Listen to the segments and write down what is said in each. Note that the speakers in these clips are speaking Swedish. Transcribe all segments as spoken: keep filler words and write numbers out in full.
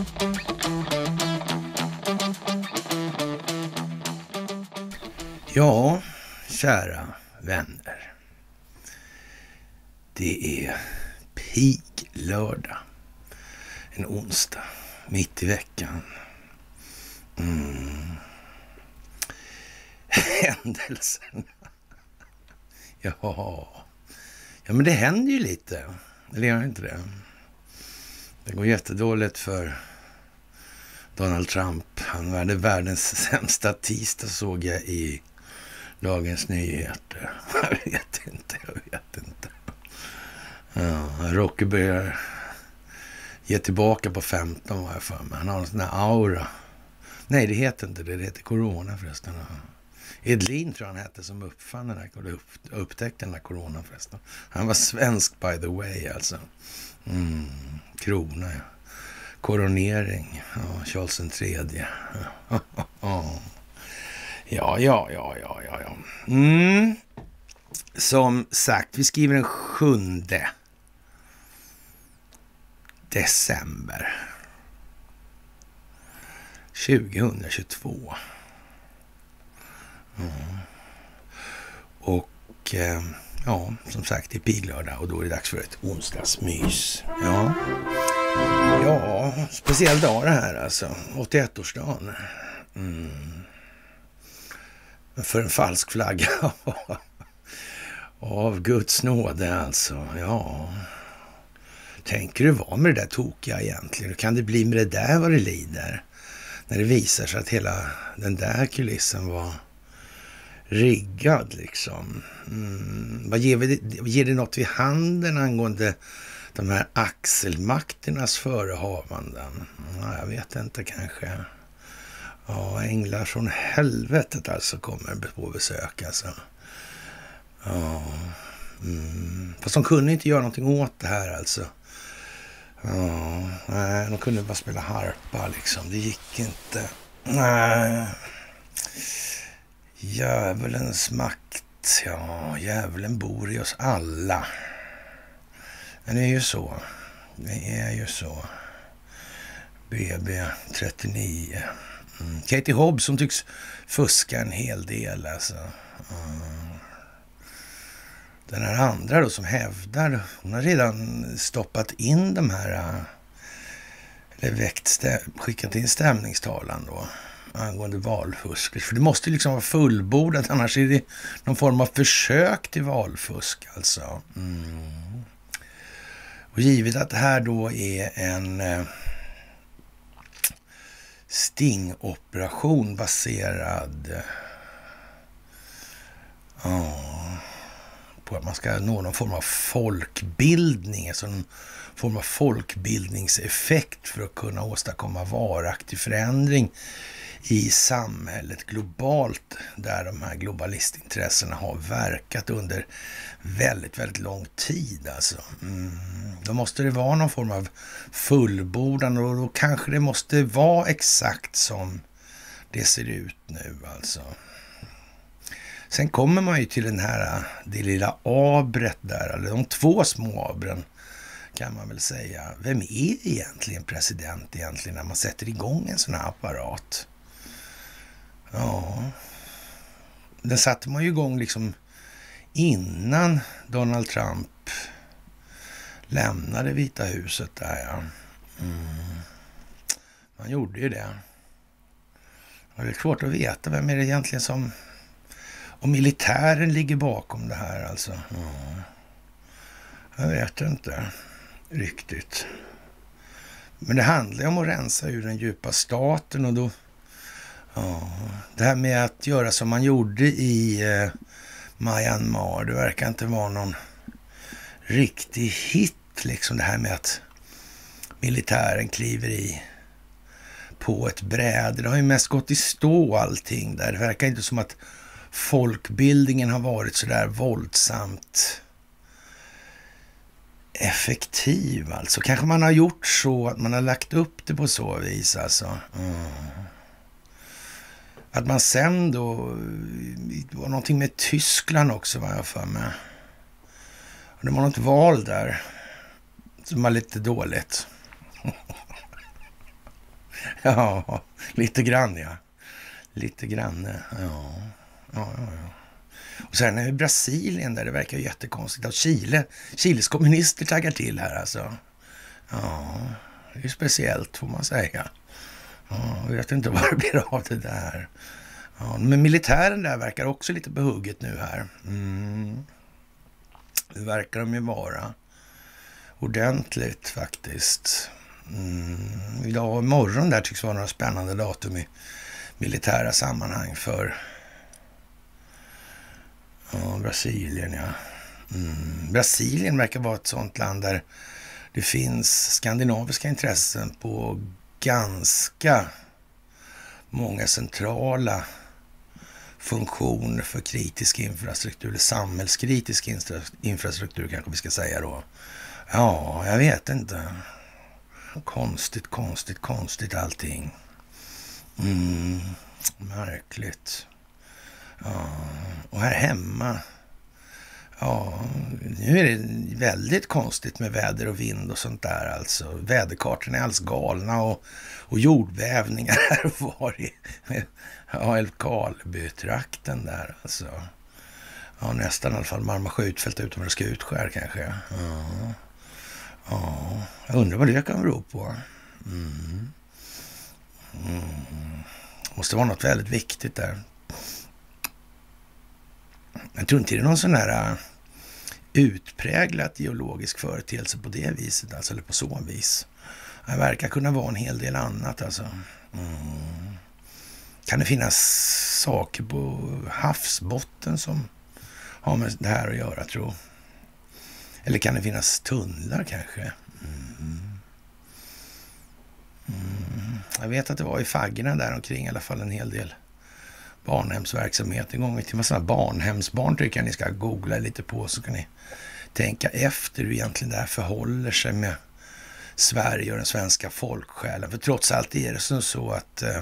Ja, kära vänner. Det är piglördag. En onsdag, mitt i veckan. Mm. Händelsen. Ja. Ja, men det händer ju lite. Eller gör inte det? Det går jättedåligt för Donald Trump. Han var världens sämsta tisdag, såg jag i Dagens Nyheter. Jag vet inte, jag vet inte. Ja, Rocky börjar ge tillbaka på femton var jag för mig. Han har en sån här aura. Nej, det heter inte det. Det heter corona förresten. Edlin tror han hette som uppfann den här, upp, upptäckte den här corona förresten. Han var svensk by the way alltså. Mm, krona, ja. Koronering. Ja, Charles den tredje. Ja, ja, ja, ja, ja, ja, ja. Mm. Som sagt, vi skriver den sjunde december tjugohundratjugotvå. Ja. Och eh, ja, som sagt, det är piglördag och då är det dags för ett onsdagsmys. Ja, ja, speciell dag det här alltså. åttioett-årsdagen. Mm. För en falsk flagga. Av Guds nåde alltså, ja. Tänker du vad med det där tokiga egentligen? Hur kan det bli med det där vad det lider? När det visar sig att hela den där kulissen var riggad liksom. Mm. Vad ger, vi, ger det något vid handen angående de här axelmakternas förehavanden? Ja, jag vet inte kanske. Ja, änglar från helvetet alltså kommer på besök alltså. Ja. Mm. Fast de kunde inte göra någonting åt det här alltså. Ja, nej, de kunde bara spela harpa liksom. Det gick inte. Nej. Djävulens makt. Ja, djävulen bor i oss alla. Men det är ju så. Det är ju så. B B trettionio. Mm. Katie Hobbs som tycks fuska en hel del alltså. Mm. Den här andra då som hävdar, hon har redan stoppat in de här, eller väckt stäm, skickat in stämningstalan då angående valfusk. För det måste liksom vara fullbordat, annars är det någon form av försök till valfusk alltså. Mm. Och givet att det här då är en eh, stingoperation baserad ja oh, på att man ska nå någon form av folkbildning, alltså någon form av folkbildningseffekt för att kunna åstadkomma varaktig förändring i samhället globalt, där de här globalistintressena har verkat under väldigt, väldigt lång tid alltså. Mm. Då måste det vara någon form av fullbordan och då kanske det måste vara exakt som det ser ut nu alltså. Sen kommer man ju till den här, det lilla abret där, eller de två små abren kan man väl säga. Vem är egentligen president egentligen när man sätter igång en sån här apparat? Ja, den satte man ju igång liksom innan Donald Trump lämnade Vita huset där, ja. Mm. Man gjorde ju det. Det är svårt att veta vem är det egentligen som... Och militären ligger bakom det här alltså. Ja. Jag vet inte riktigt. Men det handlar ju om att rensa ur den djupa staten och då... Ja, det här med att göra som man gjorde i eh, Myanmar, det verkar inte vara någon riktig hit liksom, det här med att militären kliver i på ett bräde. Det har ju mest gått i stå allting där. Det verkar inte som att folkbildningen har varit så där våldsamt effektiv alltså. Kanske man har gjort så att man har lagt upp det på så vis alltså. Mm. Att man sen då, det var någonting med Tyskland också var jag för mig. Och det var något val där som var lite dåligt. Ja, lite grann ja. Lite grann, ja. Ja, ja, ja. Och sen är det Brasilien där det verkar jättekonstigt att Chile, Chiles kommunister taggar till här alltså. Ja, det är ju speciellt får man säga. Ja, jag vet inte vad det blir av det där. Ja, men militären där verkar också lite behugget nu här. Mm. Det verkar de ju vara. Ordentligt faktiskt. Mm. Idag och imorgon där tycks vara några spännande datum i militära sammanhang för ja, Brasilien. Ja. Mm. Brasilien verkar vara ett sånt land där det finns skandinaviska intressen på ganska många centrala funktioner för kritisk infrastruktur, eller samhällskritisk infrastruktur kanske vi ska säga då. Ja, jag vet inte. Konstigt, konstigt, konstigt allting. Mm, märkligt. Ja, och här hemma, ja, nu är det väldigt konstigt med väder och vind och sånt där alltså. Väderkartorna är alls galna och, och jordbävningar här var i ja, Älvkarleby-trakten där alltså. Ja, nästan i alla fall Marma skjutfält utom det Skutskär kanske. Ja. Ja, jag undrar vad det kan bero på. Mm. Mm. Måste vara något väldigt viktigt där. Jag tror inte det är någon sån här utpräglat geologisk företeelse på det viset, alltså, eller på så vis. Det verkar kunna vara en hel del annat alltså. Mm. Kan det finnas saker på havsbotten som har med det här att göra, tror? Eller kan det finnas tunnlar kanske? Mm. Mm. Jag vet att det var i faggorna där omkring i alla fall en hel del barnhemsverksamhet en gång i tiden. Sådana barnhemsbarn tycker jag ni ska googla lite på, så kan ni tänka efter hur egentligen det här förhåller sig med Sverige och den svenska folksjälen. För trots allt är det så, så att eh,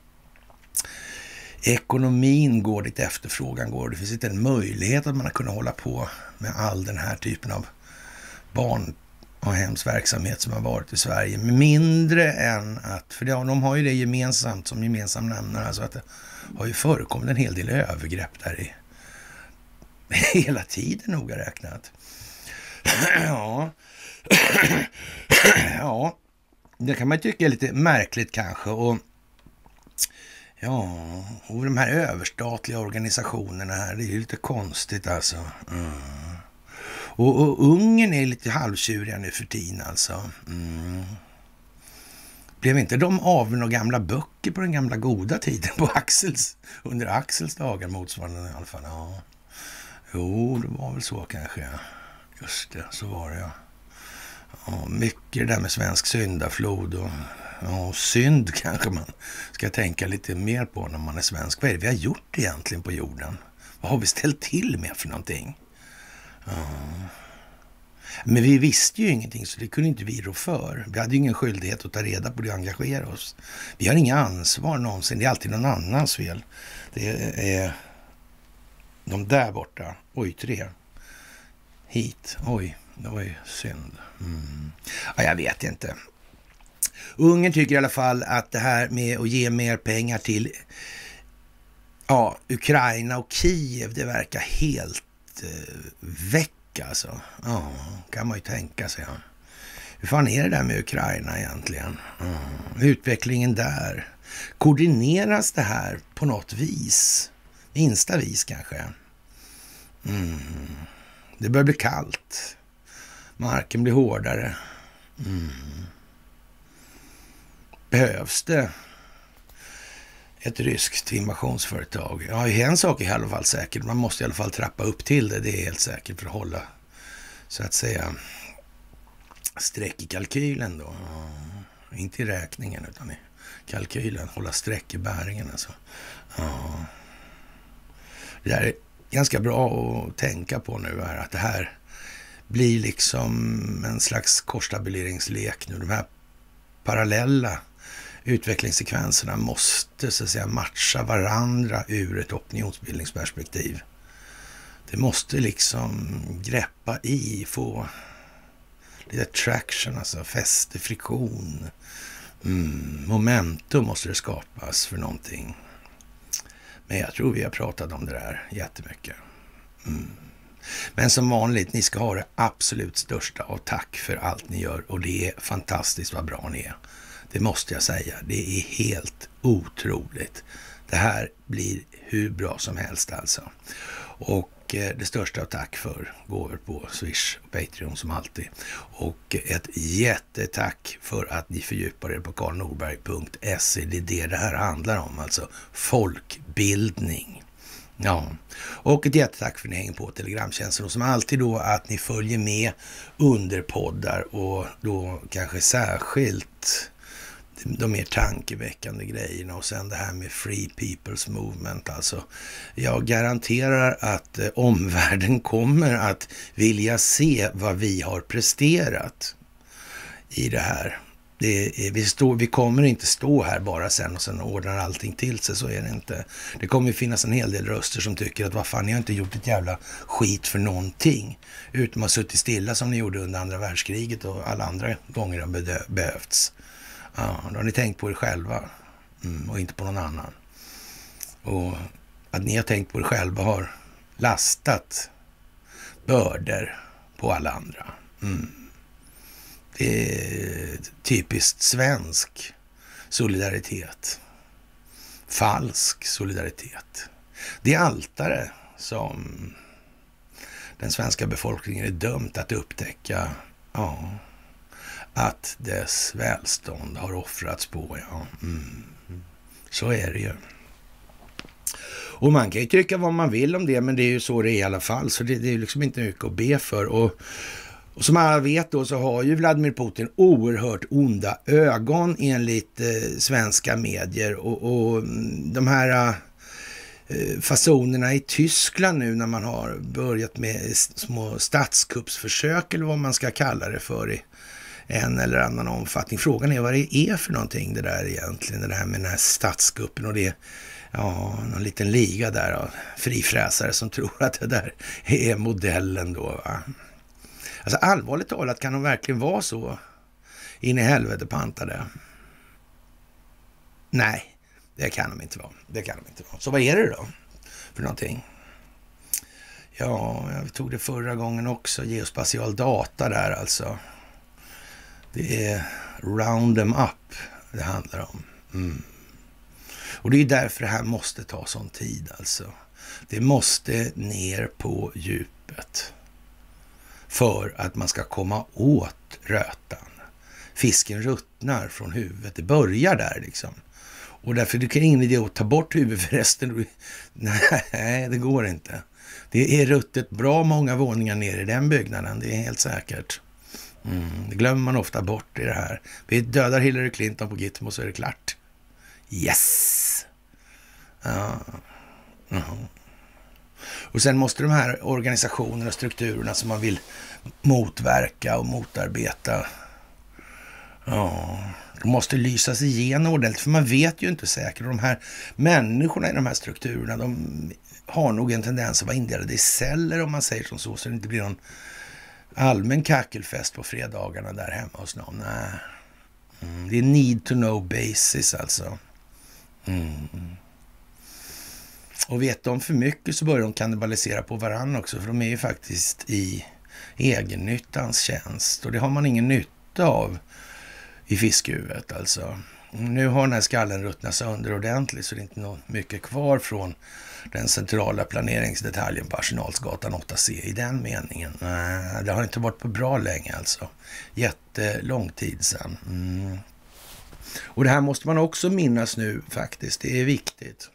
ekonomin går dit, efterfrågan går. Det finns inte en möjlighet att man har kunnat hålla på med all den här typen av barn och hemsverksamhet som har varit i Sverige. Mindre än att, för ja, de har ju det gemensamt som gemensam nämnare, alltså att det har ju förekommit en hel del övergrepp där i hela tiden noga räknat. Ja. Ja, det kan man tycka är lite märkligt kanske. Och ja, och de här överstatliga organisationerna här, det är ju lite konstigt alltså. Mm. Och, och Ungern är lite halvtjuriga nu för tiden alltså. Mm. Blev inte de av med några gamla böcker på den gamla goda tiden på Axels, under Axels dagar motsvarande i alla fall? Ja. Jo, det var väl så kanske. Just det, så var det ja. Ja, mycket där med svensk syndaflod och ja, synd kanske man ska tänka lite mer på när man är svensk. Vad är det vi har gjort egentligen på jorden? Vad har vi ställt till med för någonting? Ja. Men vi visste ju ingenting, så det kunde inte vi rå för. Vi hade ju ingen skyldighet att ta reda på det och engagera oss. Vi har inga ansvar någonsin. Det är alltid någon annans fel. Det är de där borta. Oj, tre. Hit. Oj, det var ju synd. Mm. Ja, jag vet inte. Ungern tycker i alla fall att det här med att ge mer pengar till ja, Ukraina och Kiev, det verkar helt eh, väck alltså. Ja, kan man ju tänka sig. Ja. Hur fan är det där med Ukraina egentligen? Mm. Utvecklingen där. Koordineras det här på något vis? Minsta vis kanske. Mm. Det börjar bli kallt. Marken blir hårdare. Mm. Behövs det ett ryskt invasionsföretag? Ja, en sak är i alla fall säkert. Man måste i alla fall trappa upp till det. Det är helt säkert för att hålla, så att säga, streck i kalkylen då. Ja, inte i räkningen utan i kalkylen. Hålla streck i bäringen alltså. Ja. Det där är ganska bra att tänka på nu här. Att det här blir liksom en slags korstabulleringslek nu. De här parallella utvecklingssekvenserna måste så att säga matcha varandra ur ett opinionsbildningsperspektiv. Det måste liksom greppa i, få lite traction, alltså fäste, friktion Mm, momentum måste det skapas för någonting. Men jag tror vi har pratat om det där jättemycket. Mm. Men som vanligt, ni ska ha det absolut största av tack för allt ni gör. Och det är fantastiskt vad bra ni är. Det måste jag säga. Det är helt otroligt. Det här blir hur bra som helst alltså. Och det största av tack för gåvor på Swish och Patreon som alltid. Och ett jättetack för att ni fördjupar er på karl norberg punkt se. Det är det det här handlar om, alltså folkbildning. Ja, och ett jättetack för att ni hänger på Telegramtjänsten och som alltid då att ni följer med under poddar och då kanske särskilt de mer tankeväckande grejerna och sen det här med Free People's Movement. Alltså, jag garanterar att eh, omvärlden kommer att vilja se vad vi har presterat i det här. Det är, vi, står, vi kommer inte stå här bara sen och sen ordnar allting till sig, så är det inte. Det kommer finnas en hel del röster som tycker att vad fan, ni har inte gjort ett jävla skit för någonting. Utan att suttit stilla som ni gjorde under andra världskriget och alla andra gånger det bedö- behövts. Ja, då har ni tänkt på er själva mm, och inte på någon annan. Och att ni har tänkt på er själva har lastat bördor på alla andra. Mm. Det är typiskt svensk solidaritet. Falsk solidaritet. Det är altare som den svenska befolkningen är dömt att upptäcka. Ja, att dess välstånd har offrats på. Ja. Mm. Så är det ju. Och man kan ju tycka vad man vill om det, men det är ju så det är i alla fall. Så det, det är liksom inte mycket att be för. Och, och som alla vet då så har ju Vladimir Putin oerhört onda ögon enligt eh, svenska medier. Och, och de här eh, fasonerna i Tyskland nu när man har börjat med små statskuppsförsök eller vad man ska kalla det för i en eller annan omfattning. Frågan är vad det är för någonting det där egentligen, det här med den här statskuppen och det, ja, någon liten liga där av frifräsare som tror att det där är modellen då, va? Alltså allvarligt talat, kan de verkligen vara så in i helvete pantade? Nej, det kan de inte vara. Det kan de inte vara. Så vad är det då för någonting? Ja, jag tog det förra gången också, geospatial data där alltså. Det är round them up det handlar om. Mm. Och det är därför det här måste ta sån tid alltså. Det måste ner på djupet för att man ska komma åt rötan. Fisken ruttnar från huvudet. Det börjar där liksom. Och därför det kan ingen idé att ta bort huvudet för resten. Nej, det går inte. Det är ruttet bra många våningar ner i den byggnaden. Det är helt säkert. Mm, det glömmer man ofta bort i det här. Vi dödar Hillary Clinton på Gitmo så är det klart. Yes! Ja. Uh-huh. Och sen måste de här organisationerna och strukturerna som man vill motverka och motarbeta, ja, de måste lysas igenom ordentligt. För man vet ju inte säkert. Och de här människorna i de här strukturerna, de har nog en tendens att vara indelade i celler om man säger som så. Så det inte blir någon allmän kackelfest på fredagarna där hemma hos någon. Nej. Mm, det är need to know basis alltså. Mm. Och vet de för mycket så börjar de kannibalisera på varandra också. För de är ju faktiskt i egennyttans tjänst. Och det har man ingen nytta av i fiskhuvudet alltså. Nu har den här skallen ruttnat sönder ordentligt så det är inte något mycket kvar från den centrala planeringsdetaljen på Arsenalsgatan åtta C i den meningen. Nej, det har inte varit på bra länge alltså. Jättelång tid sedan. Mm. Och det här måste man också minnas nu faktiskt. Det är viktigt.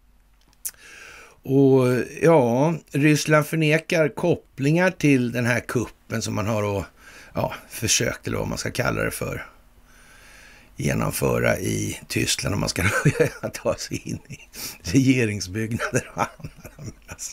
Och ja, Ryssland förnekar kopplingar till den här kuppen som man har och, ja, försökt eller vad man ska kalla det för genomföra i Tyskland om man ska ta sig in i regeringsbyggnader och annat. Alltså.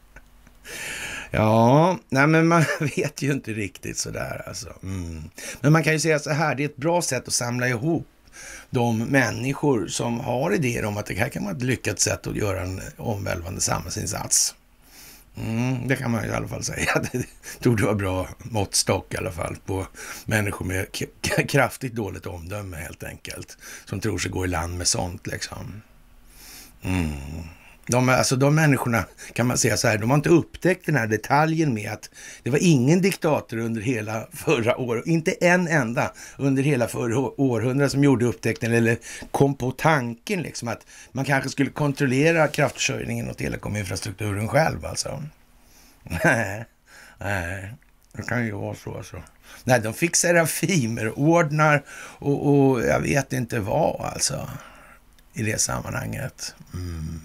Ja, nej men man vet ju inte riktigt sådär alltså. Mm. Men man kan ju säga så här, det är ett bra sätt att samla ihop de människor som har idéer om att det här kan vara ett lyckat sätt att göra en omvälvande samhällsinsats. Mm, det kan man i alla fall säga. Det torde vara bra måttstock i alla fall på människor med k- kraftigt dåligt omdöme helt enkelt. Som tror sig gå i land med sånt liksom. Mm. De, alltså de människorna kan man säga så här, de har inte upptäckt den här detaljen med att det var ingen diktator under hela förra året, inte en enda under hela förra århundradet som gjorde upptäckten eller kom på tanken liksom att man kanske skulle kontrollera kraftförsörjningen och telekominfrastrukturen själv alltså. Nej, nej, det kan ju vara så alltså. Nej, de fick serafimer, ordnar och, och jag vet inte vad alltså i det sammanhanget. Mm.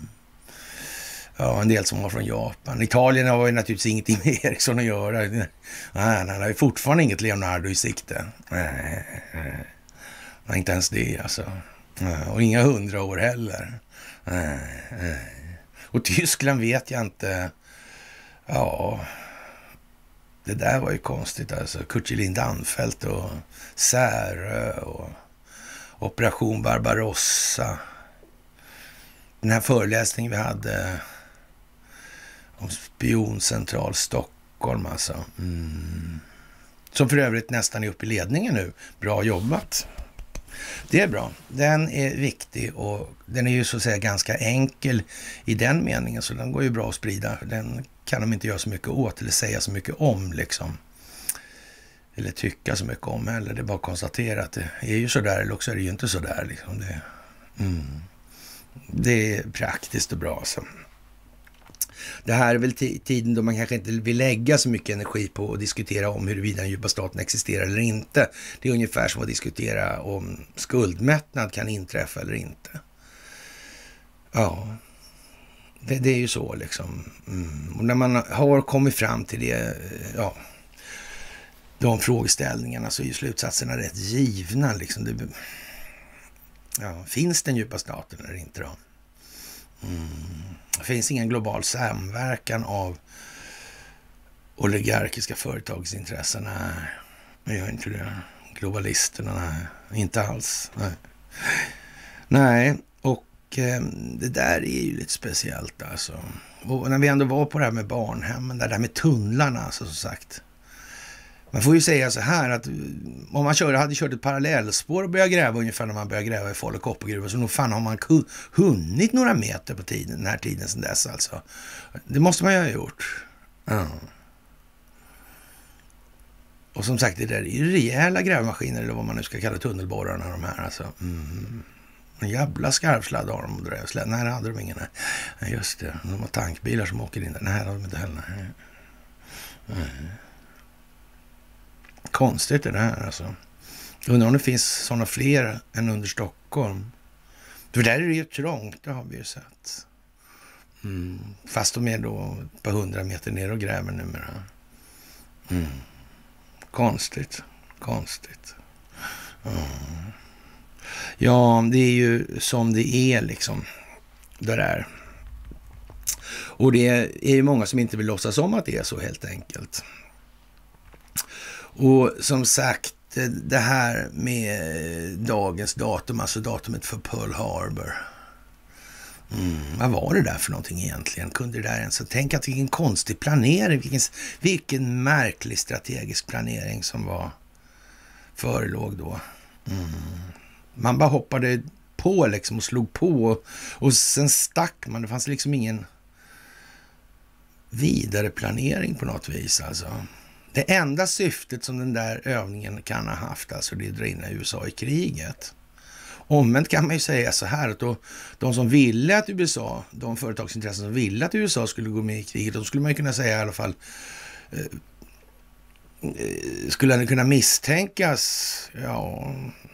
Ja, en del som var från Japan. Italien har ju naturligtvis ingenting med Ericsson att göra. Nej, nej, det är fortfarande inget Leonardo i sikte. Nej, nej. Nej, inte ens det alltså. Nej, och inga hundra år heller. Nej, nej. Och Tyskland vet jag inte. Ja, det där var ju konstigt alltså. Kurtjelin Danfelt och Särö och Operation Barbarossa. Den här föreläsningen vi hade om spioncentral Stockholm alltså. Mm. Som för övrigt nästan är uppe i ledningen nu. Bra jobbat. Det är bra. Den är viktig och den är ju så att säga ganska enkel i den meningen. Så den går ju bra att sprida. Den kan de inte göra så mycket åt eller säga så mycket om liksom. Eller tycka så mycket om heller. Det är bara att konstatera att det är ju så där eller också är det ju inte så där liksom. Det, mm. det är praktiskt och bra så. Det här är väl t- tiden då man kanske inte vill lägga så mycket energi på att diskutera om huruvida den djupa staten existerar eller inte. Det är ungefär som att diskutera om skuldmättnad kan inträffa eller inte. Ja, det, det är ju så liksom. Mm. Och när man har kommit fram till det, ja, de frågeställningarna så är ju slutsatserna rätt givna liksom. Det, ja, finns den djupa staten eller inte då? Mm. Det finns ingen global samverkan av oligarkiska företagsintressen. Nej, jag gör inte det. Globalisterna, nej. Inte alls. Nej, nej. Och eh, det där är ju lite speciellt alltså. Och när vi ändå var på det här med barnhemmen, där, där med tunnlarna alltså, som sagt. Man får ju säga så här att om man kör, hade kört ett parallellspår och börjat gräva ungefär när man börjar gräva i Falu och koppargruvor, så nog fan har man hunnit några meter på tiden, den här tiden sedan dess alltså. Det måste man ju ha gjort. Ja. Och som sagt, det där är ju rejäla grävmaskiner eller vad man nu ska kalla tunnelborrarna de här alltså. Mm. En jävla skarvsladd har de och drövsladd. Nej, det hade de ingen. Nej, just det. De har tankbilar som åker in där. Nej, det hade de inte heller. Nej. Konstigt är det här alltså. Undrar om det finns sådana fler än under Stockholm. För där är det ju trångt, det har vi ju sett. Mm. Fast de är då ett par hundra meter ner och gräver numera. Mm. Konstigt, konstigt. Mm. Ja, det är ju som det är liksom. Det där. Och det är ju många som inte vill låtsas om att det är så helt enkelt. Och som sagt, det här med dagens datum, alltså datumet för Pearl Harbor. Mm, vad var det där för någonting egentligen? Kunde det där ens tänka att vilken konstig planering, vilken, vilken märklig strategisk planering som var förelåg då. Mm. Man bara hoppade på liksom och slog på och, och sen stack man. Det fanns liksom ingen vidare planering på något vis alltså. Det enda syftet som den där övningen kan ha haft, alltså det är att dra in U S A i kriget. Omvänt kan man ju säga så här att då, de som ville att U S A, de företagsintressen som ville att U S A skulle gå med i kriget, då skulle man ju kunna säga i alla fall, eh, skulle det kunna misstänkas, ja,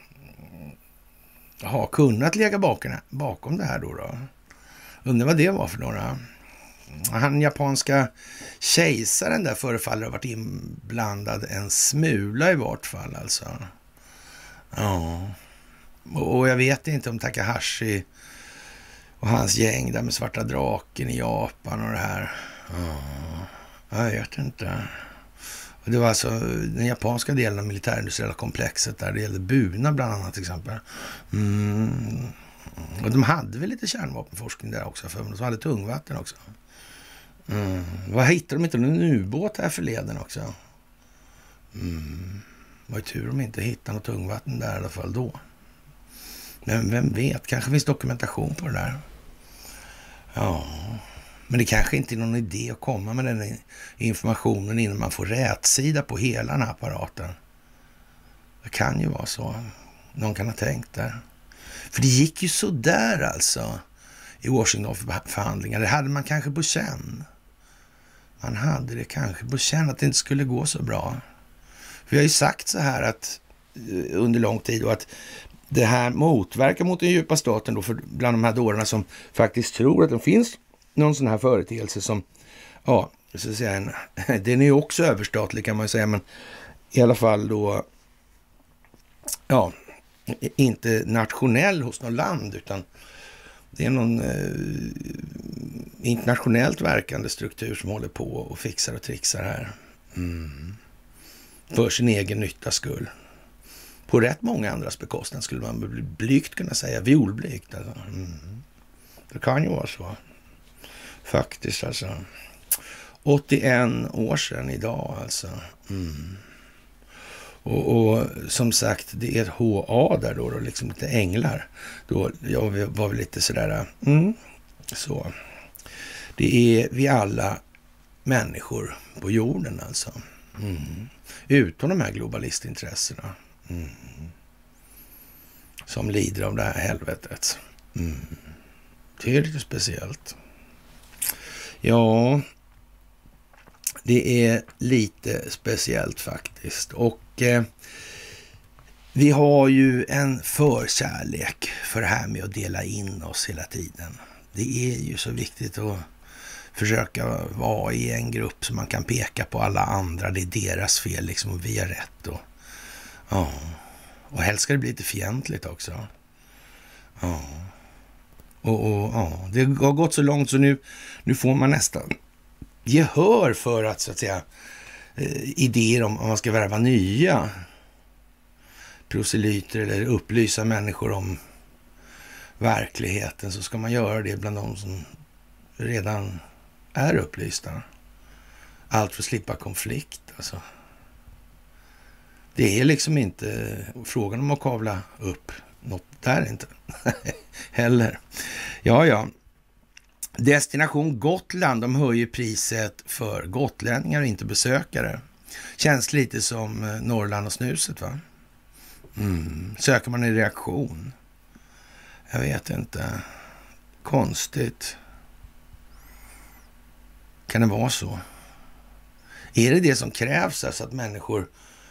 ha kunnat lägga bakom, bakom det här då då. Undrar vad det var för några. Han japanska kejsaren där förefaller ha varit inblandad en smula i vart fall alltså. Ja. Och jag vet inte om Takahashi och hans gäng där med svarta draken i Japan och det här. Ja. Jag vet inte. Och det var alltså den japanska delen av militärindustriella komplexet där det gällde Buna bland annat till exempel. Mm. Och de hade väl lite kärnvapenforskning där också för de hade tungvatten också. Mm. Vad hittade de inte någon ubåt här förleden också? Mm. Vad är tur om inte hittade något tungvatten där i alla fall då. Men vem vet, kanske finns dokumentation på det där. Ja, men det kanske inte är någon idé att komma med den informationen innan man får rätsida på hela den här apparaten. Det kan ju vara så. Någon kan ha tänkt där. För det gick ju så där alltså i Washington-förhandlingar. Det hade man kanske på känn. Man hade det kanske på känn att det inte skulle gå så bra. För jag har ju sagt så här att under lång tid och att det här motverkar mot den djupa staten då för bland de här dårarna som faktiskt tror att det finns någon sån här företeelse som, ja, så att säga, en, den är ju också överstatlig kan man ju säga, men i alla fall då, ja, inte nationell hos något land utan det är någon eh, internationellt verkande struktur som håller på och fixar och trixar här. Mm. För sin egen nytta skull. På rätt många andras bekostnad skulle man bli blygt kunna säga. Violblygt. Alltså. Mm. Det kan ju vara så. Faktiskt alltså. åttioen år sedan idag alltså. Mm. Och, och som sagt, det är ett H A där då, då liksom lite änglar. Då jag var väl lite sådär, mm, så. Det är vi alla människor på jorden alltså. Mm. Utom de här globalistintressena. Mm. Som lider av det här helvetet. Mm. Det är lite speciellt. Ja, det är lite speciellt faktiskt. Och eh, vi har ju en förkärlek för det här med att dela in oss hela tiden. Det är ju så viktigt att försöka vara i en grupp som man kan peka på alla andra. Det är deras fel liksom och vi har rätt. Och, ja. Och helst ska det bli lite fientligt också. Ja. Och, och ja, det har gått så långt så nu, nu får man nästan gehör för att så att säga idéer om om man ska värva nya proselyter eller upplysa människor om verkligheten, så ska man göra det bland de som redan är upplysta. Allt för att slippa konflikt alltså. Det är liksom inte frågan om att kavla upp något där inte heller. Ja, ja. Destination Gotland, de höjer priset för gotlänningar och inte besökare. Känns lite som Norrland och snuset, va? Mm. Söker man en reaktion? Jag vet inte. Konstigt. Kan det vara så? Är det det som krävs, alltså att människor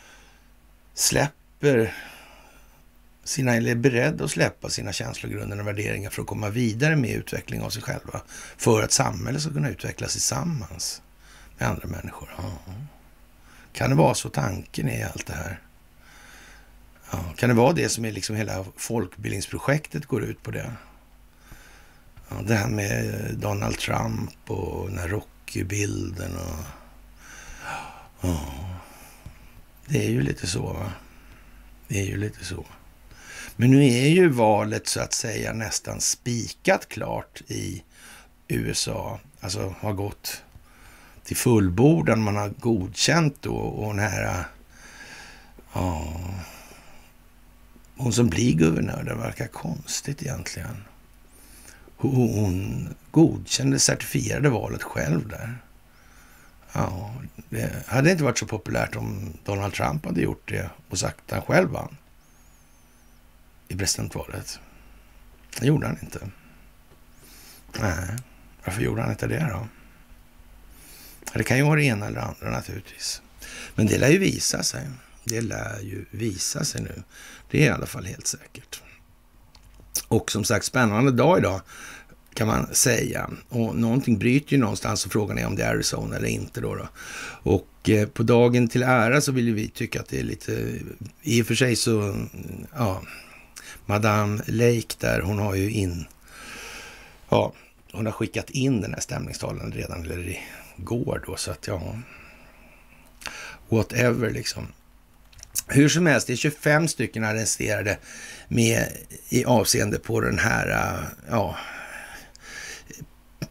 släpper sina, eller är beredda att släppa sina känslogrunder och värderingar för att komma vidare med utveckling av sig själva, för att samhället ska kunna utvecklas tillsammans med andra människor? Ja. Kan det vara så tanken är allt det här? Ja. Kan det vara det som är liksom hela folkbildningsprojektet går ut på det? Ja, det här med Donald Trump och den här Rocky-bilden och ja, det är ju lite så, va? Det är ju lite så. Men nu är ju valet så att säga nästan spikat klart i U S A. Alltså har gått till fullbordan. Man har godkänt då och den här, ja, hon som blir guvernör, det verkar konstigt egentligen. Hon godkände, certifierade valet själv där. Ja, det hade inte varit så populärt om Donald Trump hade gjort det och sagt att han själv vann i presidentvalet. Det gjorde han inte. Nej, varför gjorde han inte det då? Det kan ju vara det ena eller andra naturligtvis. Men det lär ju visa sig. Det lär ju visa sig nu. Det är i alla fall helt säkert. Och som sagt, spännande dag idag kan man säga. Och någonting bryter ju någonstans och frågan är om det är Arizona eller inte då. då. Och eh, på dagen till ära så vill vi tycka att det är lite, i och för sig så, ja, Madame Lake där, hon har ju in, ja, hon har skickat in den här stämningstalen redan, eller igår då, så att ja, whatever liksom. Hur som helst, det är tjugofem stycken arresterade med i avseende på den här, ja,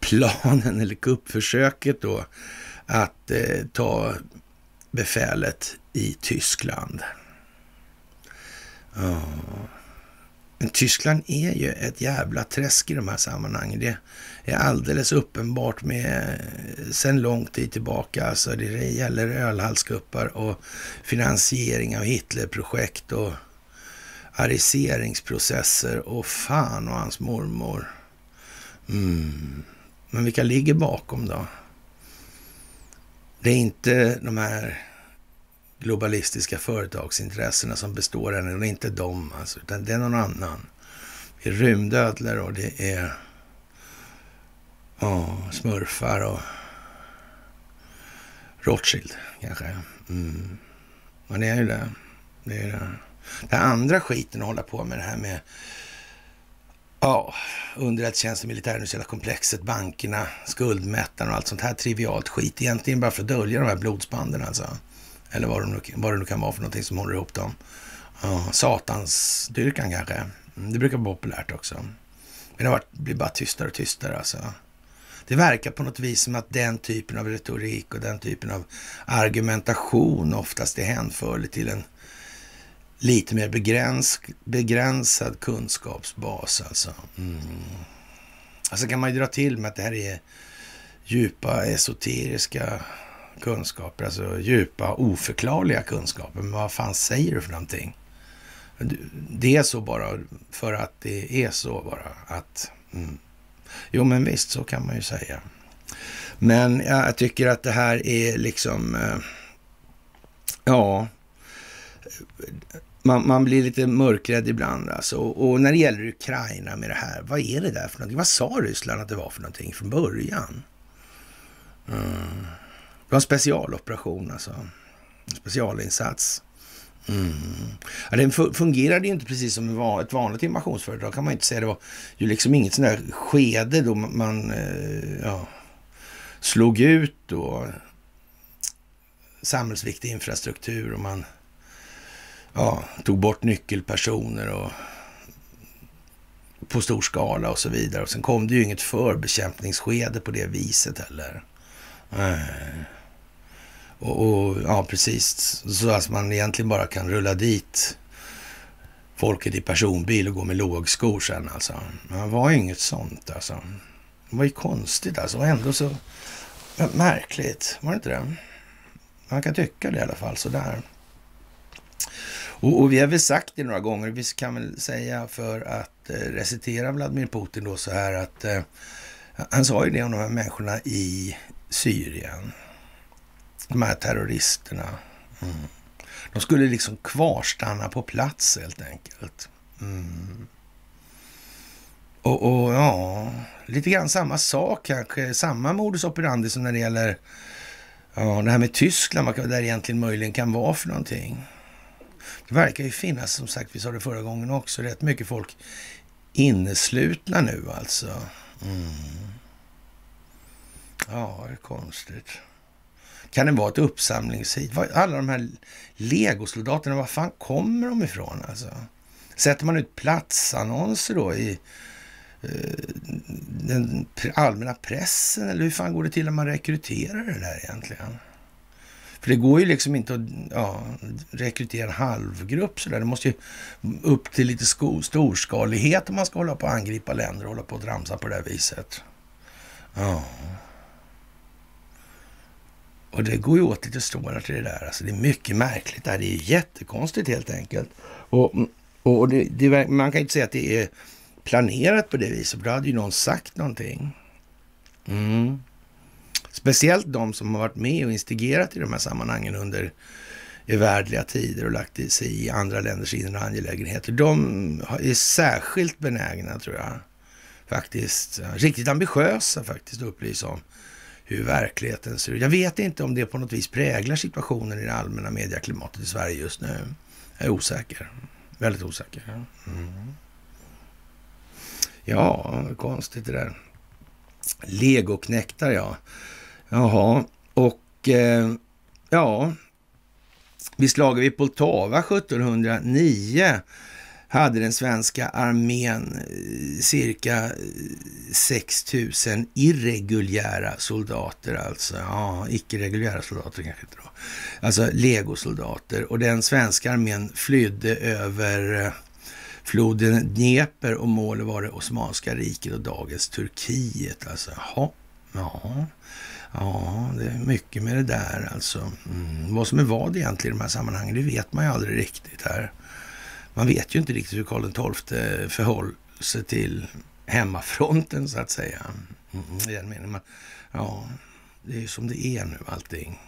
planen eller kuppförsöket då att eh, ta befälet i Tyskland. Ja. Men Tyskland är ju ett jävla träsk i de här sammanhangen. Det är alldeles uppenbart med sen lång tid tillbaka. Alltså det gäller ölhalskuppar och finansiering av Hitlerprojekt och ariseringsprocesser och fan och hans mormor. Mm. Men vilka ligger bakom då? Det är inte de här globalistiska företagsintressena som består än, och det är inte de alltså, utan det är någon annan. Det är rymdödlor och det är ja, smurfar och Rothschild kanske. Mm. Men det är ju det. Det är det. Det andra skiten att hålla på med det här med ja, underrättelsetjänst och militärindustriella komplexet, bankerna, skuldmätaren och allt sånt här trivialt skit. Egentligen bara för att dölja de här blodsbanden alltså. Eller vad det, nu, vad det nu kan vara för någonting som håller ihop dem. Ja, satansdyrkan kanske. Det brukar vara populärt också. Men det varit, blir bara tystare och tystare alltså. Det verkar på något vis som att den typen av retorik och den typen av argumentation oftast är hänförlig till en lite mer begräns, begränsad kunskapsbas alltså. Mm. Alltså kan man ju dra till med att det här är djupa esoteriska kunskaper, alltså djupa oförklarliga kunskaper. Men vad fan säger du för någonting? Det är så bara för att det är så bara att mm. Jo men visst, så kan man ju säga. Men ja, jag tycker att det här är liksom eh, ja man, man blir lite mörkrädd ibland alltså. Och, och när det gäller Ukraina med det här, vad är det där för någonting? Vad sa Ryssland att det var för någonting från början? Mm. Det var en specialoperation alltså. En specialinsats. Mm. Ja, den fungerade ju inte precis som ett vanligt invasionsföretag kan man inte säga. Det var ju liksom inget sånt där skede då man eh, ja, slog ut då samhällsviktig infrastruktur och man ja, tog bort nyckelpersoner och på stor skala och så vidare. Och sen kom det ju inget förbekämpningsskede på det viset heller. Nej. Och, och ja, precis. Så att man egentligen bara kan rulla dit folket i personbil och gå med lågskor sen alltså. Men det var ju inget sånt alltså. Det var ju konstigt alltså. Och ändå så märkligt. Var det inte det? Man kan tycka det i alla fall sådär. Och, och vi har väl sagt det några gånger. Vi kan väl säga för att eh, recitera Vladimir Putin då så här att eh, han sa ju det om de här människorna i Syrien. De här terroristerna. Mm. De skulle liksom kvarstanna på plats helt enkelt. Mm. Och, och ja, lite grann samma sak kanske. Samma modus operandi som när det gäller ja, det här med Tyskland. Vad det egentligen möjligen kan vara för någonting. Det verkar ju finnas, som sagt, vi sa det förra gången också, rätt mycket folk inneslutna nu alltså. Mm. Ja, det är konstigt. Kan det vara ett uppsamlingshit? Alla de här legosoldaterna, var fan kommer de ifrån alltså? Sätter man ut platsannonser då i eh, den allmänna pressen? Eller hur fan går det till när man rekryterar det där egentligen? För det går ju liksom inte att ja, rekrytera en halvgrupp sådär. Det måste ju upp till lite sko- storskalighet om man ska hålla på att angripa länder och hålla på att dramsa på det här viset. Ja. Och det går ju åt lite stålar till det där. Alltså det är mycket märkligt där. Det är jättekonstigt helt enkelt. Och, och det, det, man kan inte säga att det är planerat på det viset. För då hade ju någon sagt någonting. Mm. Speciellt de som har varit med och instigerat i de här sammanhangen under evärdliga tider och lagt sig i andra länders inre angelägenheter. De är särskilt benägna, tror jag. Faktiskt. Riktigt ambitiösa faktiskt att upplysa om hur verkligheten ser ut. Jag vet inte om det på något vis präglar situationen i det allmänna medieklimatet i Sverige just nu. Jag är osäker. Väldigt osäker. Mm. Ja, konstigt det där. Legoknäktar, ja. Jaha, och eh, ja, vi slaget vid Poltava sjuttonhundranio hade den svenska armén cirka sex tusen irreguljära soldater, alltså. Ja, icke-reguljära soldater kanske inte då. Alltså legosoldater. Och den svenska armén flydde över floden Dnepr och målet var det Osmanska riket och dagens Turkiet. Alltså, ja, ja, ja, det är mycket med det där alltså. Mm. Vad som är vad egentligen i de här sammanhangen, det vet man ju aldrig riktigt här. Man vet ju inte riktigt hur Karl den tolfte förhåller sig till hemmafronten så att säga. Mm, i den meningen. Men, ja, det är ju som det är nu allting.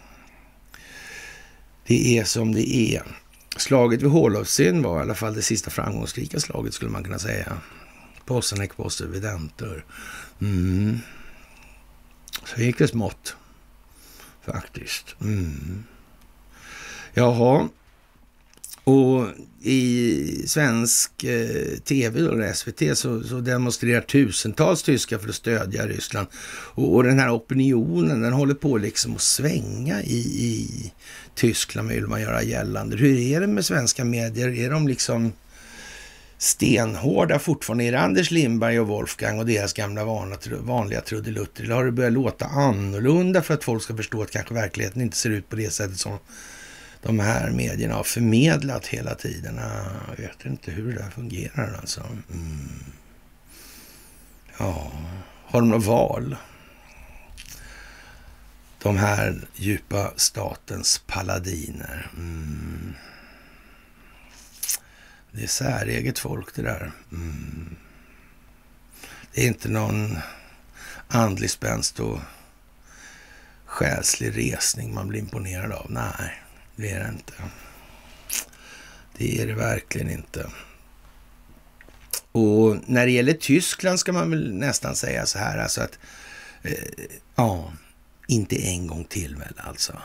Det är som det är. Slaget vid Hålovsön var i alla fall det sista framgångsrika slaget skulle man kunna säga. Possen ek posse videntur. Mm. Så gick det smått. Faktiskt. Mm. Jaha. Och i svensk eh, tv och S V T så, så demonstrerar tusentals tyskar för att stödja Ryssland. Och, och den här opinionen, den håller på liksom att svänga i, i Tyskland, vill man göra gällande. Hur är det med svenska medier? Är de liksom stenhårda fortfarande? Är det Anders Lindberg och Wolfgang och deras gamla vana, vanliga trudelutter? Eller har det börjat låta annorlunda för att folk ska förstå att kanske verkligheten inte ser ut på det sättet som de här medierna har förmedlat hela tiden? Jag vet inte hur det där fungerar alltså. Mm. Ja, har de något val? De här djupa statens paladiner. Mm. Det är säreget folk det där. Mm. Det är inte någon andlig spänst och själslig resning man blir imponerad av. Nej, det är det inte. Det är det verkligen inte. Och när det gäller Tyskland ska man väl nästan säga så här. Alltså att, eh, ja, inte en gång till väl alltså.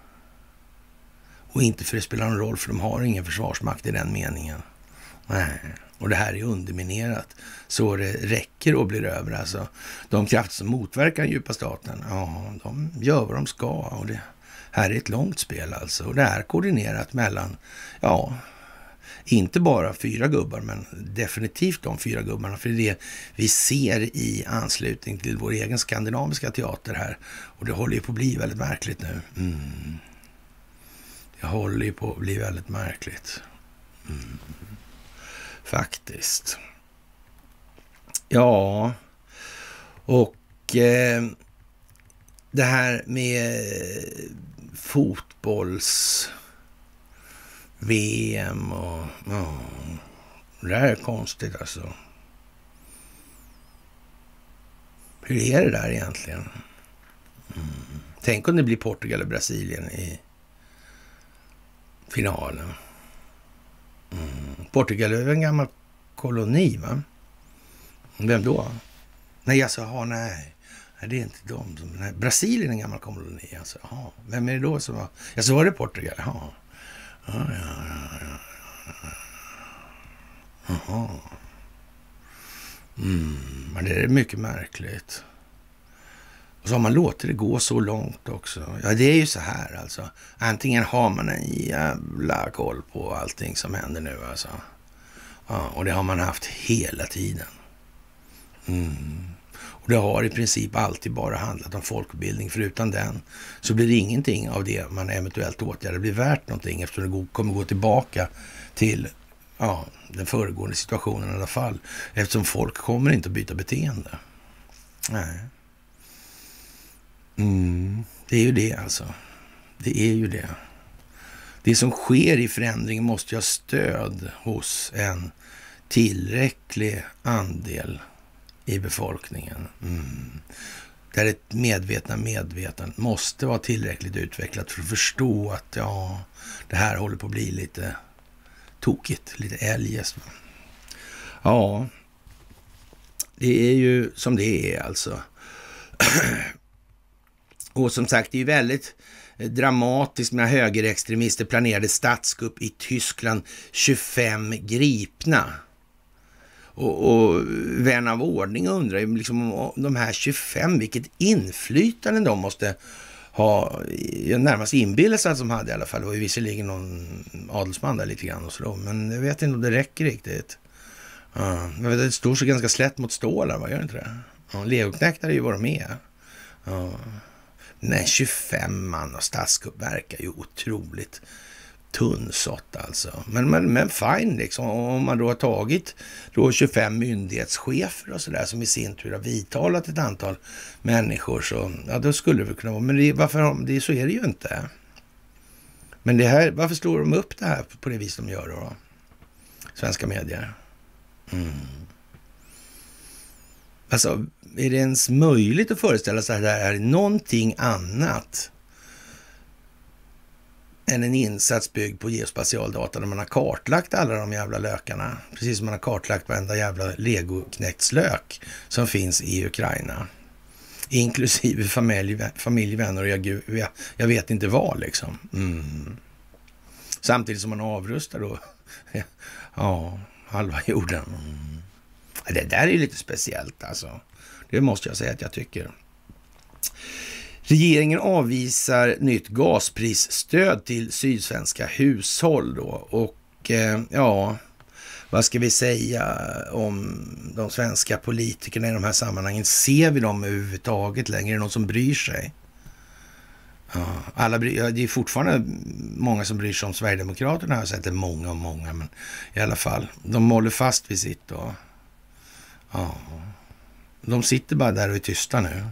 Och inte för det spelar någon roll, för de har ingen försvarsmakt i den meningen. Nej. Och det här är underminerat så det räcker och blir över. Alltså, de krafter som motverkar den djupa staten, ja, de gör vad de ska. Och det här är ett långt spel alltså. Och det är koordinerat mellan, ja, inte bara fyra gubbar, men definitivt de fyra gubbarna. För det är det vi ser i anslutning till vår egen skandinaviska teater här. Och det håller ju på att bli väldigt märkligt nu. Mm. Det håller ju på att bli väldigt märkligt. Mm. Faktiskt. Ja, och eh, det här med fotbolls-V M och ja, det här är konstigt alltså. Hur är det där egentligen? Mm. Tänk om det blir Portugal och Brasilien i finalen. Mm. Portugal är en gammal koloni, va? Vem då? Nej, alltså, aha, nej. nej. Det är inte de som... Nej. Brasilien är en gammal koloni, alltså. Aha. Vem är det då som var... Ja, så var det Portugal. Jaha. Ja, ja, ja, ja. Jaha. Mm, men det är mycket märkligt. Och så har man låtit det gå så långt också. Ja, det är ju så här alltså. Antingen har man en jävla koll på allting som händer nu alltså. Ja, och det har man haft hela tiden. Mm. Och det har i princip alltid bara handlat om folkbildning. För utan den så blir det ingenting av det man eventuellt åtgärder blir värt någonting. Eftersom det kommer gå tillbaka till ja, den föregående situationen i alla fall. Eftersom folk kommer inte att byta beteende. Nej. Mm, det är ju det alltså. Det är ju det. Det som sker i förändringen måste ju ha stöd hos en tillräcklig andel i befolkningen. Mm. Där ett medvetna medvetande måste vara tillräckligt utvecklat för att förstå att ja, det här håller på att bli lite tokigt, lite eljest. Ja, det är ju som det är alltså. Och som sagt, det är väldigt dramatiskt med högerextremister planerade statskupp i Tyskland, tjugofem gripna. Och, och vän av ordning undrar ju liksom om de här tjugofem, vilket inflytande de måste ha närmast inbillelse att de hade i alla fall. Det var ju visserligen någon adelsman där lite grann och så då, men jag vet inte om det räcker riktigt. Ja, jag vet, det står så ganska slätt mot stålar, vad gör det inte det? Ja, legoknäktare är ju vad de är. Ja. Nej, tjugofem man och statskupp verkar ju otroligt tunnsått alltså. Men, men, men fine liksom. Om man då har tagit då tjugofem myndighetschefer och sådär som i sin tur har vidtalat ett antal människor, så ja, då skulle det kunna vara. Men det, varför, det, så är det ju inte. Men det här, varför slår de upp det här på det vis de gör då? Svenska medier. Mm. Alltså, är det ens möjligt att föreställa sig att det här är någonting annat än en insats byggd på geospatialdata där man har kartlagt alla de jävla lökarna. Precis som man har kartlagt varenda jävla legoknäktslök som finns i Ukraina. Inklusive familj, familj vänner och jag, jag, jag vet inte vad liksom. Mm. Samtidigt som man avrustar då. Ja, halva jorden. Mm. Det där är ju lite speciellt alltså. Det måste jag säga att jag tycker. Regeringen avvisar nytt gasprisstöd till sydsvenska hushåll då. Och eh, ja, vad ska vi säga om de svenska politikerna i de här sammanhangen? Ser vi dem överhuvudtaget längre? Är det någon som bryr sig? Ja, alla bry, ja, det är fortfarande många som bryr sig om Sverigedemokraterna. Jag har sett det många och många, men i alla fall. De håller fast vid sitt då. Ja, de sitter bara där och är tysta nu.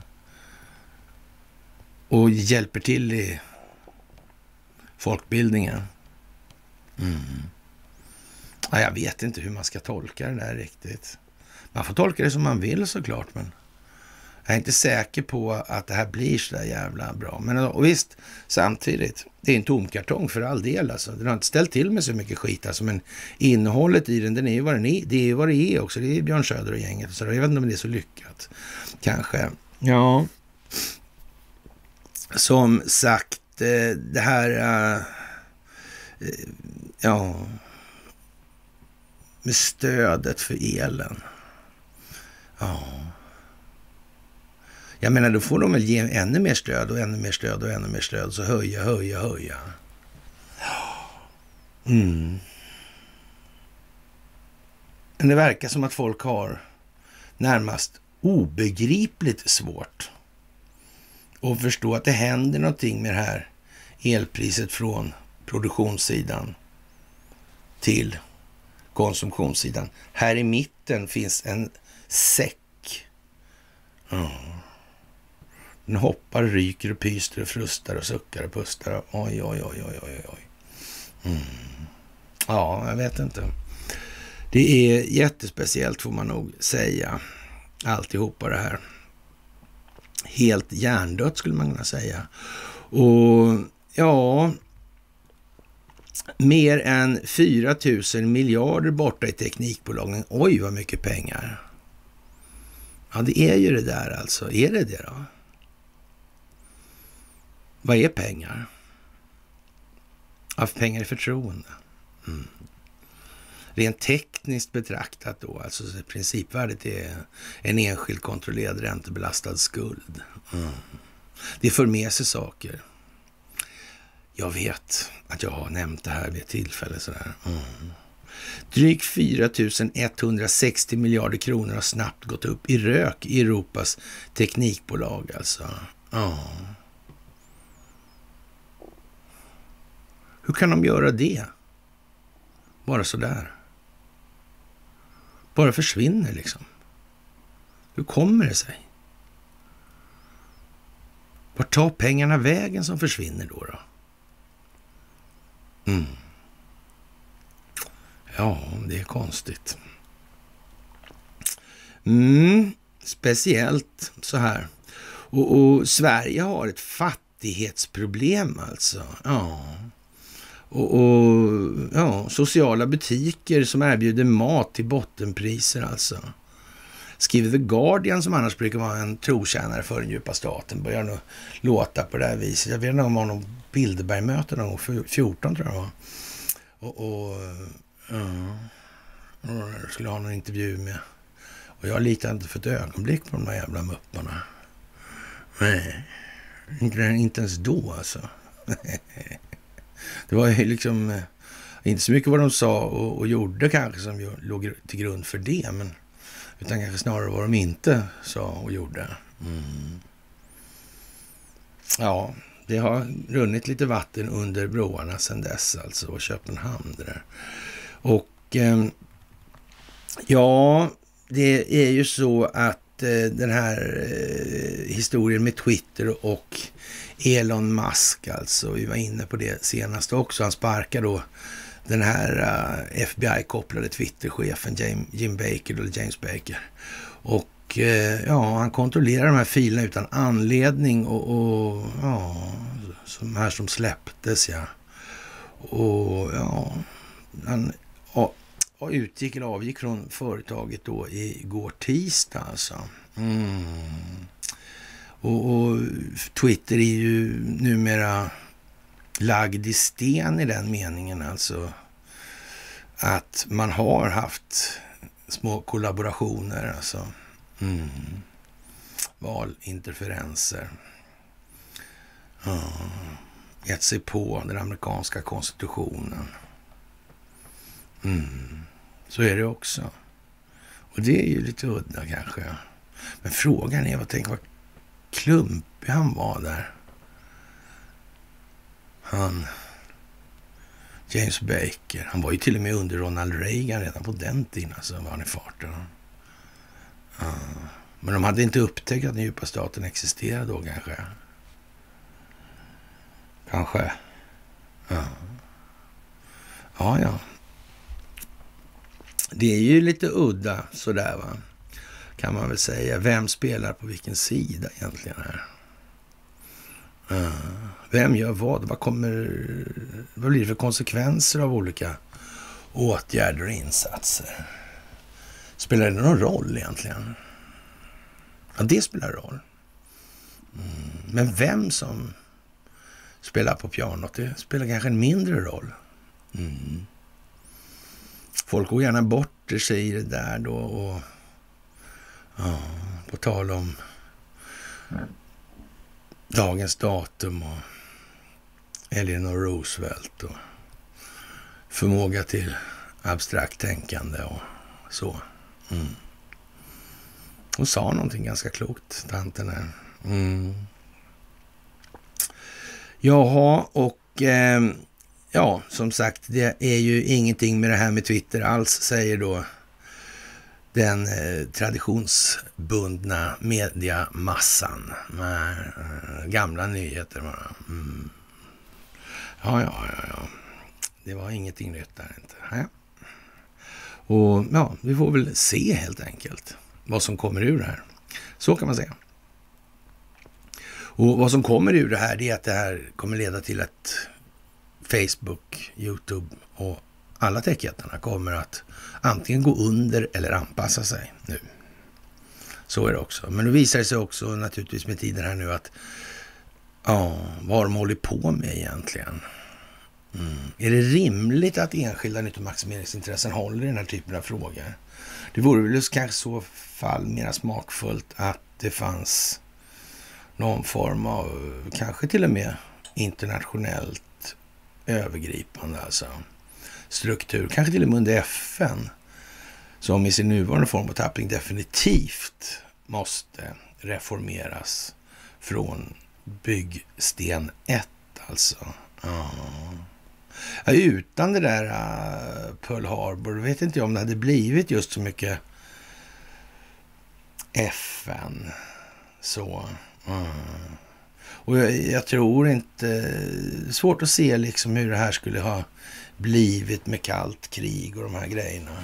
Och hjälper till i folkbildningen. Mm. Ja, jag vet inte hur man ska tolka det där riktigt. Man får tolka det som man vill såklart, men jag är inte säker på att det här blir så där jävla bra. Men och visst, samtidigt, det är en tomkartong för all del alltså. Den har inte ställt till med så mycket skit alltså, men innehållet i den, den är ju vad den är. Det är ju vad det är också. Det är Björn Söder och gänget. Så jag vet inte om det är så lyckat. Kanske. Ja. Som sagt, det här, ja, med stödet för elen. Ja. Jag menar, då får de väl ge ännu mer stöd och ännu mer stöd och ännu mer stöd. Så höja, höja, höja. Mm. Men det verkar som att folk har närmast obegripligt svårt och förstå att det händer någonting med det här elpriset från produktionssidan till konsumtionssidan. Här i mitten finns en säck. Mm. Den hoppar, ryker och pyster och frustar och suckar och pustar. Oj, oj, oj, oj, oj, oj. Mm. Ja, jag vet inte. Det är jättespeciellt får man nog säga. Alltihopa det här. Helt hjärndött skulle man kunna säga. Och ja, mer än fyra tusen miljarder borta i teknikbolagen. Oj, vad mycket pengar. Ja, det är ju det där alltså. Är det det då? Vad är pengar? Ja, pengar är förtroende. Mm. Rent tekniskt betraktat då, alltså principvärdet är en enskild kontrollerad räntebelastad skuld. Mm. Det för med sig saker. Jag vet att jag har nämnt det här vid ett tillfälle sådär. Mm. Drygt fyra tusen etthundrasextio miljarder kronor har snabbt gått upp i rök i Europas teknikbolag alltså. Ja. Hur kan de göra det? Bara så där. Bara försvinner liksom. Hur kommer det sig? Vart tar pengarna vägen som försvinner då då? Mm. Ja, det är konstigt. Mm, speciellt så här. Och, och Sverige har ett fattighetsproblem alltså. Ja. Och, och ja, sociala butiker som erbjuder mat till bottenpriser alltså. Skriver The Guardian, som annars brukar vara en trotjänare för den djupa staten, börjar nog låta på det här viset. Jag vet inte om det var någon Bilderberg-möte någon gång, fjorton tror jag det var. Och, och ja, jag skulle ha någon intervju med. Och jag litar inte för ett ögonblick på de här jävla mupparna. Nej, Inte, inte ens då alltså. Det var ju liksom inte så mycket vad de sa och, och gjorde kanske som låg till grund för det, men utan kanske snarare vad de inte sa och gjorde. Mm. Ja, det har runnit lite vatten under broarna sedan dess alltså, och Köpenhamn där. Och eh, ja, det är ju så att eh, den här eh, historien med Twitter och Elon Musk, alltså vi var inne på det senast också, han sparkar då den här uh, F B I-kopplade Twitter-chefen James, Jim Baker, eller James Baker. Och uh, ja, han kontrollerar de här filerna utan anledning och, och ja, som här som släpptes, ja. Och ja, han och, och utgick eller avgick från företaget då igår tisdag alltså. Mm. Och, och Twitter är ju numera lagd i sten i den meningen alltså att man har haft små kollaborationer alltså. Mm. Valinterferenser. Ja. Gett sig på den amerikanska konstitutionen. Mm. Så är det också. Och det är ju lite udda kanske. Men frågan är, vad tänker vad klumpig han var där. Han, James Baker, han var ju till och med under Ronald Reagan redan på den tiden, alltså var han i farten. Ja. Men de hade inte upptäckt att den djupa staten existerade då kanske. Kanske. Ja. Ja, ja. Det är ju lite udda sådär, va. Kan man väl säga. Vem spelar på vilken sida egentligen här? Uh, vem gör vad? Vad kommer, vad blir det för konsekvenser av olika åtgärder och insatser? Spelar det någon roll egentligen? Ja, det spelar roll. Mm. Men vem som spelar på pianot, det spelar kanske en mindre roll. Mm. Folk går gärna bort sig i det där då och ja, på tal om dagens datum och Eleanor Roosevelt och förmåga till abstrakt tänkande och så. Mm. Hon sa någonting ganska klokt, tanten där. Mm. Jaha, och eh, ja, som sagt, det är ju ingenting med det här med Twitter alls, säger då den eh, traditionsbundna mediamassan. Med, eh, gamla nyheter bara. Mm. Ja, ja, ja, ja. Det var ingenting nytt där inte. Ja. Och ja, vi får väl se helt enkelt vad som kommer ur det här. Så kan man säga. Och vad som kommer ur det här, det är att det här kommer leda till att Facebook, YouTube och alla techjättarna kommer att antingen gå under eller anpassa sig nu. Så är det också. Men det visar sig också naturligtvis med tiden här nu att ja, vad de håller på med egentligen. Mm. Är det rimligt att enskilda nyttomaximeringsintressen håller i den här typen av frågor? Det vore väl kanske så fall mer smakfullt att det fanns någon form av, kanske till och med internationellt övergripande alltså struktur, kanske till och med under F N, som i sin nuvarande form och tappning definitivt måste reformeras från byggsten ett alltså. Ja. Ja, utan det där uh, Pearl Harbor vet inte jag om det hade blivit just så mycket F N så. Mm. Och jag, jag tror inte, det är svårt att se liksom hur det här skulle ha blivit med kallt krig och de här grejerna.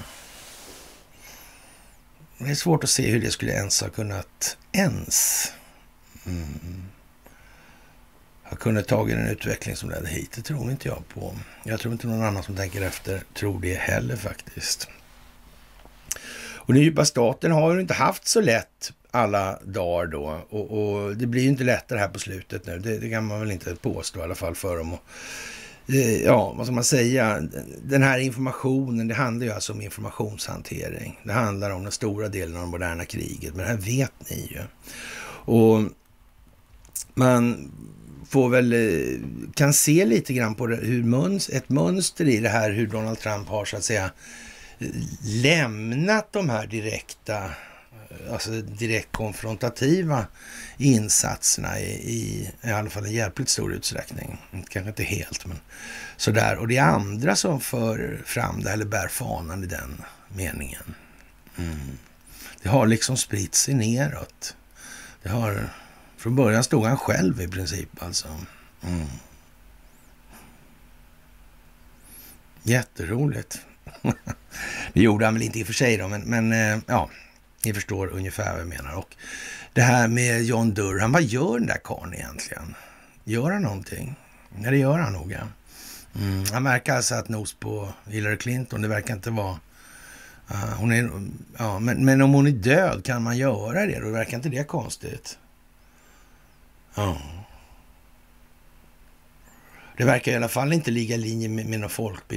Det är svårt att se hur det skulle ens ha kunnat ens mm, ha kunnat ta en utveckling som ledde hit. Det tror inte jag på. Jag tror inte någon annan som tänker efter tror det heller faktiskt. Och den djupa staten har ju inte haft så lätt alla dagar då. Och, och det blir ju inte lättare här på slutet nu. Det, det kan man väl inte påstå i alla fall för dem. Och, ja, vad ska man säga? Den här informationen, det handlar ju alltså om informationshantering. Det handlar om den stora delen av det moderna kriget. Men det här vet ni ju. Och man får väl, kan se lite grann på det, hur möns, ett mönster i det här, hur Donald Trump har så att säga lämnat de här direkta, alltså direkt konfrontativa insatserna i, i, i alla fall i hjälpligt stor utsträckning. Kanske inte helt, men sådär. Och det är andra som för fram det, eller bär fanan i den meningen. Mm. Det har liksom spritt sig neråt. Det har, från början stod han själv i princip alltså. Mm. Jätteroligt. Det gjorde han väl inte i och för sig då, men, men ja, ni förstår ungefär vad jag menar. Och det här med John Durham, vad gör den där karln egentligen? Gör han någonting? Ja, det gör han nog. Ja. Mm. Han märker alltså att nos på Hillary Clinton, det verkar inte vara... Uh, hon är, ja, men, men om hon är död, kan man göra det? Då verkar inte det konstigt. Ja. Uh. Det verkar i alla fall inte ligga i linje med, med någon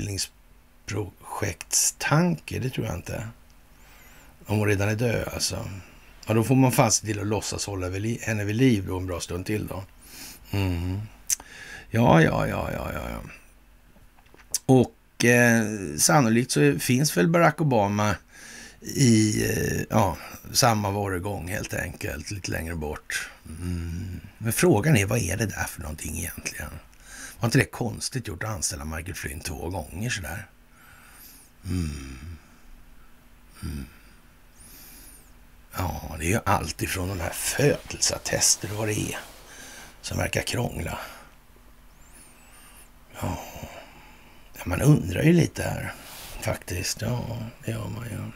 folkbildningsprojektstanke, det tror jag inte. Om hon redan är död alltså. Ja, då får man fast till att låtsas hålla vid, henne vid liv då en bra stund till då. Mm. Ja, ja, ja, ja, ja. ja. Och eh, sannolikt så finns väl Barack Obama i eh, ja, samma varugång helt enkelt, lite längre bort. Mm. Men frågan är, vad är det där för någonting egentligen? Var inte det konstigt gjort att anställa Michael Flynn två gånger sådär? Mm. Mm. Ja, det är ju allt ifrån de här födelseattester och vad det är som verkar krångla. Ja, man undrar ju lite här faktiskt. Ja, det gör man ju.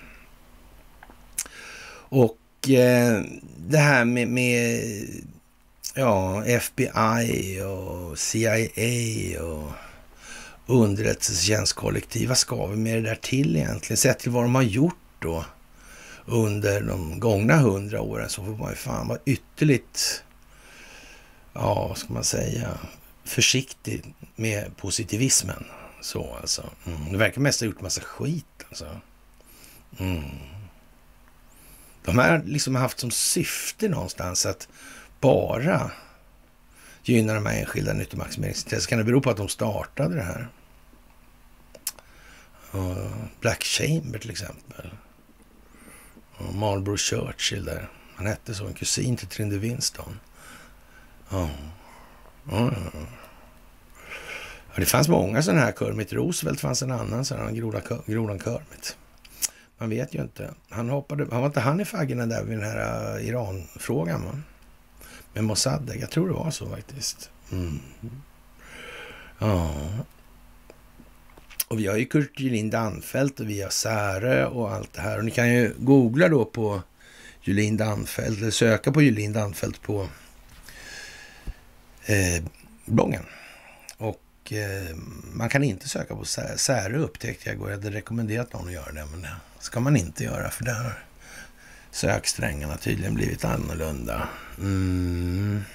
Och eh, det här med, med ja, F B I och C I A och underrättelsetjänstkollektiv, vad ska vi med det där till egentligen? Sett till vad de har gjort då under de gångna hundra åren, så får man ju fan vara ytterligt, ja, vad ska man säga, försiktig med positivismen. Så alltså. Mm. Det verkar mest ha gjort massa skit alltså. Mm. De har liksom haft som syfte någonstans att bara gynna de här enskilda nyttomaximeringsintressen. Kan det bero på att de startade det här? Uh, Black Chamber till exempel. Uh, Marlborough Churchill där. Han hette så, en kusin till Trinde Winston. Uh. Uh. Ja, det fanns många sådana här. Kermit Roosevelt fanns en annan sån här, Grodan Kermit. Man vet ju inte. Han hoppade, han var inte han i faggorna där vid den här uh, Iran-frågan, va? Med Mossadegh. Jag tror det var så faktiskt. Mm. Ja. Och vi har ju Kurt Julin Danfelt och vi har Särö och allt det här. Och ni kan ju googla då på Julin Danfelt, eller söka på Julin Danfelt på eh, bloggen. Och eh, man kan inte söka på Särö, upptäckte jag. Jag hade rekommenderat någon att göra det, men det ska man inte göra, för där har söksträngarna tydligen blivit annorlunda. Mm.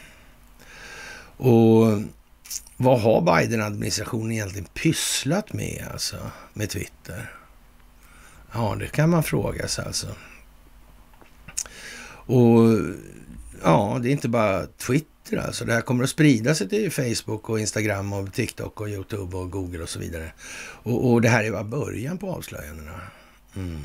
Och vad har Biden-administrationen egentligen pysslat med alltså, med Twitter? Ja, det kan man fråga sig alltså. Och ja, det är inte bara Twitter alltså. Det här kommer att sprida sig till Facebook och Instagram och TikTok och YouTube och Google och så vidare. Och, och det här är bara början på avslöjandena. Mm.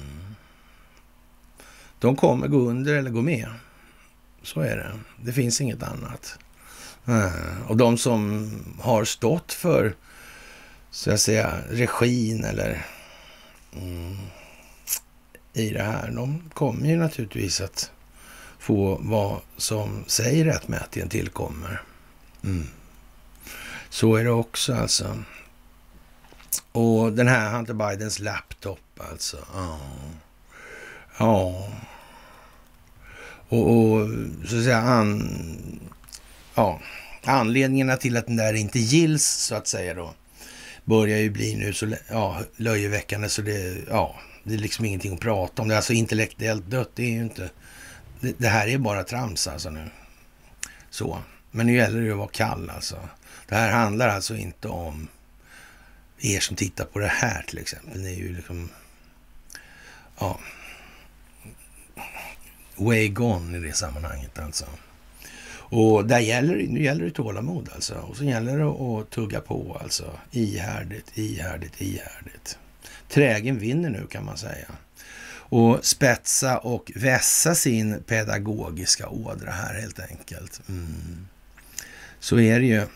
De kommer gå under eller gå med. Så är det. Det finns inget annat. Och de som har stått för, så att säga, regin eller mm, i det här, de kommer ju naturligtvis att få vad som säger rättmätigen tillkommer. Mm. Så är det också alltså. Och den här Hunter Bidens laptop alltså. Ja. Ja. Och, och så att säga an, ja, anledningarna till att den där inte gills så att säga då börjar ju bli nu så ja, löjeväckande så det, ja, det är liksom ingenting att prata om. Det är alltså intellektuellt dött, det är ju inte, det, det här är bara trams alltså nu. Så, men nu gäller det ju att vara kall alltså. Det här handlar alltså inte om er som tittar på det här till exempel. Ni är ju liksom, ja, way gone i det sammanhanget alltså. Och där gäller, nu gäller det tålamod alltså. Och så gäller det att tugga på alltså. Ihärdigt, ihärdigt, ihärdigt. Trägen vinner nu kan man säga. Och spetsa och vässa sin pedagogiska ådra här helt enkelt. Mm. Så är det ju.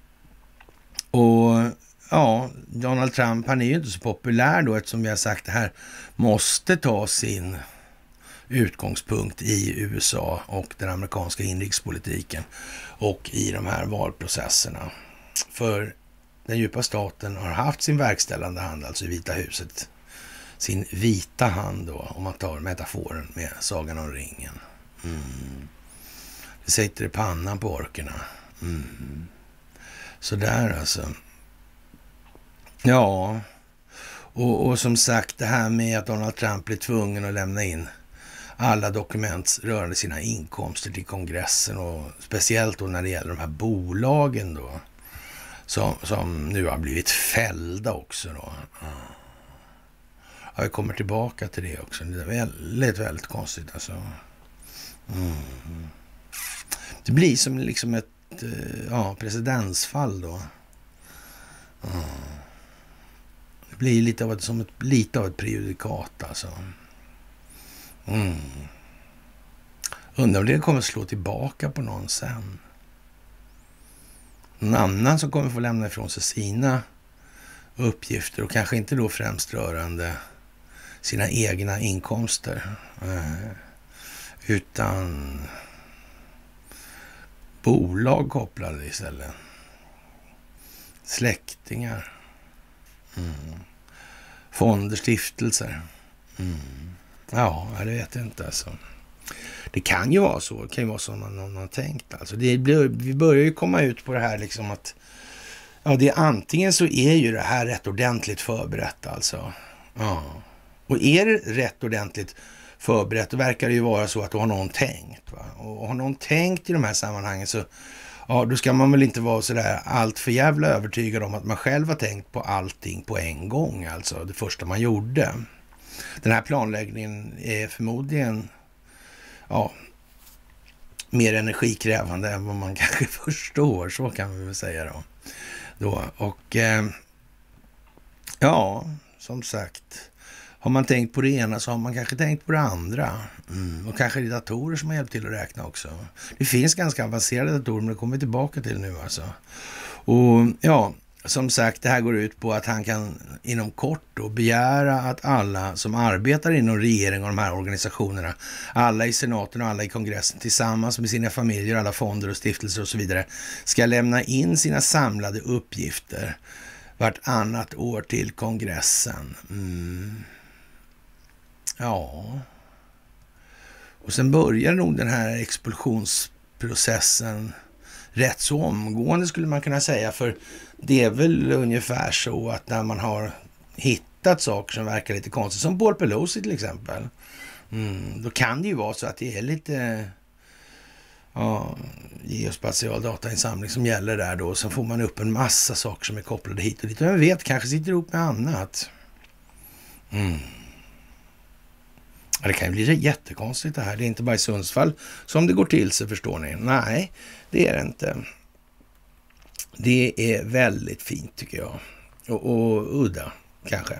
Och ja, Donald Trump, han är ju inte så populär då, eftersom vi har sagt det här måste ta sin utgångspunkt i U S A och den amerikanska inrikespolitiken och i de här valprocesserna. För den djupa staten har haft sin verkställande hand, alltså i Vita huset, sin vita hand då, om man tar metaforen med Sagan om ringen. Mm. Det sätter i pannan på orkerna. Mm. Så där alltså. Ja, och, och som sagt det här med att Donald Trump blir tvungen att lämna in alla dokument rörande sina inkomster till kongressen, och speciellt då när det gäller de här bolagen då som, som nu har blivit fällda också då. Ja, vi kommer tillbaka till det också. Det är väldigt, väldigt konstigt alltså. Mm. Det blir som liksom ett ja, presidentsfall då. Mm. Det blir lite av ett, som ett, lite av ett prejudikat alltså. Mm. Undrar om det kommer slå tillbaka på någon sen. Någon annan som kommer få lämna ifrån sig sina uppgifter, och kanske inte då främst rörande sina egna inkomster. Eh, utan bolag kopplade istället. Släktingar. Mm. Fonder, stiftelser. Mm. Ja, det vet jag inte alltså. Det kan ju vara så. Det kan ju vara så man, man har tänkt. Alltså det blir, vi börjar ju komma ut på det här liksom att ja, det är antingen så är ju det här rätt ordentligt förberett alltså. Ja. Och är det rätt ordentligt förberett, då verkar det ju vara så att då har någon tänkt. Va? Och har någon tänkt i de här sammanhangen, så ja, då ska man väl inte vara så där allt för jävla övertygad om att man själv har tänkt på allting på en gång, alltså det första man gjorde. Den här planläggningen är förmodligen ja, mer energikrävande än vad man kanske förstår, så kan vi väl säga då. då. Och eh, ja, som sagt, har man tänkt på det ena så har man kanske tänkt på det andra. Mm. Och kanske det är datorer som har hjälpt till att räkna också. Det finns ganska avancerade datorer, men det kommer vi tillbaka till nu alltså. Och ja, som sagt, det här går ut på att han kan inom kort då begära att alla som arbetar inom regeringen och de här organisationerna, alla i senaten och alla i kongressen tillsammans med sina familjer, alla fonder och stiftelser och så vidare, ska lämna in sina samlade uppgifter vartannat år till kongressen. Mm. Ja. Och sen börjar nog den här expulsionsprocessen rätt så omgående, skulle man kunna säga, för det är väl ungefär så att när man har hittat saker som verkar lite konstigt, som Paul Pelosi till exempel, mm, då kan det ju vara så att det är lite ja, geospatial datainsamling som gäller där då. Sen får man upp en massa saker som är kopplade hit och dit, och jag vet, kanske sitter ihop med annat. Mm. Ja, det kan ju bli jättekonstigt det här. Det är inte bara i Sundsvall som det går till sig, förstår ni. Nej, det är det inte. Det är väldigt fint tycker jag. Och, och udda, kanske.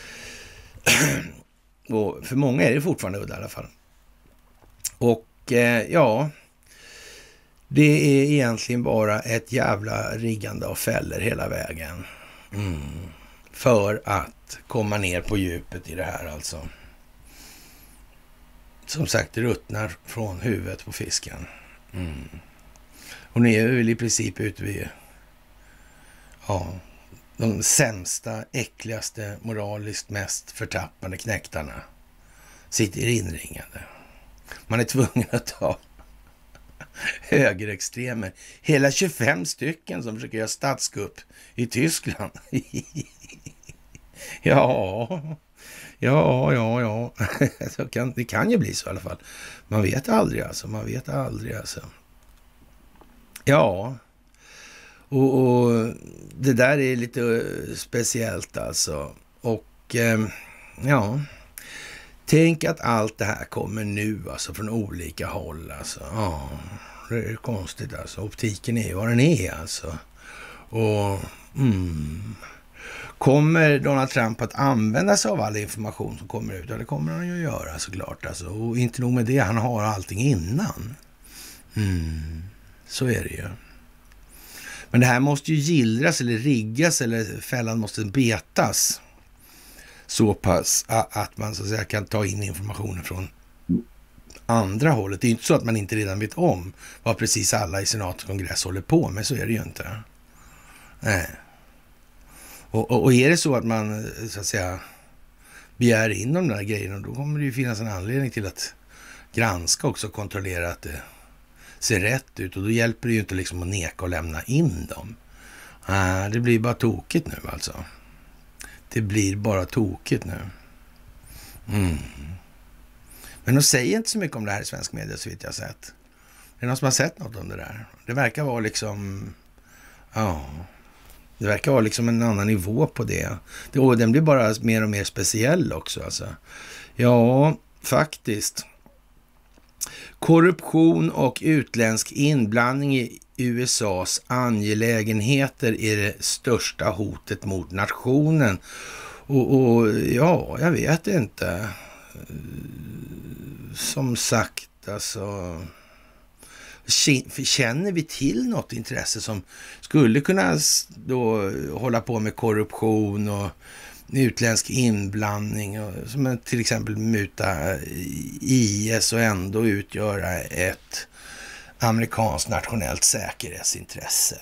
Och för många är det fortfarande udda i alla fall. Och eh, ja, det är egentligen bara ett jävla riggande av fällor hela vägen. Mm. För att komma ner på djupet i det här alltså. Som sagt, det ruttnar från huvudet på fisken. Mm. Och ni är väl i princip ute vid ja, de sämsta, äckligaste, moraliskt mest förtappande knäktarna sitter inringade. Man är tvungen att ta högerextremer. Hela tjugofem stycken som försöker göra statskupp i Tyskland. ja... Ja, ja, ja. Det kan ju bli så i alla fall. Man vet aldrig alltså. Man vet aldrig alltså. Ja. Och, och det där är lite speciellt alltså. Och eh, ja. Tänk att allt det här kommer nu alltså från olika håll alltså. Ja. det är konstigt alltså. Optiken är vad den är alltså. Och mm, kommer Donald Trump att använda sig av all information som kommer ut? Ja, det kommer han ju att göra såklart alltså. Och inte nog med det, han har allting innan. Mm, så är det ju. Men det här måste ju gillras eller riggas eller fällan måste betas så pass att man så att säga kan ta in informationen från andra hållet. Det är ju inte så att man inte redan vet om vad precis alla i senat och kongress håller på med, så är det ju inte. Nej. Och, och, och är det så att man så att säga begär in de där grejerna, då kommer det ju finnas en anledning till att granska också och kontrollera att det ser rätt ut. Och då hjälper det ju inte liksom att neka och lämna in dem. Ah, det blir bara tokigt nu alltså. Det blir bara tokigt nu. Mm. Men de säger inte så mycket om det här i svensk media så vitt jag har sett. Det är någon som har sett något om det där. Det verkar vara liksom... Ja... Det verkar vara liksom en annan nivå på det. det och den blir bara mer och mer speciell också. Alltså. Ja, faktiskt. Korruption och utländsk inblandning i U S A:s angelägenheter är det största hotet mot nationen. Och, och ja, jag vet inte. Som sagt, alltså... Känner vi till något intresse som skulle kunna då hålla på med korruption och utländsk inblandning och som till exempel muta I S och ändå utgöra ett amerikanskt nationellt säkerhetsintresse?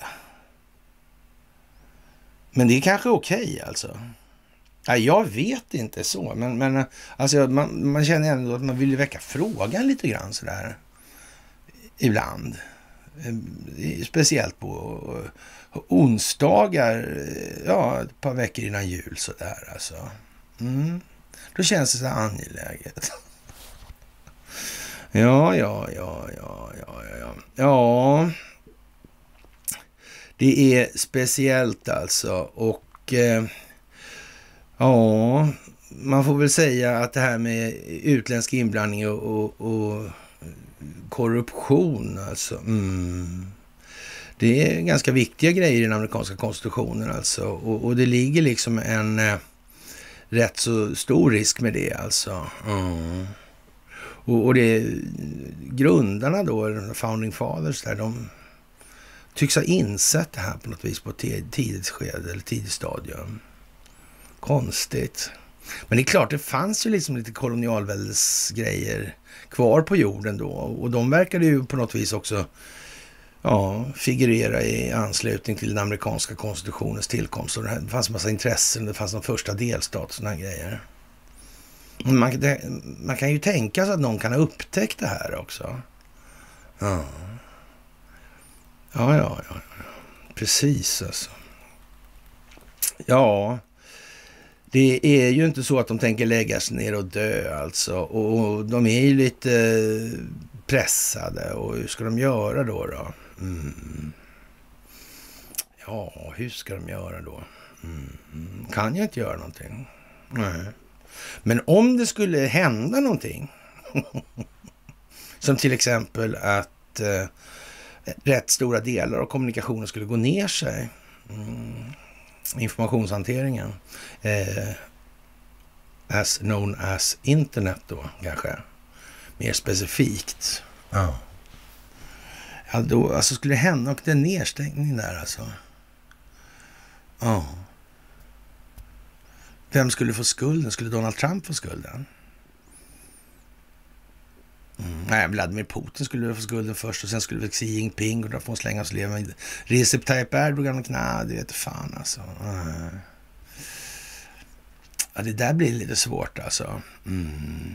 Men det är kanske okej okay, alltså. Ja, jag vet inte så, men, men alltså, man, man känner ändå att man vill väcka frågan lite grann sådär. Ibland. Speciellt på onsdagar, ja, ett par veckor innan jul sådär alltså. Mm. Då känns det så angeläget. Ja, ja, ja, ja, ja, ja. Ja, det är speciellt alltså. Och eh, ja, man får väl säga att det här med utländsk inblandning och, och, och korruption alltså. Mm. Det är ganska viktiga grejer i den amerikanska konstitutionen alltså. Och, och det ligger liksom en eh, rätt så stor risk med det alltså. Mm. Och, och det grundarna då, founding fathers där, de tycks ha insett det här på något vis på ett tidigt skede eller tidigt stadium. Konstigt. Men det är klart, det fanns ju liksom lite kolonialväldesgrejer kvar på jorden då. Och de verkade ju på något vis också ja, figurera i anslutning till den amerikanska konstitutionens tillkomst. Och det fanns en massa intressen, det fanns en första delstat och sådana här grejer. Man, det, man kan ju tänka sig att någon kan ha upptäckt det här också. Ja, ja, ja, ja. Precis alltså. Ja, det är ju inte så att de tänker lägga sig ner och dö alltså. Och de är ju lite pressade. Och hur ska de göra då då? Mm. Ja, hur ska de göra då? Mm. Kan jag inte göra någonting? Nej. Men om det skulle hända någonting. Som till exempel att eh, rätt stora delar av kommunikationen skulle gå ner sig. Mm. Informationshanteringen. Eh, as known as internet då kanske. Mer specifikt. Ja. Ja då, alltså skulle det hända och en nedstängning där alltså. Ja. Vem skulle få skulden? Skulle Donald Trump få skulden? Mm. Nej, Vladimir Putin skulle få skulden först och sen skulle Xi Jinping och då får hon slänga och leva. Recep Tayyip Erdogan, nej, det vet fan alltså. Mm. Ja, det där blir lite svårt alltså. Mm.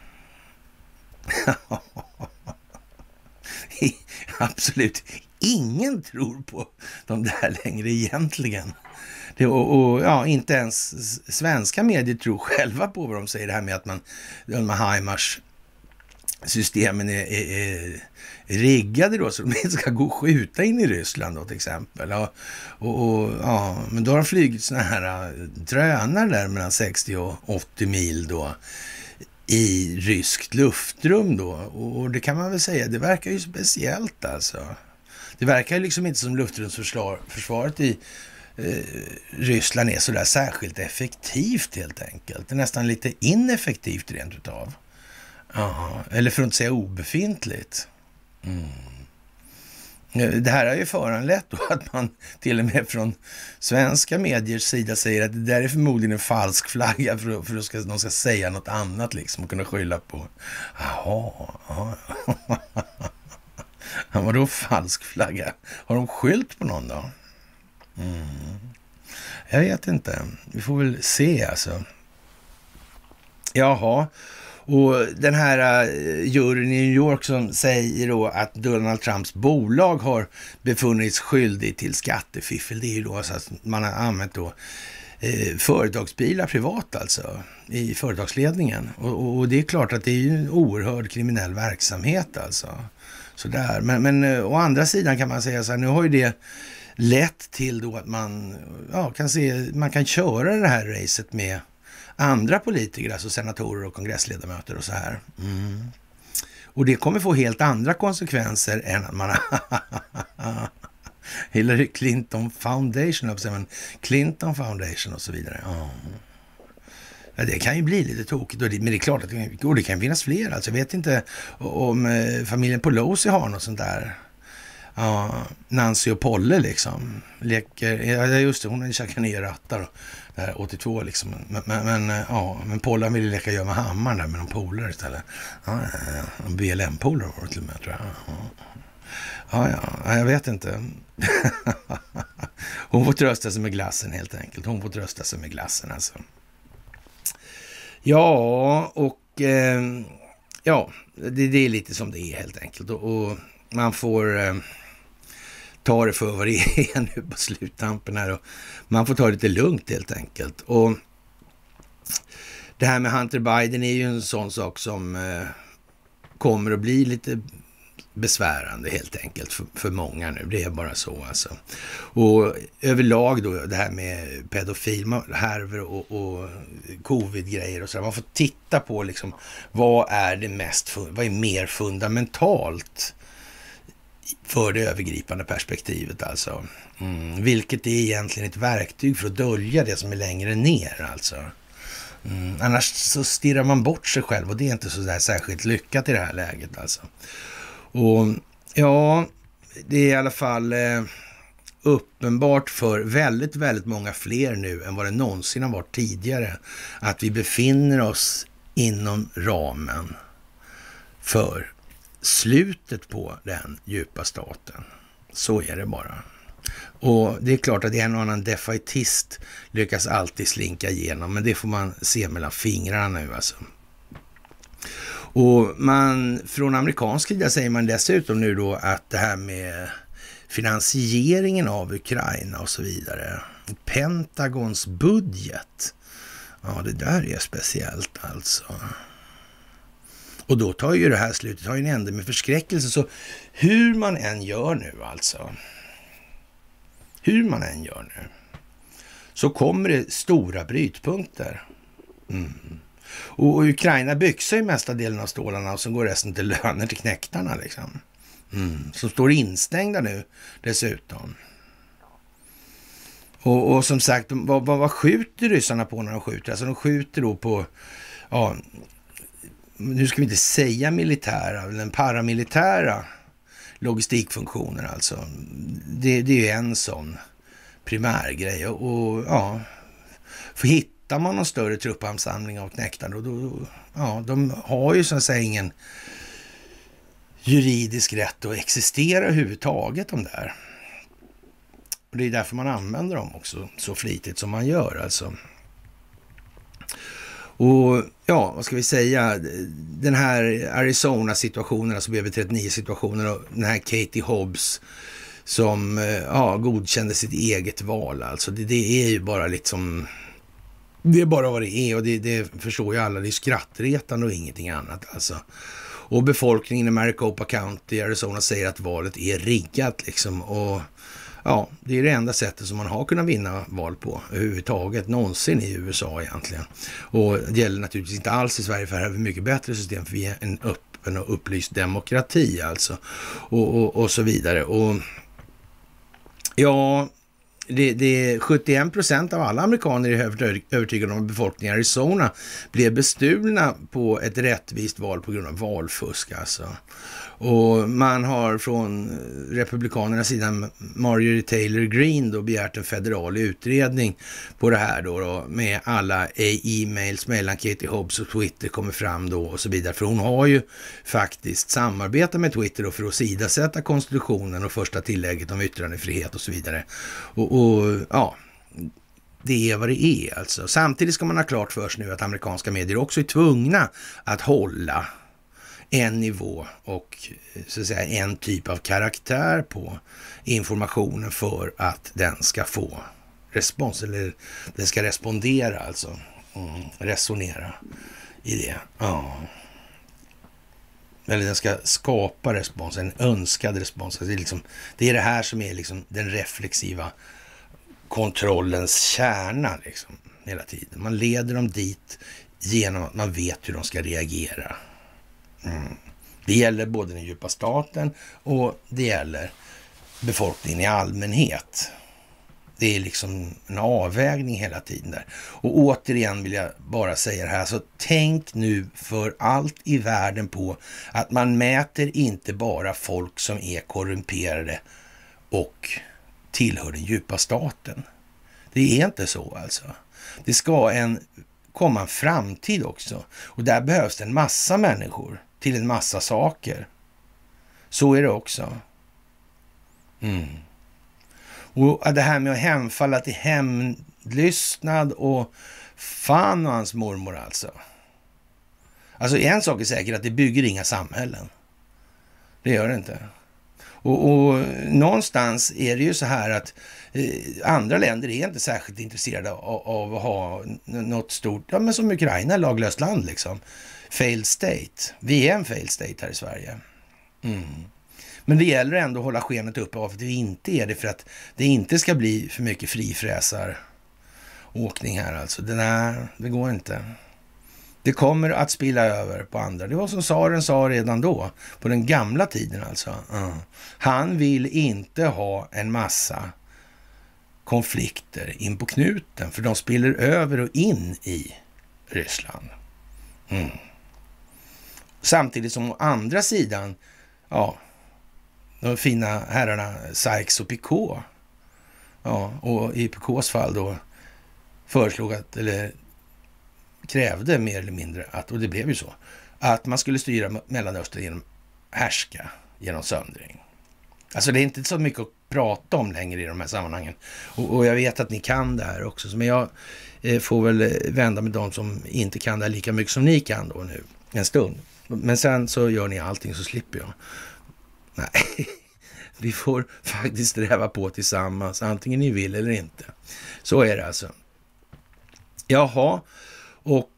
Absolut. Ingen tror på de där längre egentligen. Det, och, och ja, inte ens svenska medier tror själva på vad de säger. Det här med att man, de här HIMARS systemen är, är, är riggade då så de inte ska gå och skjuta in i Ryssland då till exempel. Och, och, och, ja, men då har de flugit såna här drönare där mellan sextio och åttio mil då i ryskt luftrum då. Och det kan man väl säga, det verkar ju speciellt alltså. Det verkar ju liksom inte som luftrumsförsvaret i eh, Ryssland är sådär särskilt effektivt helt enkelt. Det är nästan lite ineffektivt rent utav. Ja, eller för att inte säga obefintligt. Mm. Det här har ju föranlett då att man till och med från svenska mediers sida säger att det där är förmodligen en falsk flagga för att, för att ska, de ska säga något annat liksom och kunna skylla på. Jaha, ja. Vadå falsk flagga? Har de skyllt på någon då? Mm. Jag vet inte. Vi får väl se alltså. Jaha. Och den här uh, juryn i New York som säger då att Donald Trumps bolag har befunnits skyldig till skattefiffel. Det är ju då så att man har använt då eh, företagsbilar privat alltså i företagsledningen. Och, och det är klart att det är ju en oerhörd kriminell verksamhet alltså. Sådär. Men, men uh, å andra sidan kan man säga så här, nu har ju det lett till då att man, ja, kan se, man kan köra det här racet med andra politiker, alltså senatorer och kongressledamöter och så här. Mm. Och det kommer få helt andra konsekvenser än att man Hillary Clinton Foundation, Clinton Foundation och så vidare. Ja. Ja, det kan ju bli lite tokigt, men det är klart att det, och det kan finnas fler. Alltså, jag vet inte om eh, familjen Pelosi har något sånt där. Ja, Nancy och Polle liksom leker, ja just det, hon har ju käkat ner rattar då, där åttiotvå liksom, men, men, men ja, men Polle ville leka göra med hammaren där med de polare istället. Ja, ja, ja. B L M-polare var det till och med, tror jag. Ja, ja, ja, jag vet inte. Hon får trösta sig med glassen helt enkelt. Hon får trösta sig med glassen alltså. Ja, och eh, ja, det, det är lite som det är helt enkelt. Och, och man får eh, ta det för vad det är nu på sluttampen här. Och man får ta det lite lugnt helt enkelt. Och det här med Hunter Biden är ju en sån sak som eh, kommer att bli lite besvärande helt enkelt för, för många nu. Det är bara så alltså. Och överlag då det här med pedofilhärvor och, och covid-grejer och så där. Man får titta på liksom vad är det mest, vad är mer fundamentalt för det övergripande perspektivet alltså. Mm, vilket är egentligen ett verktyg för att dölja det som är längre ner alltså. Mm, annars så stirrar man bort sig själv och det är inte så där särskilt lyckat i det här läget alltså. Och ja, det är i alla fall eh, uppenbart för väldigt, väldigt många fler nu än vad det någonsin har varit tidigare att vi befinner oss inom ramen för slutet på den djupa staten. Så är det bara. Och det är klart att en och annan defaitist lyckas alltid slinka igenom, men det får man se mellan fingrarna nu alltså. Och man, från amerikansk sida säger man dessutom nu då att det här med finansieringen av Ukraina och så vidare, Pentagons budget, ja det där är speciellt alltså. Och då tar ju det här slutet, har ju en ände med förskräckelse, så hur man än gör nu alltså, hur man än gör nu, så kommer det stora brytpunkter. Mm. Och Ukraina byxar ju mesta delen av stålarna och så går resten till löner till knäktarna liksom. Mm. Som står instängda nu dessutom. Och, och som sagt, vad, vad, vad skjuter ryssarna på när de skjuter? Alltså de skjuter då på, ja, nu ska vi inte säga militära, eller paramilitära logistikfunktioner alltså. Det, det är ju en sån primärgrej. Och, och ja, för hittar man någon större truppansamling av knäktar då, då, ja, de har ju så att säga ingen juridisk rätt att existera överhuvudtaget de där. Och det är därför man använder dem också så flitigt som man gör alltså. Och ja, vad ska vi säga, den här Arizona-situationen, alltså B B trettionio-situationen och den här Katie Hobbs som ja, godkände sitt eget val alltså. Det, det är ju bara liksom, det är bara vad det är och det, det förstår ju alla, det är skrattretande och ingenting annat alltså. Och befolkningen i Maricopa County, Arizona, säger att valet är riggat liksom och ja, det är det enda sättet som man har kunnat vinna val på överhuvudtaget någonsin i U S A egentligen. Och det gäller naturligtvis inte alls i Sverige, för här har vi mycket bättre system, för vi är en öppen och upplyst demokrati alltså. Och, och, och så vidare. Och ja, det, det är sjuttioen procent av alla amerikaner är övertygade om att befolkningen i Arizona blev bestulna på ett rättvist val på grund av valfusk alltså. Och man har från republikanernas sida, Marjorie Taylor Greene, då begärt en federal utredning på det här då, då med alla e-mails mellan Katie Hobbs och Twitter kommer fram då och så vidare. För hon har ju faktiskt samarbetat med Twitter då för att sidosätta konstitutionen och första tillägget om yttrandefrihet och så vidare. Och, och ja, det är vad det är alltså. Samtidigt ska man ha klart för sig nu att amerikanska medier också är tvungna att hålla en nivå och så att säga en typ av karaktär på informationen för att den ska få respons, eller den ska respondera alltså, mm, resonera i det. Ja. Eller den ska skapa respons, en önskad respons. Det är, liksom, det är det här som är liksom den reflexiva kontrollens kärna liksom, hela tiden. Man leder dem dit genom att man vet hur de ska reagera. Mm. Det gäller både den djupa staten och det gäller befolkningen i allmänhet. Det är liksom en avvägning hela tiden där. Och återigen vill jag bara säga det här. Så tänk nu för allt i världen på att man mäter inte bara folk som är korrumperade och tillhör den djupa staten. Det är inte så alltså. Det ska en komma en framtid också. Och där behövs det en massa människor till en massa saker. Så är det också. Mm. Och det här med att hemfalla till hämndlystnad och fan och hans mormor alltså. Alltså en sak är säker, att det bygger inga samhällen. Det gör det inte. Och, och någonstans är det ju så här att eh, andra länder är inte särskilt intresserade av, av att ha något stort, ja men som Ukraina, laglöst land liksom. Failed state. Vi är en failed state här i Sverige. Mm. Men det gäller ändå att hålla skenet upp av att vi inte är det, för att det inte ska bli för mycket frifräsar åkning här alltså. Det, där, det går inte. Det kommer att spilla över på andra. Det var som Tsaren sa redan då, på den gamla tiden alltså. Mm. Han vill inte ha en massa konflikter in på knuten, för de spiller över och in i Ryssland. Mm. Samtidigt som å andra sidan, ja, de fina herrarna Sykes och Picot, ja, och i Picots fall då föreslog att, eller krävde mer eller mindre att, och det blev ju så, att man skulle styra Mellanöstern genom härska, genom söndring. Alltså det är inte så mycket att prata om längre i de här sammanhangen. Och, och jag vet att ni kan det här också, men jag eh, får väl vända med de som inte kan det här lika mycket som ni kan då nu, en stund. Men sen så gör ni allting så slipper jag. Nej, vi får faktiskt sträva på tillsammans, antingen ni vill eller inte. Så är det alltså. Jaha, och,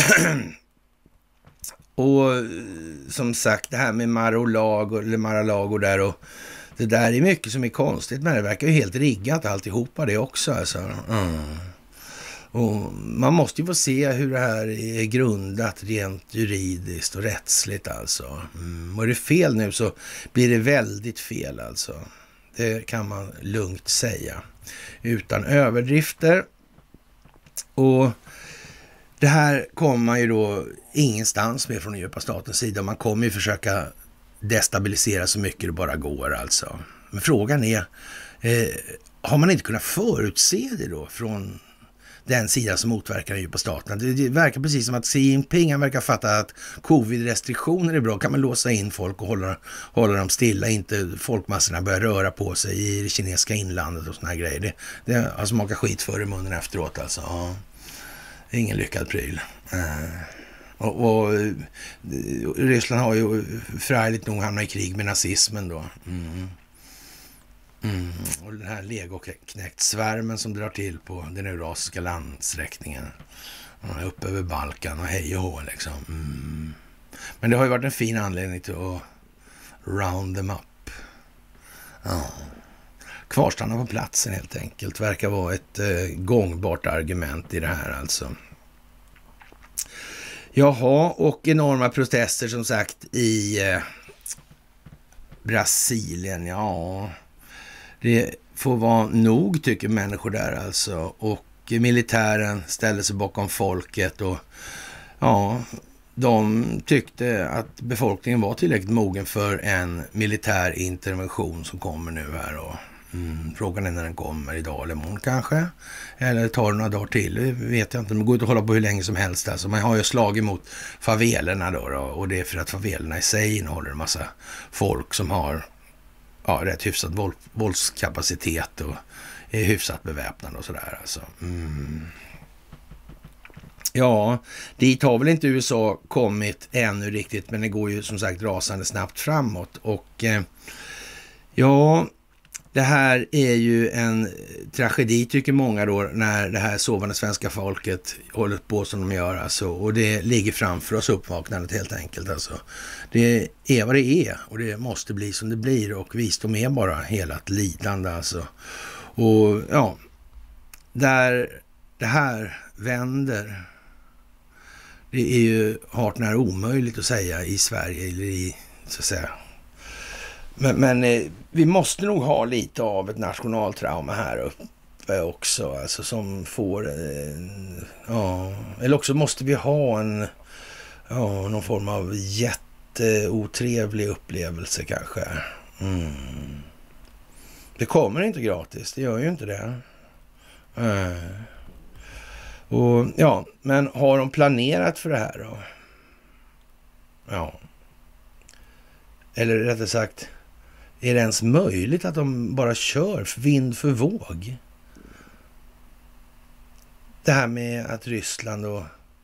och som sagt, det här med Mar-a-Lago, eller Mar-a-Lago där, och det där är mycket som är konstigt, men det verkar ju helt riggat alltihopa det också alltså. Mm. Och man måste ju få se hur det här är grundat rent juridiskt och rättsligt alltså. Mm. Och är det fel nu så blir det väldigt fel alltså. Det kan man lugnt säga. Utan överdrifter. Och det här kommer man ju då ingenstans med från den djupa statens sida. Man kommer ju försöka destabilisera så mycket det bara går alltså. Men frågan är, eh, har man inte kunnat förutse det då från den sida som motverkar den djupa staten? Det, det verkar precis som att Xi Jinping, han verkar fatta att covid-restriktioner är bra. Kan man låsa in folk och hålla, hålla dem stilla, inte folkmassorna börjar röra på sig i det kinesiska inlandet och såna här grejer. Det, det har smakat skit för i munnen efteråt alltså. Ja, ingen lyckad pryl. Uh. Och, och Ryssland har ju förärligt nog hamnat i krig med nazismen då. Mm. Mm. Och den här legoknäckt-svärmen som drar till på den eurasiska landsträckningen. Upp över Balkan och hej och hå liksom. Mm. Men det har ju varit en fin anledning till att round them up. Ja. kvarstanna på platsen helt enkelt. Verkar vara ett eh, gångbart argument i det här alltså. Jaha, och enorma protester som sagt i eh, Brasilien. Ja, det får vara nog tycker människor där alltså. Och militären ställer sig bakom folket och ja, de tyckte att befolkningen var tillräckligt mogen för en militär intervention som kommer nu här. Och, mm, frågan är när den kommer, idag eller imorgon kanske. Eller tar det några dagar till, det vet jag inte. Men det går inte att hålla på hur länge som helst. Alltså, man har ju slag emot favelerna då, då. Och det är för att favelerna i sig innehåller en massa folk som har ja, rätt hyfsat våld, våldskapacitet och är hyfsat beväpnade och sådär. Alltså. Mm. Ja, dit har väl inte U S A kommit ännu riktigt, men det går ju som sagt rasande snabbt framåt. Och eh, ja, det här är ju en tragedi tycker många då, när det här sovande svenska folket håller på som de gör alltså. Och det ligger framför oss uppvaknandet helt enkelt alltså. Det är vad det är och det måste bli som det blir, och visdom är bara hela ett lidande alltså. Och ja, där det här vänder, det är ju hart när omöjligt att säga i Sverige eller i, så att säga. Men, men eh, vi måste nog ha lite av ett nationaltrauma här uppe också, alltså som får, eh, ja, eller också måste vi ha en, ja, någon form av jätteotrevlig upplevelse kanske. Mm. Det kommer inte gratis, det gör ju inte det. Mm. Och ja, men har de planerat för det här då? Ja. Eller rättare sagt, är det ens möjligt att de bara kör för vind för våg? Det här med att Ryssland och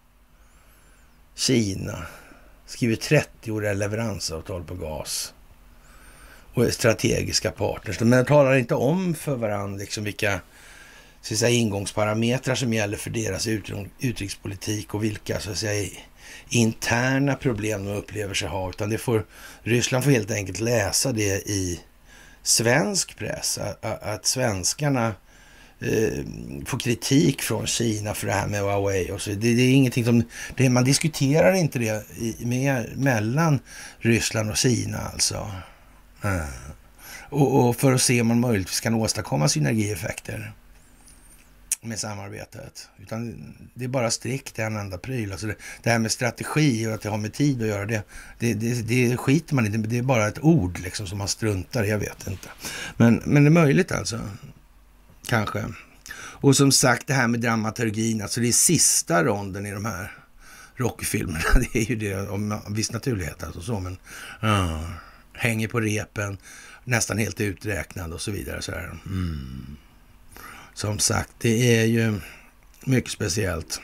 Kina skriver trettio-åriga leveransavtal på gas och är strategiska partners. Men talar inte om för varandra liksom vilka så att säga, ingångsparametrar som gäller för deras utrikespolitik och vilka så att säga, interna problem de upplever sig ha, utan det får Ryssland får helt enkelt läsa det i svensk press, att, att svenskarna eh, får kritik från Kina för det här med Huawei och så. Det, det är ingenting som, det, man diskuterar inte det i, med, mellan Ryssland och Kina alltså. Mm. Och, och för att se om man möjligtvis kan åstadkomma synergieffekter med samarbetet. Utan det är bara strikt en enda pryl. Alltså det, det här med strategi och att det har med tid att göra det, det, det, det skiter man inte. Det är bara ett ord liksom som man struntar, jag vet inte. Men, men det är möjligt alltså. Kanske. Och som sagt det här med dramaturgin, alltså det är sista ronden i de här Rocky-filmerna. Det är ju det om viss naturlighet alltså så, men uh, hänger på repen, nästan helt uträknad och så vidare så här. Mm. Som sagt, det är ju mycket speciellt.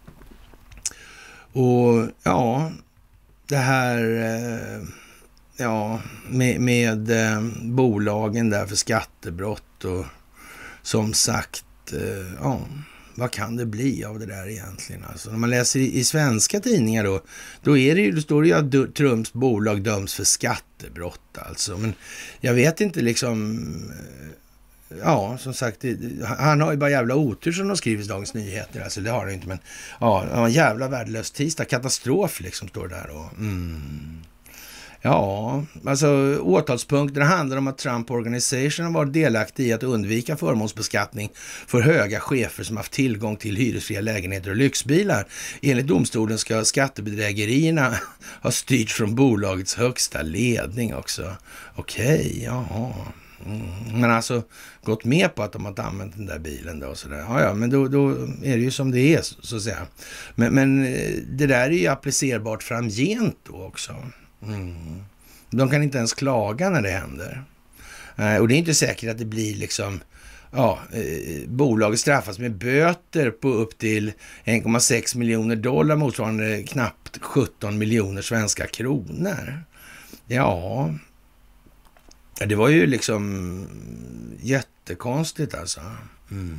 Och ja, det här ja, med, med bolagen där för skattebrott och som sagt, ja, vad kan det bli av det där egentligen? Alltså, när man läser i, i svenska tidningar då, då, är det ju, då står det ju att Trumps bolag döms för skattebrott alltså. Men jag vet inte liksom. Ja, som sagt, det, han har ju bara jävla otur som de skriver i Dagens Nyheter. Alltså det har han inte, men ja, en jävla värdelös tisdag. Katastrof liksom står det där. Och, mm. Ja, alltså åtalspunkterna handlar om att Trump Organization har varit delaktig i att undvika förmånsbeskattning för höga chefer som haft tillgång till hyresfria lägenheter och lyxbilar. Enligt domstolen ska skattebedrägerierna ha styrts från bolagets högsta ledning också. Okej, okay, jaha. Mm. Men alltså gått med på att de har använt den där bilen då och sådär. Ja, ja, men då, då är det ju som det är så att säga. Men, men det där är ju applicerbart framgent då också. Mm. De kan inte ens klaga när det händer. Eh, och det är inte säkert att det blir liksom, ja, eh, bolaget straffas med böter på upp till en komma sex miljoner dollar motsvarande knappt sjutton miljoner svenska kronor. Ja, det var ju liksom jättekonstigt alltså. Mm.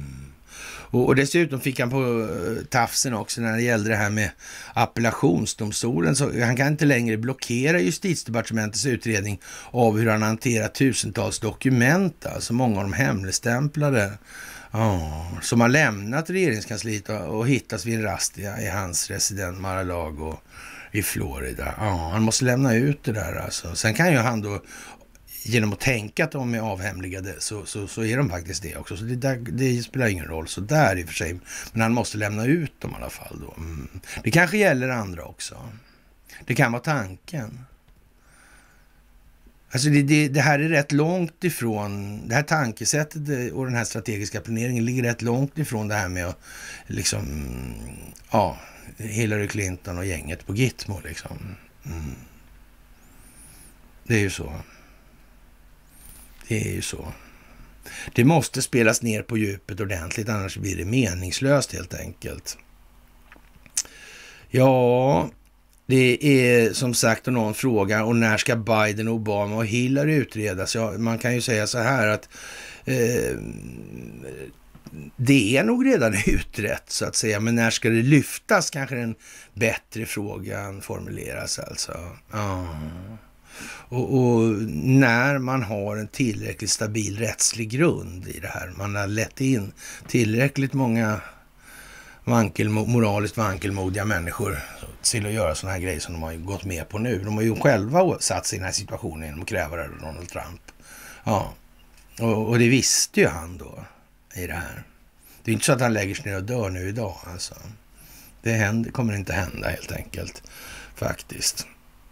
Och, och dessutom fick han på tafsen också när det gällde det här med appellationsdomstolen. Så han kan inte längre blockera justitiedepartementets utredning av hur han hanterar tusentals dokument, alltså många av dem hemligstämplade. Ja, som har lämnat regeringskansliet och, och hittas vid en rast i, i hans resident Mar-a-Lago i Florida. Ja, han måste lämna ut det där alltså. Sen kan ju han då, genom att tänka att de är avhemligade, så, så, så är de faktiskt det också. Så det, där, det spelar ingen roll så där i och för sig. Men han måste lämna ut dem i alla fall då. Mm. Det kanske gäller andra också. Det kan vara tanken. Alltså det, det, det här är rätt långt ifrån, det här tankesättet och den här strategiska planeringen ligger rätt långt ifrån det här med att liksom, ja, Hillary Clinton och gänget på Gitmo liksom. Mm. Det är ju så. Det är ju så. Det måste spelas ner på djupet ordentligt, annars blir det meningslöst helt enkelt. Ja, det är som sagt någon fråga, och när ska Biden, Obama och Hillary utredas? Ja, man kan ju säga så här att eh, det är nog redan utrett så att säga, men när ska det lyftas? Kanske en bättre frågan formuleras alltså. Ja. Och, och när man har en tillräckligt stabil rättslig grund i det här, man har lett in tillräckligt många vankel, moraliskt vankelmodiga människor till att göra sådana här grejer som de har gått med på nu. De har ju själva satt sig i den här situationen genom att kräva det av Donald Trump. Ja, och, och det visste ju han då i det här. Det är inte så att han lägger sig ner och dör nu idag alltså. Det händer, kommer inte hända helt enkelt faktiskt.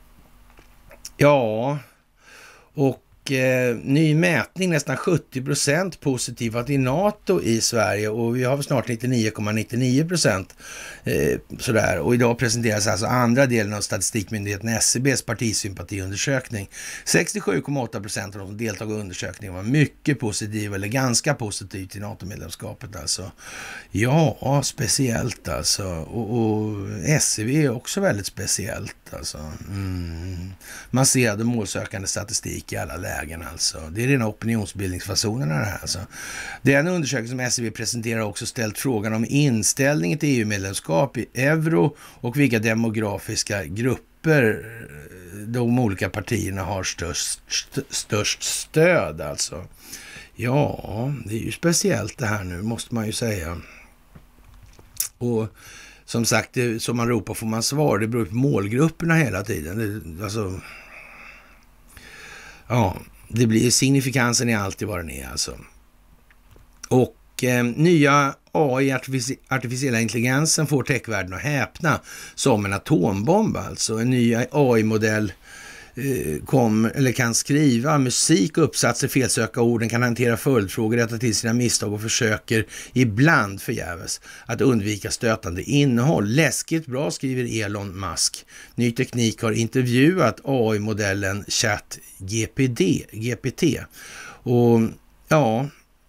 Ja, och eh, ny mätning, nästan sjuttio procent positiva till NATO i Sverige, och vi har snart nittionio komma nittionio procent eh, sådär. Och idag presenteras alltså andra delen av statistikmyndigheten S C B:s partisympatiundersökning. sextiosju komma åtta procent av de som deltog i undersökningen var mycket positiva eller ganska positivt till NATO-medlemskapet alltså. Ja, speciellt alltså. Och, och S C B är också väldigt speciellt alltså. Mm. Man ser det målsökande statistik i alla lägen alltså. Det är rena opinionsbildningsfasonerna det här alltså. Det är en undersökning som S C B presenterar också ställt frågan om inställningen till E U-medlemskap i euro och vilka demografiska grupper de olika partierna har störst, störst stöd alltså. Ja, det är ju speciellt det här nu, måste man ju säga. Och som sagt, det, som man ropar får man svar. Det beror på målgrupperna hela tiden. Det, alltså, ja, det blir signifikansen i alltid vad den är alltså. Och eh, nya A I, artific- artificiella intelligensen, får techvärlden att häpna som en atombomb alltså. En ny A I-modell eh, kom, eller kan skriva musik, uppsatser, felsöka orden, kan hantera följdfrågor, rätta till sina misstag och försöker ibland förgäves att undvika stötande innehåll. Läskigt bra, skriver Elon Musk. Ny teknik har intervjuat A I-modellen ChatGPT. G P T. Och ja,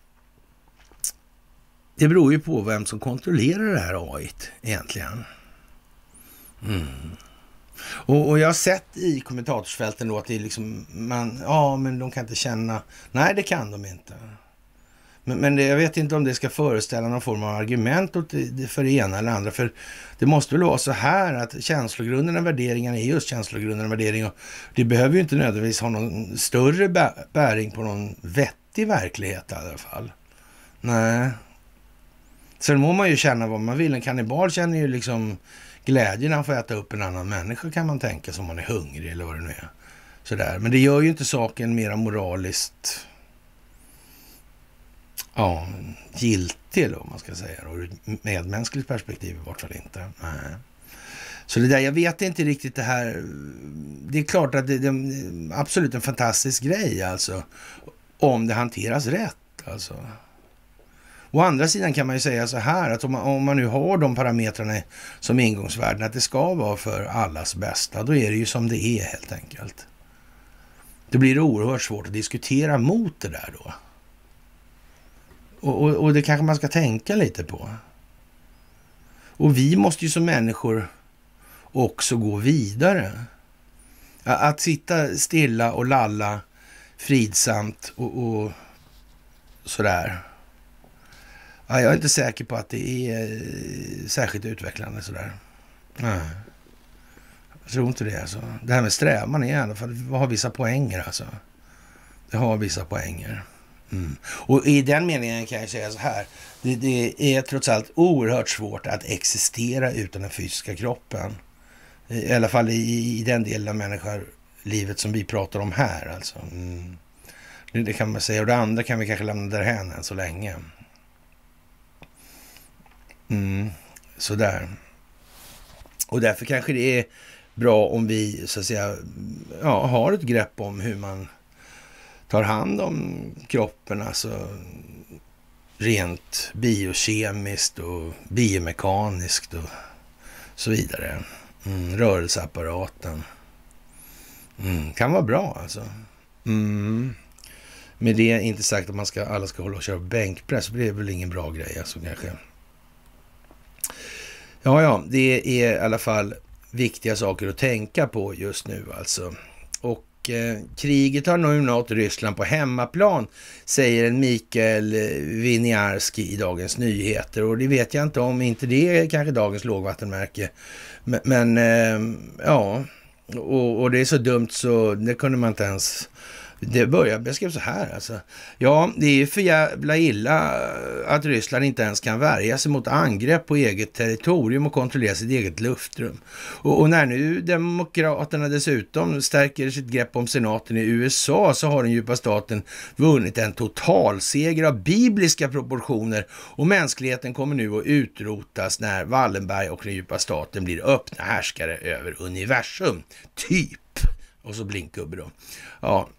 det beror ju på vem som kontrollerar det här A I-t egentligen. Mm. Och, och jag har sett i kommentatorsfälten då att det är liksom, man, ja men de kan inte känna, nej det kan de inte. Men, men det, jag vet inte om det ska föreställa någon form av argument åt det, för det ena eller andra, för det måste väl vara så här att känslogrunden och värderingarna är just känslogrunden och värdering, och det behöver ju inte nödvändigtvis ha någon större bä, bäring på någon vettig verklighet i alla fall. Nej. Sen må man ju känna vad man vill. En kannibal känner ju liksom glädjen när han får äta upp en annan människa, kan man tänka, som man är hungrig eller vad det nu är. Sådär. Men det gör ju inte saken mer moraliskt ja, giltig eller vad man ska säga. Ur ett medmänskligt perspektiv i vart fall inte. Nej. Så det där, jag vet inte riktigt det här. Det är klart att det, det är absolut en fantastisk grej alltså. Om det hanteras rätt alltså. Å andra sidan kan man ju säga så här att om man, om man nu har de parametrarna som ingångsvärden att det ska vara för allas bästa, då är det ju som det är helt enkelt. Det blir oerhört svårt att diskutera mot det där då. Och, och, och det kanske man ska tänka lite på. Och vi måste ju som människor också gå vidare. Att, att sitta stilla och lalla fridsamt och, och sådär. Ja, jag är inte säker på att det är särskilt utvecklande sådär. Nej. Jag tror inte det alltså. Det här med strävan är i alla fall, har vissa poänger alltså. Det har vissa poänger. Mm. Och i den meningen kan jag säga så här. Det, det är trots allt oerhört svårt att existera utan den fysiska kroppen. I alla fall i, i den delen av människolivet som vi pratar om här alltså. Mm. Det, det kan man säga. Och det andra kan vi kanske lämna därhän än så länge. Mm. Sådär. Och därför kanske det är bra om vi så att säga ja, har ett grepp om hur man tar hand om kroppen, alltså rent biokemiskt och biomekaniskt och så vidare. Mm, rörelseapparaten. Mm, kan vara bra alltså. Mm. Med det inte sagt att man ska, alla ska hålla och köra bänkpress, för det är väl ingen bra grej alltså kanske. Ja, ja, det är i alla fall viktiga saker att tänka på just nu alltså. Och eh, kriget har nu nått Ryssland på hemmaplan, säger en Mikael Winiarski i Dagens Nyheter. Och det vet jag inte om inte det är kanske dagens lågvattenmärke. Men, men eh, ja, och, och det är så dumt så det kunde man inte ens... Det börjar beskriva så här alltså. Ja, det är ju för jävla illa att Ryssland inte ens kan värja sig mot angrepp på eget territorium och kontrollera sitt eget luftrum. Och, och när nu demokraterna dessutom stärker sitt grepp om senaten i U S A så har den djupa staten vunnit en totalseger av bibliska proportioner och mänskligheten kommer nu att utrotas när Wallenberg och den djupa staten blir öppna härskare över universum. Typ. Och så blinkgubbe då. Ja.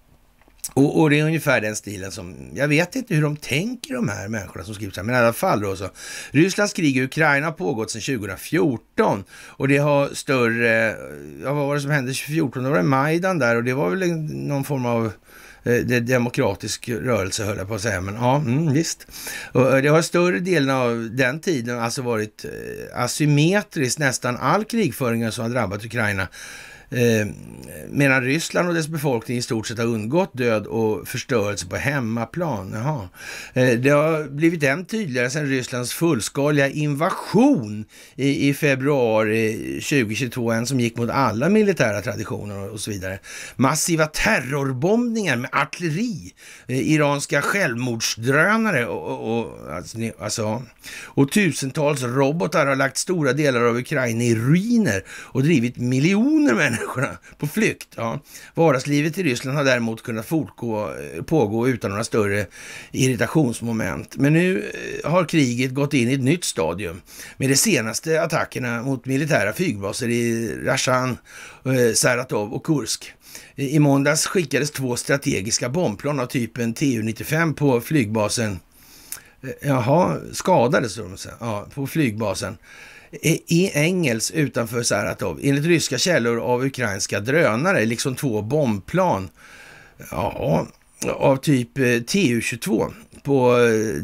Och, och det är ungefär den stilen som, jag vet inte hur de tänker de här människorna som skriver så här, men i alla fall då så. Rysslands krig i Ukraina har pågått sedan tjugohundrafjorton och det har större, ja vad var det som hände tjugohundrafjorton? Det var det Majdan där och det var väl någon form av eh, det demokratisk rörelse höll jag på att säga, men ja, mm, visst. Och det har större delen av den tiden alltså varit eh, asymmetriskt, nästan all krigföring som har drabbat Ukraina. Eh, medan Ryssland och dess befolkning i stort sett har undgått död och förstörelse på hemmaplan. Jaha. Eh, det har blivit än tydligare sedan Rysslands fullskaliga invasion i, i februari tjugohundratjugotvå, en som gick mot alla militära traditioner och, och så vidare. Massiva terrorbombningar med artilleri, eh, iranska självmordsdrönare och, och, och, alltså, alltså, och tusentals robotar har lagt stora delar av Ukraina i ruiner och drivit miljoner människor på flykt. Ja. Vardagslivet i Ryssland har däremot kunnat fortgå, pågå utan några större irritationsmoment. Men nu har kriget gått in i ett nytt stadium med de senaste attackerna mot militära flygbaser i Rashan, Saratov och Kursk. I måndags skickades två strategiska bombplan av typen T U nittiofem på flygbasen. Jaha, skadades de så. Ja, på flygbasen i Engels utanför Saratov, enligt ryska källor av ukrainska drönare, liksom två bombplan ja, av typ T U tjugotvå på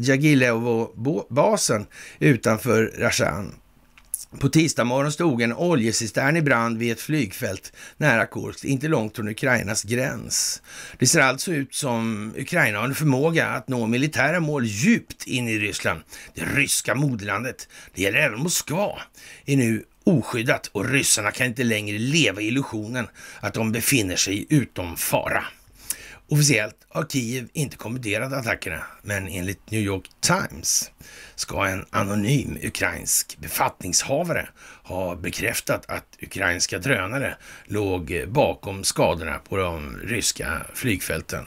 Jagilevo-basen utanför Rashan. På tisdag morgon stod en oljecistern i brand vid ett flygfält nära Kursk, inte långt från Ukrainas gräns. Det ser alltså ut som Ukraina har en förmåga att nå militära mål djupt in i Ryssland. Det ryska moderlandet, det gäller även Moskva, är nu oskyddat och ryssarna kan inte längre leva i illusionen att de befinner sig utom fara. Officiellt har Kiev inte kommenterat attackerna, men enligt New York Times ska en anonym ukrainsk befattningshavare ha bekräftat att ukrainska drönare låg bakom skadorna på de ryska flygfälten.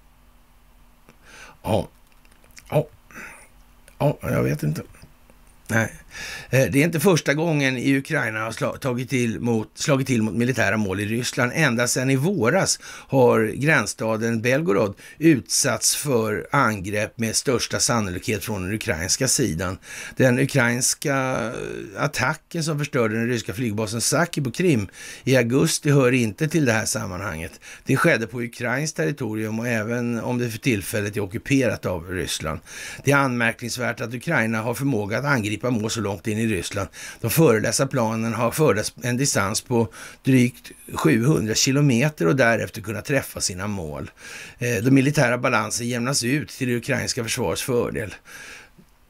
Ja, ja, ja, jag vet inte. Nej, det är inte första gången i Ukraina har slag, tagit till mot, slagit till mot militära mål i Ryssland. Ända sedan i våras har gränsstaden Belgorod utsatts för angrepp med största sannolikhet från den ukrainska sidan. Den ukrainska attacken som förstörde den ryska flygbasen Saki på Krim i augusti hör inte till det här sammanhanget. Det skedde på ukrainskt territorium och även om det för tillfället är ockuperat av Ryssland. Det är anmärkningsvärt att Ukraina har förmåga att angripa mål så långt in i Ryssland. De föreläsa planen har fördes en distans på drygt sjuhundra kilometer och därefter kunna träffa sina mål. Eh, de militära balansen jämnas ut till det ukrainska försvarets fördel.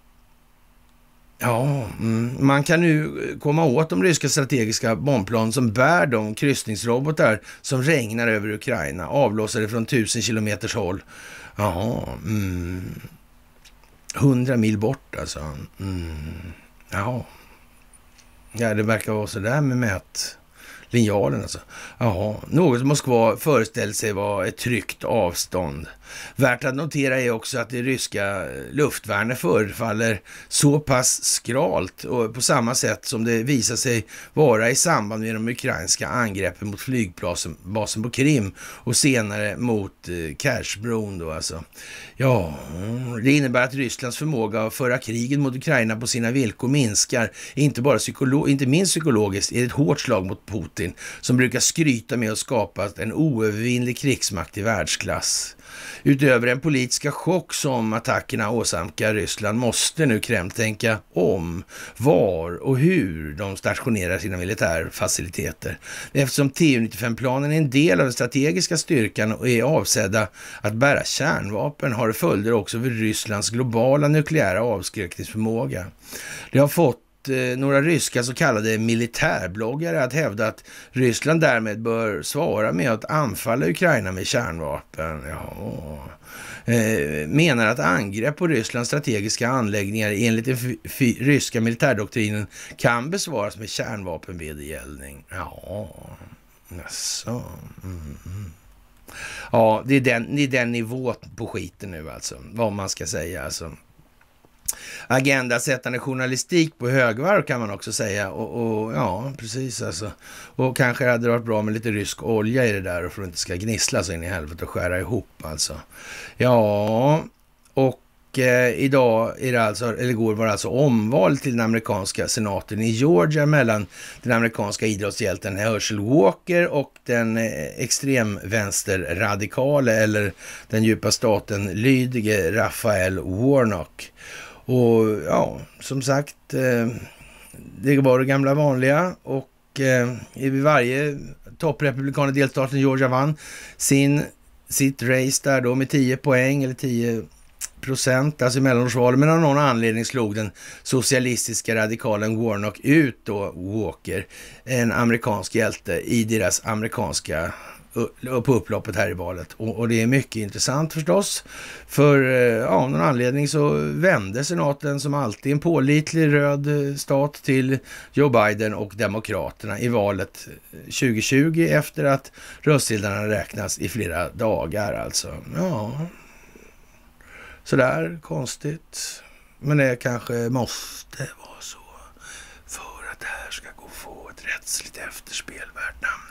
Ja, mm. man kan nu komma åt de ryska strategiska bombplan som bär de kryssningsrobotar som regnar över Ukraina, avlossade från tusen kilometers håll. Jaha, mm. hundra mil bort alltså. Mm. Jaha. Ja, det verkar vara så där med mätlinjalen alltså. Jaha, något Moskva föreställt sig var ett tryggt avstånd. Värt att notera är också att det ryska luftvärnet förefaller så pass skralt och på samma sätt som det visar sig vara i samband med de ukrainska angreppen mot flygbasen på Krim och senare mot eh, Kerchbron då alltså. Ja, det innebär att Rysslands förmåga att föra kriget mot Ukraina på sina villkor minskar, inte bara psykolo- inte minst psykologiskt, är det ett hårt slag mot Putin som brukar skryta med att skapa en oövervinnlig krigsmakt i världsklass. Utöver den politiska chock som attackerna åsamkar Ryssland måste nu Kreml tänka om var och hur de stationerar sina militärfaciliteter. Eftersom T U nittiofem-planen är en del av den strategiska styrkan och är avsedda att bära kärnvapen har det följder också för Rysslands globala nukleära avskräckningsförmåga. Det har fått några ryska så kallade militärbloggare att hävda att Ryssland därmed bör svara med att anfalla Ukraina med kärnvapen. Ja. Eh, menar att angrepp på Rysslands strategiska anläggningar enligt den f- f- ryska militärdoktrinen kan besvaras med kärnvapenvedergällning. Ja, alltså. Mm. Ja, det är, den, det är den nivå på skiten nu alltså, vad man ska säga alltså. Agendasättande journalistik på högvarv kan man också säga och, och ja, precis alltså. Och kanske hade det varit bra med lite rysk olja i det där och för att det inte ska gnissla så in i helvete och skära ihop alltså. Ja, och eh, idag är det alltså, eller igår var det alltså omval till den amerikanska senaten i Georgia mellan den amerikanska idrottshjälten Herschel Walker och den eh, extremvänsterradikale eller den djupa staten lydige Raphael Warnock. Och ja, som sagt, eh, det var det gamla vanliga och eh, i varje topprepublikan i delstaten Georgia vann sin, sitt race där då med tio poäng eller tio procent, alltså i mellanårsvalet, men av någon anledning slog den socialistiska radikalen Warnock ut då Walker, en amerikansk hjälte i deras amerikanska på upploppet här i valet. Och, och det är mycket intressant förstås. För ja, av någon anledning så vände senaten som alltid en pålitlig röd stat till Joe Biden och demokraterna i valet tjugo tjugo efter att röstsedlarna räknas i flera dagar alltså. Ja, sådär konstigt. Men det kanske måste vara så för att det här ska gå få ett rättsligt efterspel värt namnet.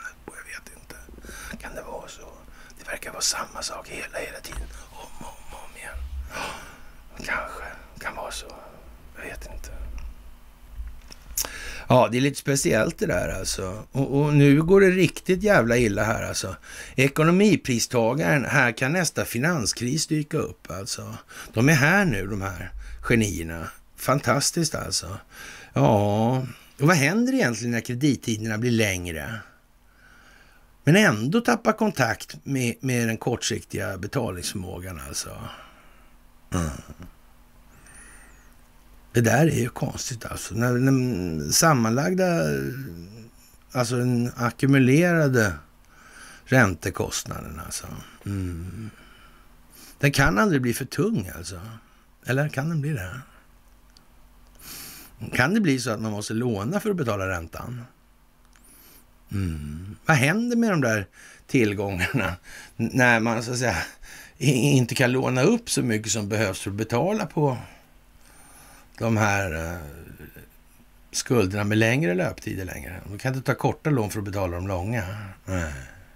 Kan det vara så? Det verkar vara samma sak hela, hela tiden. Om och om, om igen. Kanske. Kan vara så. Jag vet inte. Ja, det är lite speciellt det där alltså. Och, och nu går det riktigt jävla illa här alltså. Ekonomipristagaren, här kan nästa finanskris dyka upp alltså. De är här nu, de här genierna. Fantastiskt alltså. Ja, och vad händer egentligen när kredittiderna blir längre? Men ändå tappa kontakt med, med den kortsiktiga betalningsförmågan alltså. Mm. Det där är ju konstigt alltså. När den sammanlagda, alltså den ackumulerade räntekostnaden alltså. Mm. Den kan aldrig bli för tung alltså. Eller kan den bli det? Kan det bli så att man måste låna för att betala räntan? Mm. Vad händer med de där tillgångarna när man så att säga inte kan låna upp så mycket som behövs för att betala på de här uh, skulderna med längre löptider längre? Man kan inte ta korta lån för att betala de långa. Nej.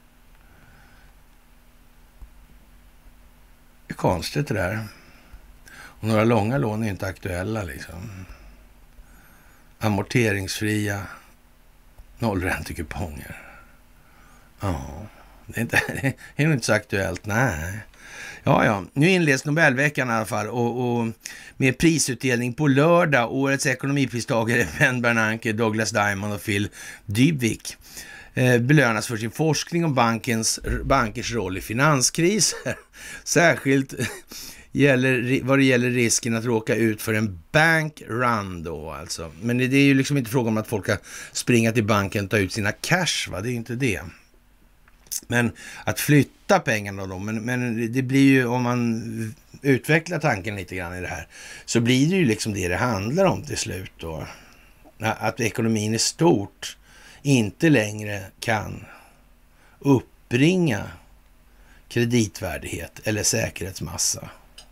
Det är konstigt det där. Och några långa lån är inte aktuella liksom. Amorteringsfria nollräntekuponger. Ja, det är, inte, det är nog inte så aktuellt, nej. Ja, ja, nu inleds Nobelveckan i alla fall och, och med prisutdelning på lördag. Årets ekonomipristagare Ben Bernanke, Douglas Diamond och Phil Dybvik eh, belönas för sin forskning om bankens, bankers roll i finanskriser. Särskilt gäller, vad det gäller risken att råka ut för en bank run då alltså. Men det, det är ju liksom inte fråga om att folk ska springa till banken och ta ut sina cash, va? Det är ju inte det. Men att flytta pengarna då, men, men det blir ju, om man utvecklar tanken lite grann i det här, så blir det ju liksom det det handlar om till slut då. Att ekonomin i stort inte längre kan uppbringa kreditvärdighet eller säkerhetsmassa.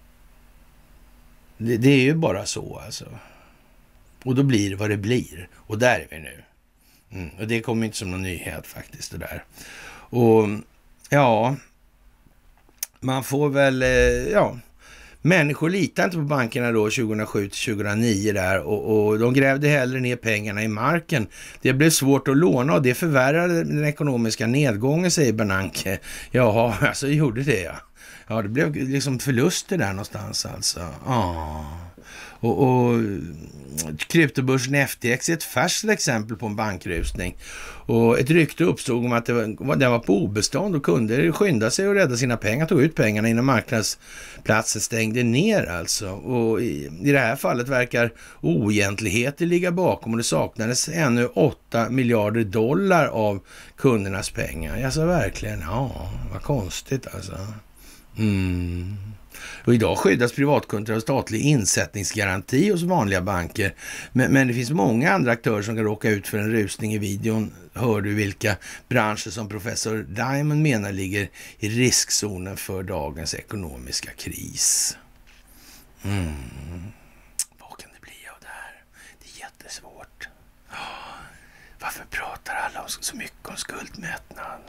Det, det är ju bara så alltså. Och då blir det vad det blir. Och där är vi nu. Mm. Och det kommer inte som någon nyhet faktiskt det där. Och ja, man får väl, ja, människor litar inte på bankerna då tjugohundrasju till tjugohundranio där och, och de grävde hellre ner pengarna i marken. Det blev svårt att låna och det förvärrade den ekonomiska nedgången, säger Bernanke. Jaha, alltså gjorde det ja. Ja, det blev liksom förluster där någonstans alltså. Ja. Och, och kryptobörsen F T X är ett färskt exempel på en bankrusning. Och ett rykte uppstod om att det var, den var på obestånd och kunde skynda sig och rädda sina pengar, tog ut pengarna innan marknadsplatsen stängde ner alltså. Och i, i det här fallet verkar oegentligheter ligga bakom och det saknades ännu åtta miljarder dollar av kundernas pengar. Alltså verkligen, ja, vad konstigt alltså. Mm. Och idag skyddas privatkunder av statlig insättningsgaranti hos vanliga banker. Men, men det finns många andra aktörer som kan råka ut för en rusning. I videon hör du vilka branscher som professor Diamond menar ligger i riskzonen för dagens ekonomiska kris. Mm. Vad kan det bli av det här? Det är jättesvårt. Varför pratar alla så mycket om skuldmättnad?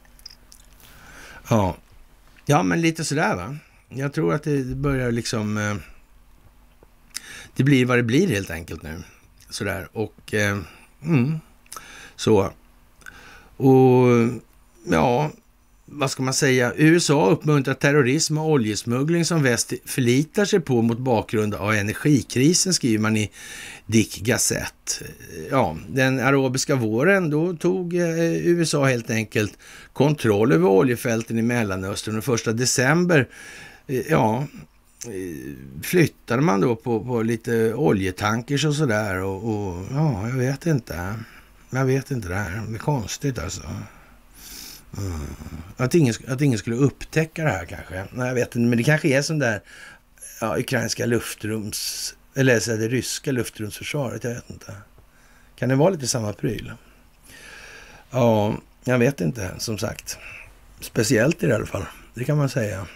Ja. Ja, men lite sådär va. Jag tror att det börjar liksom, eh, det blir vad det blir helt enkelt nu. Sådär och, eh, mm, så. Och ja, vad ska man säga? U S A uppmuntrar terrorism och oljesmuggling som väst förlitar sig på mot bakgrund av energikrisen, skriver man i Dick Gazette. Ja, den arabiska våren, då tog eh, U S A helt enkelt kontroll över oljefälten i Mellanöstern och första december eh, ja, flyttade man då på, på lite oljetankers och sådär och, och ja, jag vet inte. Jag vet inte det här. Det är konstigt alltså. Mm. Att, ingen, att ingen skulle upptäcka det här kanske. Nej, jag vet inte, men det kanske är som där ja, ukrainska luftrums eller så är det ryska luftrumsförsvaret, jag vet inte. Kan det vara lite samma pryl? Ja, jag vet inte, som sagt. Speciellt i alla fall, det kan man säga.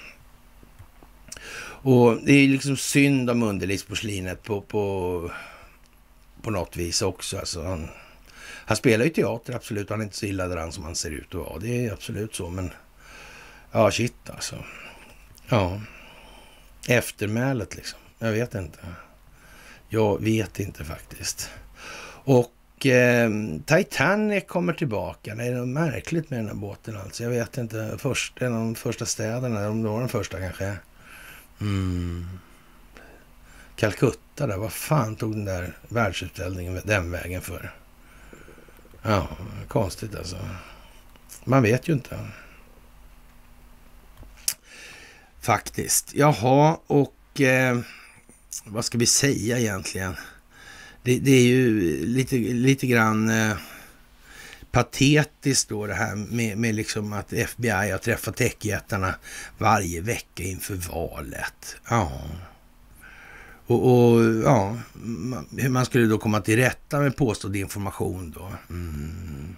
Och det är liksom synd om underlivsporslinet på, på, på något vis också. Alltså han, han spelar ju teater, absolut. Han är inte så illa dran som han ser ut att vara. Det är absolut så, men ja, shit alltså. Ja, eftermälet liksom. Jag vet inte. Jag vet inte faktiskt. Och eh, Titanic kommer tillbaka. Det är något märkligt med den här båten alltså. Jag vet inte. Först, en av de första städerna, om det var den första kanske. Mm. Calcutta där. Vad fan tog den där världsutställningen den vägen för? Ja, konstigt alltså. Man vet ju inte. Faktiskt. Jaha, och eh, vad ska vi säga egentligen? Det, det är ju lite, lite grann eh, patetiskt då det här med, med liksom att F B I har träffat techjättarna varje vecka inför valet. Ja. Och, och ja, hur man skulle då komma till rätta med påstådd information då. Mm.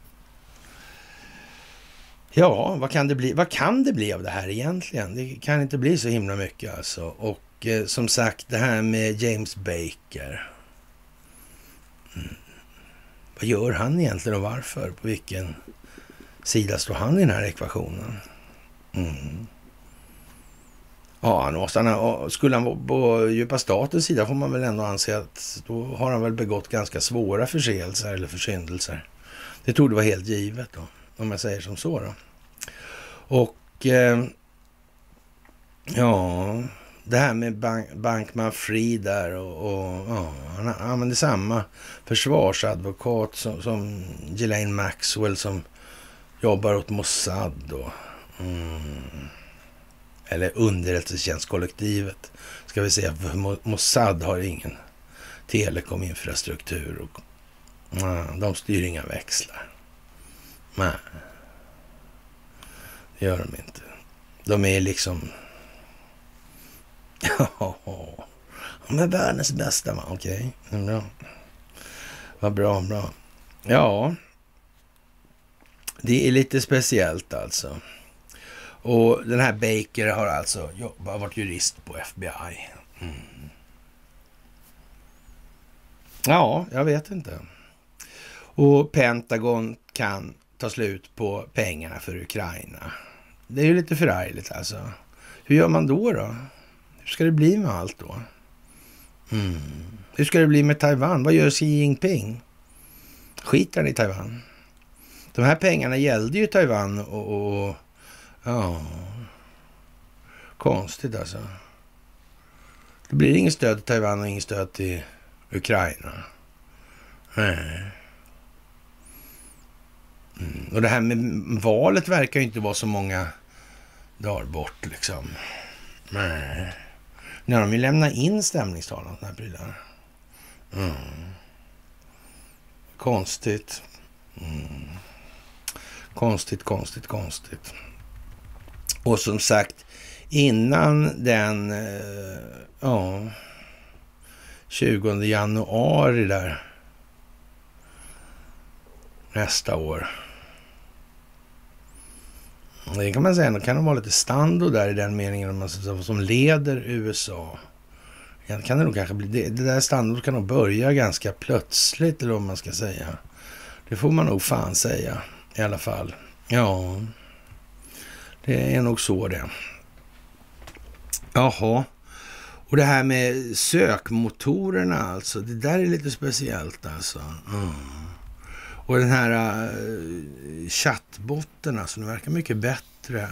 Ja, vad kan det bli? Vad kan det bli av det här egentligen? Det kan inte bli så himla mycket alltså. Och eh, som sagt, det här med James Baker. Mm. Vad gör han egentligen och varför? På vilken sida står han i den här ekvationen? Mm. Ja, han måste han, skulle han vara på djupa statens sida får man väl ändå anse att då har han väl begått ganska svåra förseelser eller försyndelser. Det tog det vara helt givet då, om jag säger som så då. Och eh, ja, det här med bank, Bankman Fried där och, och ja, han använder samma försvarsadvokat som, som Ghislaine Maxwell som jobbar åt Mossad då. Mm. Eller underrättelsetjänstkollektivet. Ska vi säga, för Mossad har ingen telekominfrastruktur. Och, nej, de styr inga växlar. Nej, det gör de inte. De är liksom... Ja, de är världens bästa, va? Okej, okay. Bra. Vad bra, bra. Ja, det är lite speciellt alltså. Och den här Baker har alltså jobbat, varit jurist på F B I. Mm. Ja, jag vet inte. Och Pentagon kan ta slut på pengarna för Ukraina. Det är ju lite förargligt alltså. Hur gör man då då? Hur ska det bli med allt då? Mm. Hur ska det bli med Taiwan? Vad gör Xi Jinping? Skiter han i Taiwan? De här pengarna gällde ju Taiwan och... och ja... Konstigt alltså. Det blir ingen stöd till Taiwan och ingen stöd till Ukraina. Nej. Mm. Och det här med valet verkar ju inte vara så många dagar bort liksom. Nej. När de vill lämna in stämningstalen och såna här prylar. Mm. Konstigt. Mm. Konstigt, konstigt, konstigt. Och som sagt, innan den eh, ja, tjugonde januari där nästa år. Det kan man säga, då kan det vara lite stando där i den meningen man, som leder U S A. Ja, kan det nog kanske bli det, det där standot kan nog börja ganska plötsligt, eller vad man ska säga. Det får man nog fan säga i alla fall. Ja, det är nog så det. Jaha. Och det här med sökmotorerna alltså, det där är lite speciellt alltså. Mm. Och den här uh, chattbotten alltså, den verkar mycket bättre.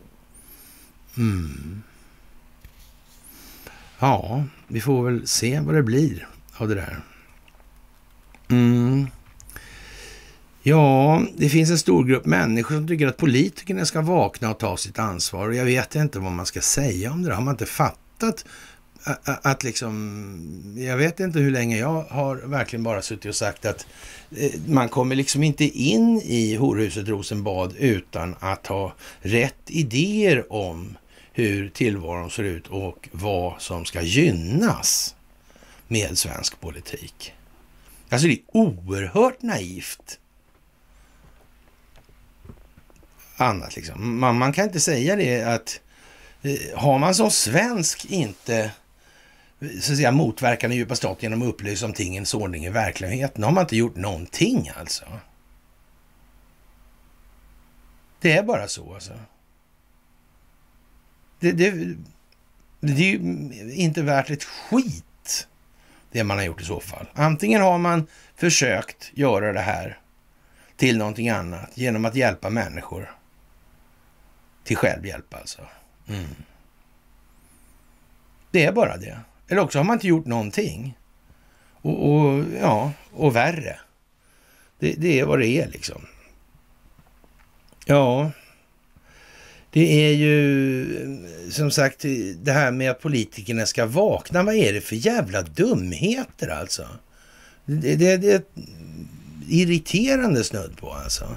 Mm. Ja, vi får väl se vad det blir av det där. Mm. Ja, det finns en stor grupp människor som tycker att politikerna ska vakna och ta sitt ansvar. Och jag vet inte vad man ska säga om det. Har man inte fattat att, att liksom... Jag vet inte hur länge jag har verkligen bara suttit och sagt att eh, man kommer liksom inte in i horhuset Rosenbad utan att ha rätt idéer om hur tillvaron ser ut och vad som ska gynnas med svensk politik. Alltså det är oerhört naivt. Annat liksom. Man, man kan inte säga det att eh, har man som svensk inte så att säga motverkande djupa stat genom att upplysa om tingens ordning i verkligheten, har man inte gjort någonting alltså. Det är bara så alltså. Det, det, det är ju inte värt ett skit det man har gjort i så fall. Antingen har man försökt göra det här till någonting annat genom att hjälpa människor till självhjälp alltså. Mm. Det är bara det. Eller också har man inte gjort någonting. Och, och ja, och värre. Det, det är vad det är liksom. Ja, det är ju som sagt det här med att politikerna ska vakna. Vad är det för jävla dumheter alltså? Det, det, det är irriterande snudd på alltså.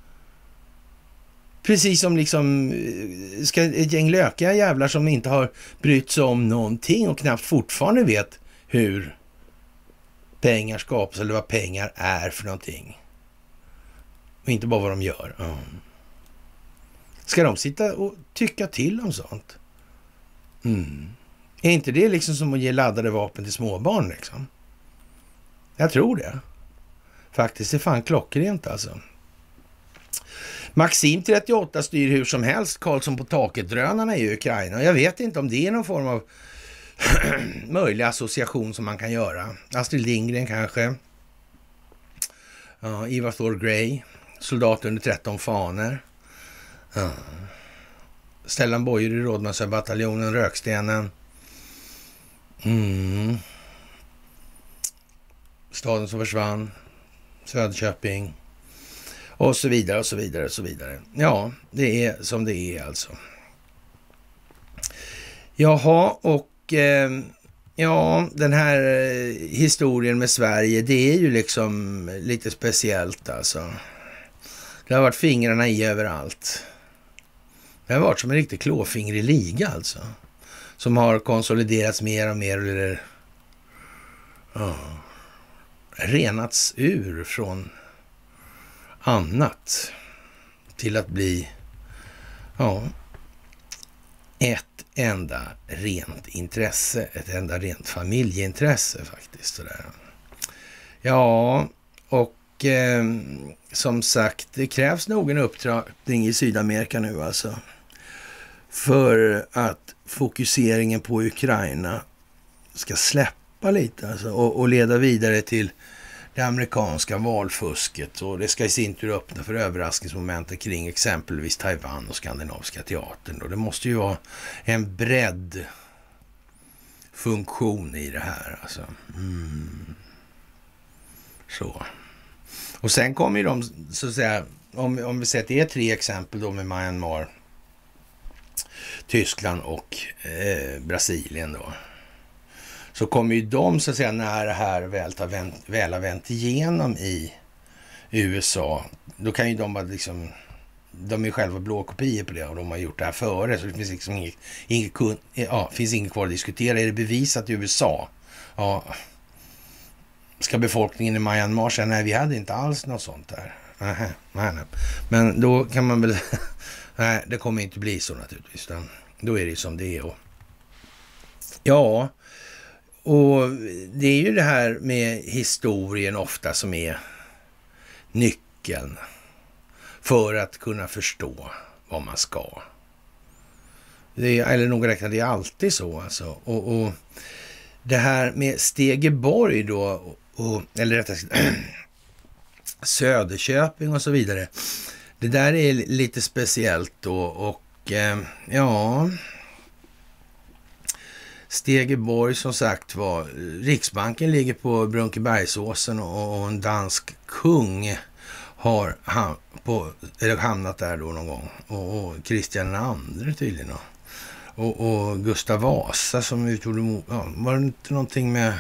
Precis som liksom ska ett gäng lökiga jävlar som inte har brytt sig om någonting och knappt fortfarande vet hur pengar skapas eller vad pengar är för någonting. Och inte bara vad de gör. Mm. Ska de sitta och tycka till om sånt? Mm. Är inte det liksom som att ge laddade vapen till småbarn liksom? Jag tror det. Faktiskt, det är fan klockrent alltså. Maxim trettioåtta styr hur som helst Karlsson på taket-drönarna i Ukraina. Jag vet inte om det är någon form av möjlig association som man kan göra. Astrid Lindgren kanske. Ja, Eva Thor Gray. Soldat under tretton faner. Ja. Stellan Boyer i Rådmansöbataljonen, Rökstenen. Mm. Staden som försvann. Söderköping. Och så vidare och så vidare och så vidare. Ja, det är som det är alltså. Jaha, och eh, ja, den här eh, historien med Sverige, det är ju liksom lite speciellt alltså. Det har varit fingrarna i överallt. Det har varit som en riktigt klåfingrig liga alltså. Som har konsoliderats mer och mer, eller ja, renats ur från annat till att bli ja, ett enda rent intresse, ett enda rent familjeintresse faktiskt. Sådär. Ja, och eh, som sagt, det krävs nog en upptrappning i Sydamerika nu alltså. För att fokuseringen på Ukraina ska släppa lite alltså, och, och leda vidare till det amerikanska valfusket, och det ska i sin tur öppna för överraskningsmomenten kring exempelvis Taiwan och Skandinaviska teatern. Och det måste ju vara en bredd funktion i det här alltså. Mm. Så. Och sen kommer ju de, så att säga, om, om vi säger att det är tre exempel då med Myanmar, Tyskland och eh, Brasilien då. Så kommer ju de, så att säga, när det här väl, har vänt, väl har vänt igenom i U S A, då kan ju de bara liksom, de är själva blåkopior på det och de har gjort det här före, så det finns liksom inget, inget, kun, ja, finns inget kvar att diskutera. Är det bevisat i U S A? Ja. Ska befolkningen i Myanmar säga, nej, vi hade inte alls något sånt där. Nej, nej, nej. Men då kan man väl, nej, det kommer inte bli så naturligtvis. Då är det som det är. Och, ja, och det är ju det här med historien ofta som är nyckeln för att kunna förstå vad man ska. Det är, eller nog räknar det är alltid så alltså. Och, och det här med Stegeborg då, och, eller rättare sagt Söderköping och så vidare. Det där är lite speciellt då, och eh, ja, Stegeborg som sagt var, Riksbanken ligger på Brunkebergsåsen och, och en dansk kung har ham, på, eller hamnat där då någon gång, och, och Kristian den andre tydligen då. Och, och Gustav Vasa som utgjorde, ja, var det inte någonting med,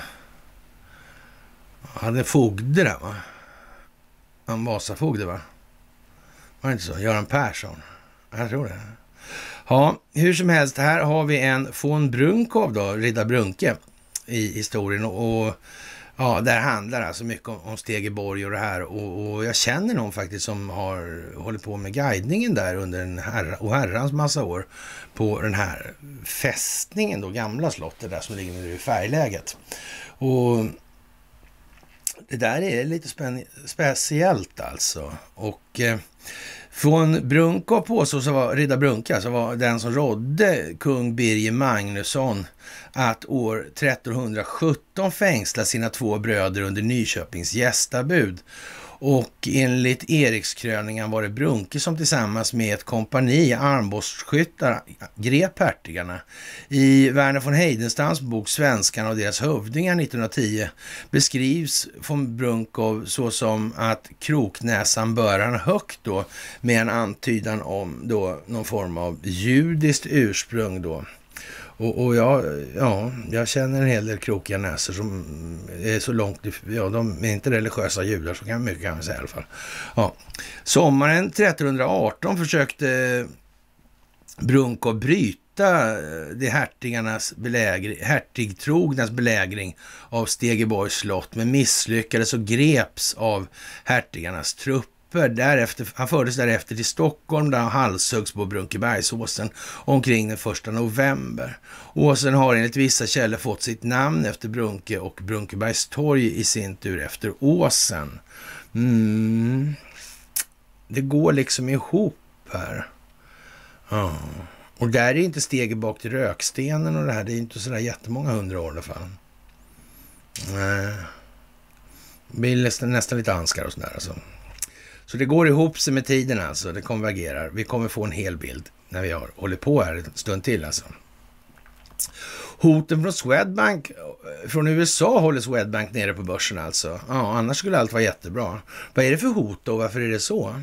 hade fogde där va? Han Vasafogde va? Var det inte så? Göran Persson? Jag tror det. Ja, hur som helst, här har vi en von Brunkov då, Riddar Brunke i historien, och, och ja, där handlar alltså mycket om, om Stegeborg och det här, och, och jag känner någon faktiskt som har hållit på med guidningen där under en herra, och herrans massa år på den här fästningen då, gamla slottet där som ligger i färgläget. Och det där är lite spän- speciellt alltså, och eh, från Brunkov på så, så var Riddar Brunke, alltså var den som rådde kung Birger Magnusson att år trettonhundrasjutton fängsla sina två bröder under Nyköpings gästabud. Och enligt Erikskröningen var det Brunke som tillsammans med ett kompani armborstskyttar grep hertigarna. I Verner von Heidenstams bok Svenskarna och deras hövdingar nittonhundratio beskrivs von Brunkov så som att kroknäsan bör han högt då, med en antydan om då någon form av judiskt ursprung då. Och, och jag, ja, jag känner en hel del krokiga näsor som är så långt, ja, de är inte religiösa judar, så kan mycket kan man säga i alla fall. Ja. Sommaren trettonhundraarton försökte Brunkov bryta det hertigarnas belägring, hertigtrognas belägring av Stegeborgs slott, men misslyckades och greps av hertigarnas trupp. Därefter, han fördes därefter till Stockholm där han halshuggs på Brunkebergsåsen omkring den första november. Åsen har enligt vissa källor fått sitt namn efter Brunke och Brunkebergs torg i sin tur efter åsen. Mm. Det går liksom ihop här. Ja. Och där är inte steget bak till Rökstenen och det här. Det är inte sådär jättemånga hundra år i alla fall. Nej. Det blir nästan, nästan lite anskar och sådär alltså. Så det går ihop sig med tiden alltså, det konvergerar. Vi kommer få en hel bild när vi har hållit på här en stund till alltså. Hoten från Swedbank, från U S A håller Swedbank nere på börsen alltså. Ja, annars skulle allt vara jättebra. Vad är det för hot och varför är det så?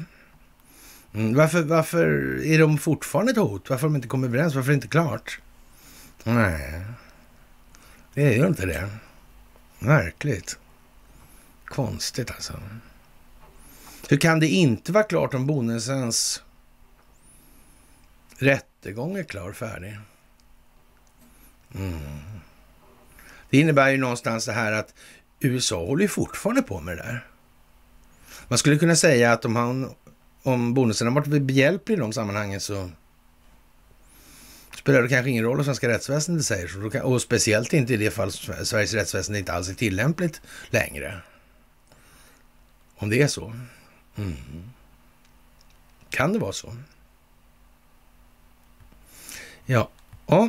Mm, varför, varför är de fortfarande ett hot? Varför har de inte kommit överens? Varför är det inte klart? Nej, det är ju inte det. Märkligt. Konstigt alltså. Hur kan det inte vara klart om Bonnensens rättegång är klar och färdig? Mm. Det innebär ju någonstans det här att U S A håller ju fortfarande på med det där. Man skulle kunna säga att om, han, om Bonnesen har varit behjälplig i de sammanhangen så spelar det kanske ingen roll vad svenska rättsväsendet säger. Så kan, och speciellt inte i det fall Sveriges rättsväsende inte alls är tillämpligt längre. Om det är så. Mm. Kan det vara så? Ja. Ja.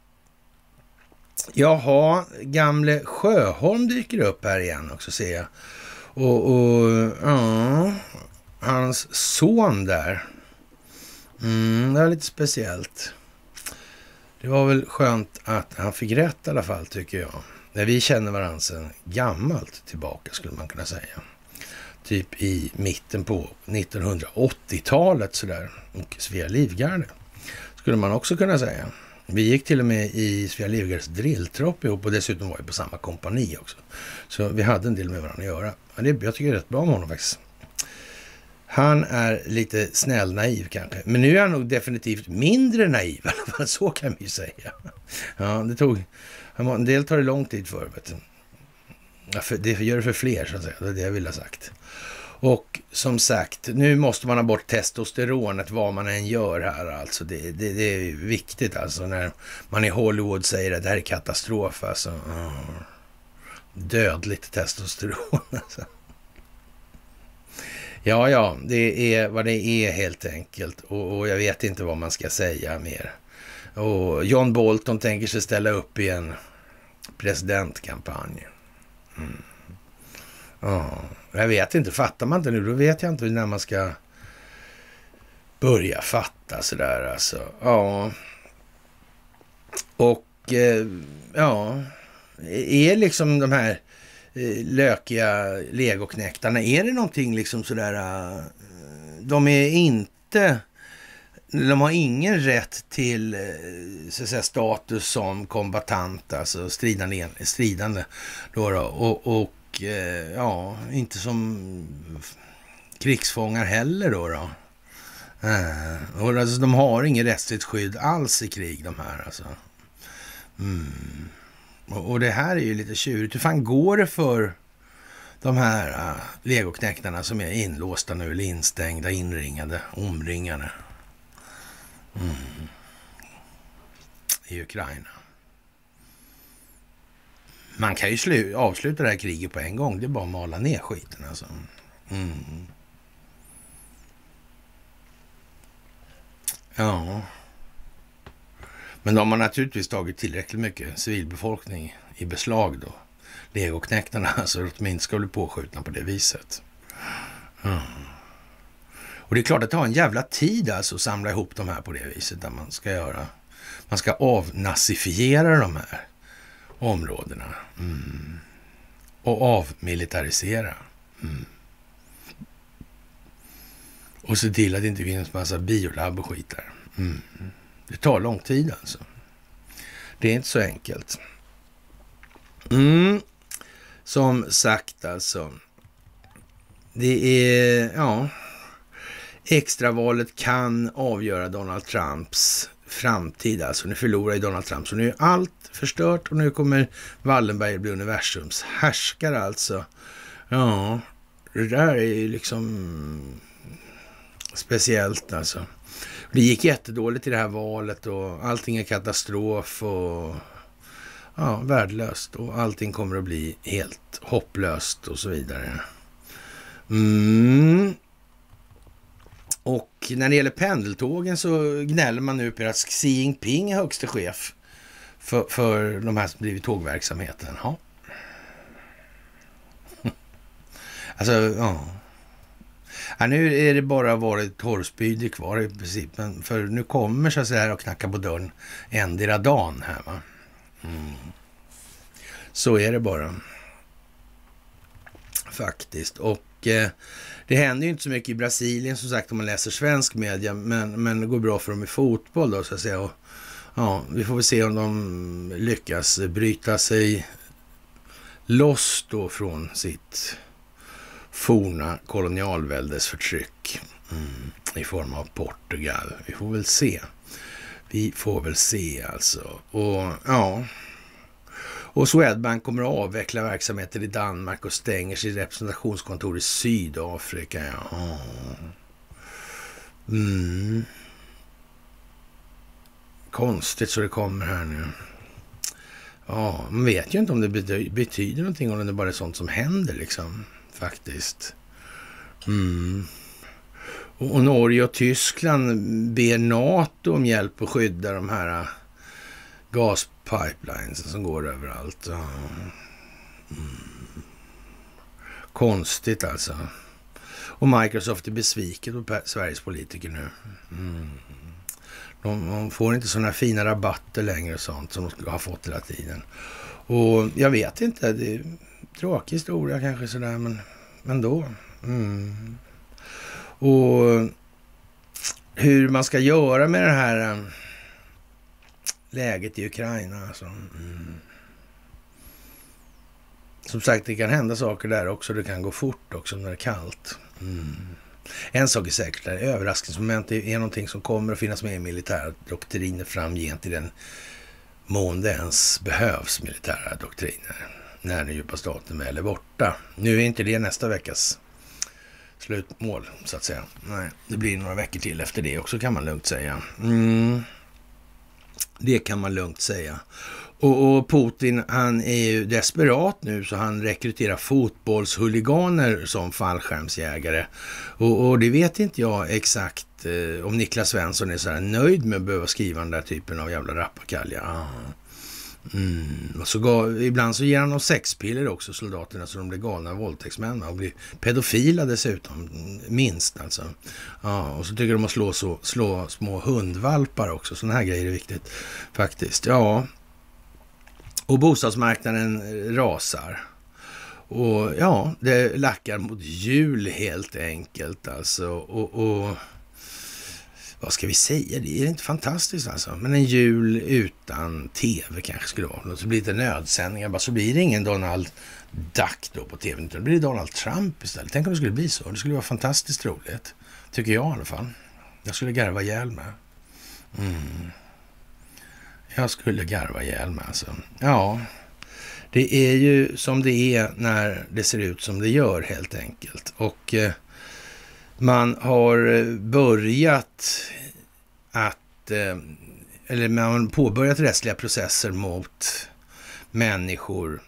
Jaha, gamle Sjöholm dyker upp här igen också, ser jag. Och, och ja, hans son där. Mm, det var lite speciellt. Det var väl skönt att han fick rätt i alla fall, tycker jag. När vi känner varandra sedan gammalt tillbaka, skulle man kunna säga. Typ i mitten på nittonhundraåttiotalet sådär. Och Svea Livgarde skulle man också kunna säga. Vi gick till och med i Svea Livgardes drilltropp ihop och dessutom var vi på samma kompani också. Så vi hade en del med varandra att göra. Ja, det, jag tycker det är rätt bra med honom faktiskt. Han är lite snäll naiv kanske. Men nu är han nog definitivt mindre naiv. I alla fall, så kan vi ju säga. Ja, det tog... En del tar det lång tid för, vet du. Ja, för, det gör det för fler, så att säga. Det är det jag vill ha sagt. Och som sagt, nu måste man ha bort testosteronet vad man än gör här. Alltså det, det, det är viktigt alltså när man i Hollywood säger att det här är katastrof. Alltså, oh, dödligt testosteron. Alltså. Ja, ja, det är vad det är helt enkelt. Och, och jag vet inte vad man ska säga mer. Och John Bolton tänker sig ställa upp i en presidentkampanj. Mm. Ja, jag vet inte, fattar man inte nu, då vet jag inte när man ska börja fatta sådär alltså. Ja. Och eh, ja, är liksom de här eh, lökiga legoknäktarna, är det någonting liksom sådär, eh, de är inte, de har ingen rätt till eh, så att säga, status som kombatant, alltså stridande, stridande då, då och, och ja, inte som krigsfångar heller då. då. Äh, och alltså, de har ingen rättsligt skydd alls i krig, de här alltså. Mm. Och, och det här är ju lite tjurigt. Hur fan går det för de här uh, legoknäktarna som är inlåsta nu, eller instängda, inringade, omringade mm. i Ukraina? Man kan ju slu- avsluta det här kriget på en gång. Det är bara att mala ner skiten alltså. Mm. Ja. Men de har naturligtvis tagit tillräckligt mycket civilbefolkning i beslag då. Legoknäktarna, alltså att de inte ska bli påskjutna på det viset. Mm. Och det är klart att det har en jävla tid alltså att samla ihop de här på det viset där man ska göra. Man ska avnazifiera de här områdena. Mm. Och avmilitarisera. Mm. Och se till att det inte finns massa biolab och skit där. Mm. Det tar lång tid alltså. Det är inte så enkelt. Mm. Som sagt alltså. Det är, ja. Extravalet kan avgöra Donald Trumps framtid. Alltså nu förlorar ju Donald Trump. Så nu är allt förstört och nu kommer Wallenberg bli universums härskare alltså. Ja, det där är ju liksom speciellt alltså. Det gick jättedåligt i det här valet och allting är katastrof och ja, värdelöst och allting kommer att bli helt hopplöst och så vidare. Mm. Och när det gäller pendeltågen så gnäller man nu på att Xi Jinping är högste chef för, för de här som drivit tågverksamheten. Ja. Alltså, ja. Ja, nu är det bara varit torrspydig kvar i princip. Men för nu kommer så att säga och knacka på dörren endera dagen här, va. Mm. Så är det bara. Faktiskt. Och eh, det händer ju inte så mycket i Brasilien som sagt om man läser svensk media. Men, men det går bra för dem i fotboll då så att säga. Och, ja, vi får väl se om de lyckas bryta sig loss då från sitt forna kolonialväldes förtryck mm, i form av Portugal. Vi får väl se. Vi får väl se alltså. Och ja, och Swedbank kommer att avveckla verksamheten i Danmark och stänger sitt representationskontor i Sydafrika. Ja. Mm. Konstigt så det kommer här nu. Ja, man vet ju inte om det betyder någonting, om det bara är sånt som händer liksom, faktiskt. Mm. Och, och Norge och Tyskland ber NATO om hjälp att skydda de här gaspipelines som går överallt. Ja. Mm. Konstigt alltså. Och Microsoft är besviken på Sveriges politiker nu. Mm. De, de får inte sådana fina rabatter längre och sånt som de har fått hela tiden. Och jag vet inte, det är en tråkig historia kanske sådär, men, men då. Mm. Och hur man ska göra med det här um, läget i Ukraina. Alltså. Mm. Som sagt, det kan hända saker där också. Det kan gå fort också när det är kallt. Mm. En sak är säkert, där överraskningsmoment är någonting som kommer att finnas med i militära doktriner framgent i den mån det ens behövs militära doktriner när den djupa staten väl är borta. Nu är inte det nästa veckas slutmål så att säga. Nej, det blir några veckor till efter det också, kan man lugnt säga. Mm. Det kan man lugnt säga. Och, och Putin, han är ju desperat nu, så han rekryterar fotbollshuliganer som fallskärmsjägare. Och, och det vet inte jag exakt eh, om Niklas Svensson är så här nöjd med att behöva skriva den där typen av jävla rappakalja. Ah. Mm. Och så gav, ibland så ger han dem sexpiller också, soldaterna, så de blir galna våldtäktsmän och blir pedofila dessutom, minst alltså. Ja, och så tycker de att slå, så, slå små hundvalpar också, sådana här grejer är viktigt faktiskt. Ja, och bostadsmarknaden rasar. Och ja, det lackar mot jul helt enkelt alltså. Och, och vad ska vi säga? Det är inte fantastiskt alltså. Men en jul utan tv kanske skulle vara. Så blir det nödsändningar. Bara så blir det ingen Donald Duck då på tv. Utan det blir Donald Trump istället. Tänk om det skulle bli så. Det skulle vara fantastiskt roligt. Tycker jag i alla fall. Jag skulle garva ihjäl med. Mm. Jag skulle garva ihjäl med alltså. Ja, det är ju som det är när det ser ut som det gör helt enkelt. Och eh, man har börjat att, eh, eller man har påbörjat rättsliga processer mot människor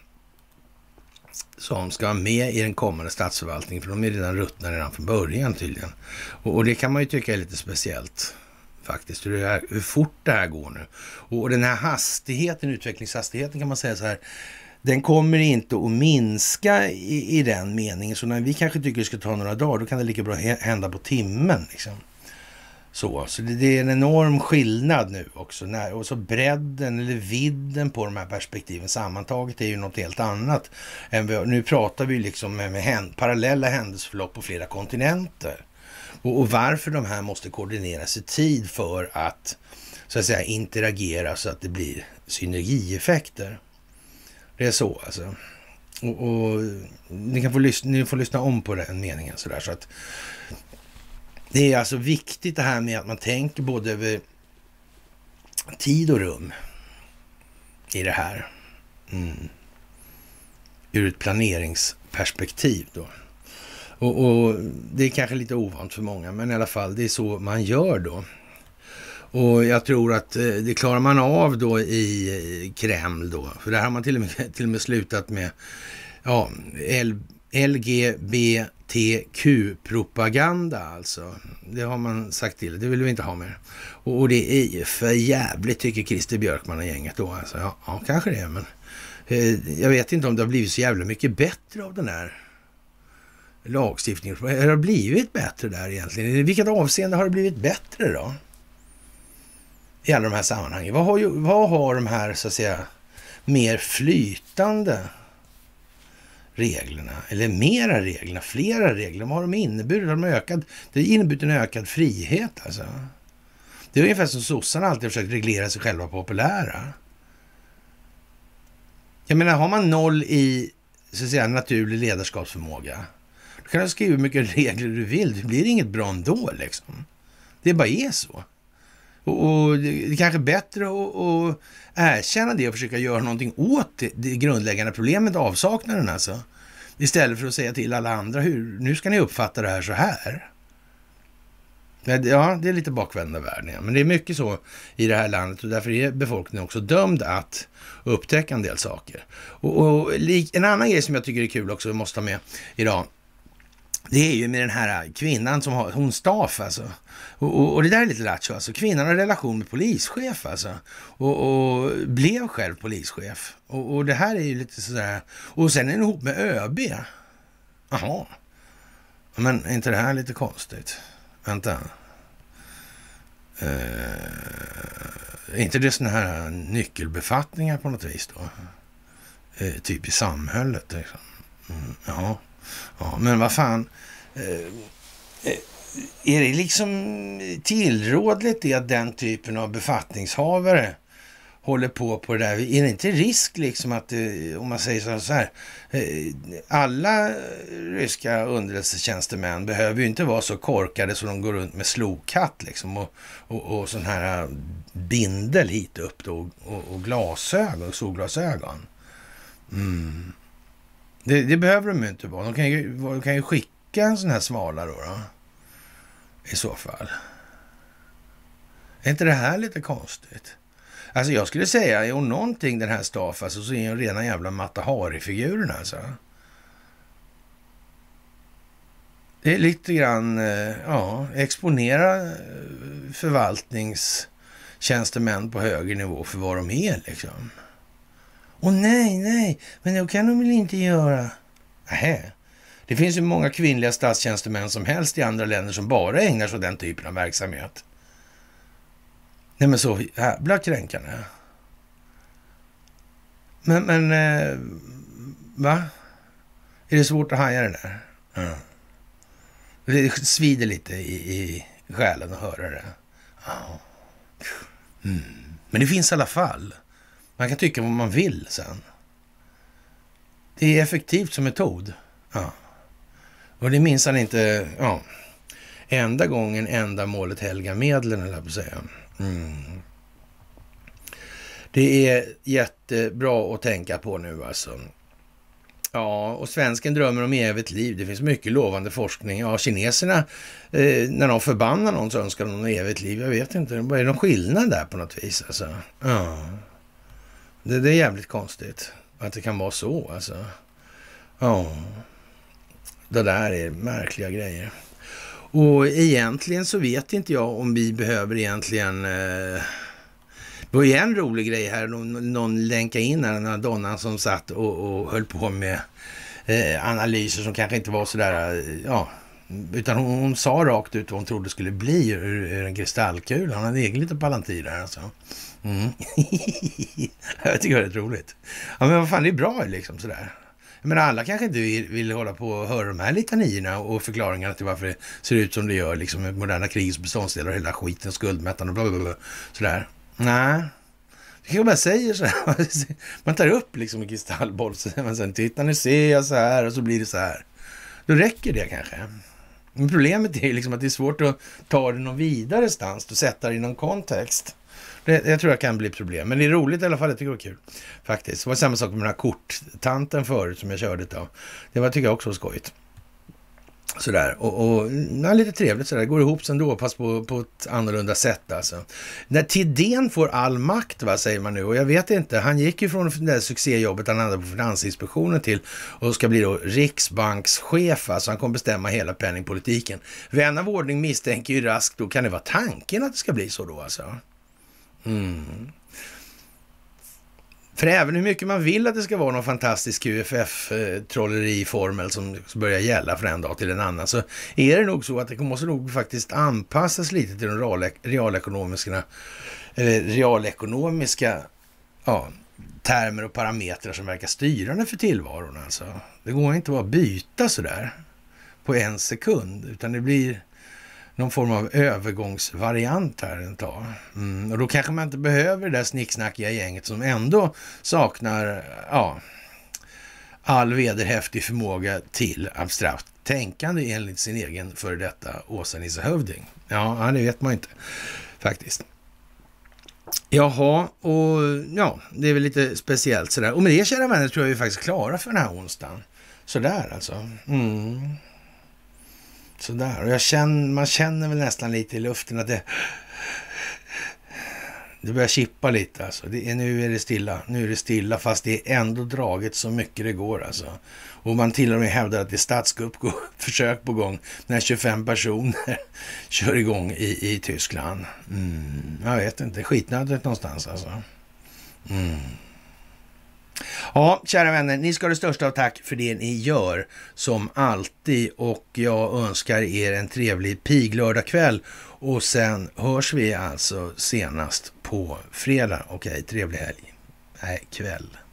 som ska vara med i den kommande statsförvaltningen. För de är redan ruttna redan från början tydligen. Och, och det kan man ju tycka är lite speciellt. Faktiskt, hur, det här, hur fort det här går nu. Och den här hastigheten, utvecklingshastigheten kan man säga så här, den kommer inte att minska i, i den meningen. Så när vi kanske tycker det ska ta några dagar, då kan det lika bra hända på timmen. Liksom. Så, så det, det är en enorm skillnad nu också. När, och så bredden eller vidden på de här perspektiven sammantaget är ju något helt annat. Än vi, nu pratar vi liksom med, med hän, parallella händelseförlopp på flera kontinenter. Och, och varför de här måste koordineras i tid för att så att säga interagera så att det blir synergieffekter. Det är så alltså. Och, och ni kan få lyssna, ni får lyssna om på den meningen sådär, så att det är alltså viktigt det här med att man tänker både över tid och rum i det här. Mm. Ur ett planeringsperspektiv då. Och, och det är kanske lite ovant för många, men i alla fall det är så man gör då. Och jag tror att eh, det klarar man av då i Kreml då. För där har man till och med, till och med slutat med ja, L G B T Q-propaganda alltså. Det har man sagt till. Det vill vi inte ha mer. Och, och det är ju för jävligt tycker Christer Björkman och gänget då. Alltså, ja, ja, kanske det. Men eh, jag vet inte om det har blivit så jävla mycket bättre av den här lagstiftningen. Har det blivit bättre där egentligen? I vilket avseende har det blivit bättre då? I alla de här sammanhangen. Vad har, ju, vad har de här så att säga mer flytande reglerna, eller mera reglerna, flera regler, vad har de inneburit? Har de ökad, det har inneburit en ökad frihet alltså. Det är ungefär som sossarna alltid försökt reglera sig själva populära. Jag menar, har man noll i så att säga naturlig ledarskapsförmåga, då kan du skriva hur mycket regler du vill. Det blir inget bra ändå liksom. Det bara är så. Och, och det är kanske bättre att, att erkänna det och försöka göra någonting åt det, det grundläggande problemet, avsaknaden alltså. Istället för att säga till alla andra, hur, nu ska ni uppfatta det här så här. Ja, det är lite bakvända världen, ja. Men det är mycket så i det här landet och därför är befolkningen också dömd att upptäcka en del saker. Och, och en annan grej som jag tycker är kul också, vi måste ha med idag, det är ju med den här kvinnan som har, hon Staff alltså. Och, och, och det där är lite lattjo alltså. Kvinnan har relation med polischef alltså. Och, och blev själv polischef. Och, och det här är ju lite sådär. Och sen är hon ihop med ÖB. Jaha. Men är inte det här lite konstigt? Vänta. Uh, är inte det såna här nyckelbefattningar på något vis då? Uh, typ i samhället liksom. Mm, ja. Ja, men vad fan, eh, är det liksom tillrådligt det att den typen av befattningshavare håller på på det där? Är det inte risk liksom att, om man säger så här, alla ryska underrättelsetjänstemän behöver ju inte vara så korkade så de går runt med slokhatt liksom och, och, och sån här bindel hit upp då och, och glasögon, solglasögon. Mm. Det, det behöver de ju inte vara. De kan ju, de kan ju skicka en sån här svala då, då. I så fall. Är inte det här lite konstigt? Alltså jag skulle säga, är hon någonting den här Staff, alltså, så är hon rena jävla Mata Hari-figuren alltså. Det är lite grann, ja, exponera förvaltningstjänstemän på högre nivå för vad de är liksom. Åh nej, nej, men det kan de väl inte göra? Nähä. Det finns ju många kvinnliga statstjänstemän som helst i andra länder som bara ägnar sig åt den typen av verksamhet. Nej men så jävla kränkande. Men, men, eh, va? Är det svårt att haja det där? Mm. Det svider lite i, i själen att höra det. Ja. Mm. Men det finns i alla fall. Man kan tycka vad man vill sen. Det är effektivt som metod. Ja. Och det minns han inte, ja, enda gången enda målet helga medlen, eller på att säga. Mm. Det är jättebra att tänka på nu alltså. Ja, och svensken drömmer om evigt liv. Det finns mycket lovande forskning. Ja, kineserna, eh, när de förbannar någon så önskar de om evigt liv. Jag vet inte, vad är det någon skillnad där på något vis alltså? Ja. Det, det är jävligt konstigt att det kan vara så alltså. Ja. Det där är märkliga grejer. Och egentligen så vet inte jag om vi behöver egentligen... Eh, det var ju en rolig grej här. Någon, någon länkade in här, den här donnan som satt och, och höll på med eh, analyser som kanske inte var sådär... Eh, ja, utan hon, hon sa rakt ut vad hon trodde skulle bli ur, ur en kristallkula. Han hade egen liten palantir där alltså. Mm. Jag tycker det är rätt roligt. Ja, men vad fan, det är bra liksom sådär. Men alla kanske inte vill, vill hålla på och höra de här litanierna och förklaringarna till varför det ser ut som det gör liksom med moderna krigs beståndsdelar och hela skiten, skuldmättan och bla bla bla sådär. Nej, det kan bara säga så här. Man tar upp liksom en kristallboll så man sen tittar, nu ser jag så här och så blir det så här. Då räcker det kanske. Men problemet är liksom att det är svårt att ta det någon vidare stans och sätta det i någon kontext. Det, jag tror det kan bli problem. Men det är roligt i alla fall. Jag tycker det var kul. Faktiskt. Det var samma sak med den här korttanten förut som jag körde av. Det var, tycker jag också var skojigt. Sådär. Och, och ja, lite trevligt sådär. Det går ihop sen då. Pass på, på ett annorlunda sätt alltså. När Tidén får all makt, va, säger man nu. Och jag vet inte. Han gick ju från det där succéjobbet han hade på Finansinspektionen till och ska bli då riksbankschef. Alltså han kommer bestämma hela penningpolitiken. Vän av ordning misstänker ju raskt. Då kan det vara tanken att det ska bli så då alltså. Mm. För även hur mycket man vill att det ska vara någon fantastisk Q F F-trolleriformel som börjar gälla från en dag till en annan, så är det nog så att det måste nog faktiskt anpassas lite till de realekonomiska, eller realekonomiska ja, termer och parametrar som verkar styrande för tillvaron. Alltså. Det går inte bara att byta sådär på en sekund, utan det blir någon form av övergångsvariant här en tag. Mm, och då kanske man inte behöver det där snicksnackiga gänget som ändå saknar ja, all vederhäftig förmåga till abstrakt tänkande enligt sin egen före detta Åsa-Nisse Hövding. Ja, det vet man inte faktiskt. Jaha, och ja, det är väl lite speciellt sådär. Och med det, kära vänner, tror jag vi är faktiskt klara för den här onsdagen. Sådär alltså. Mm. Sådär. Och jag känner, man känner väl nästan lite i luften att det, det börjar chippa lite alltså. Det är, nu är det stilla. Nu är det stilla, fast det är ändå draget så mycket det går alltså. Och man till och med hävdar att det är statskuppförsök på gång när tjugofem personer kör igång i, i Tyskland. Mm, jag vet inte, skitnödigt någonstans alltså. Mm. Ja, kära vänner, ni ska ha det största av tack för det ni gör som alltid, och jag önskar er en trevlig piglördagkväll, och sen hörs vi alltså senast på fredag. Okej, trevlig helg. Nej, kväll.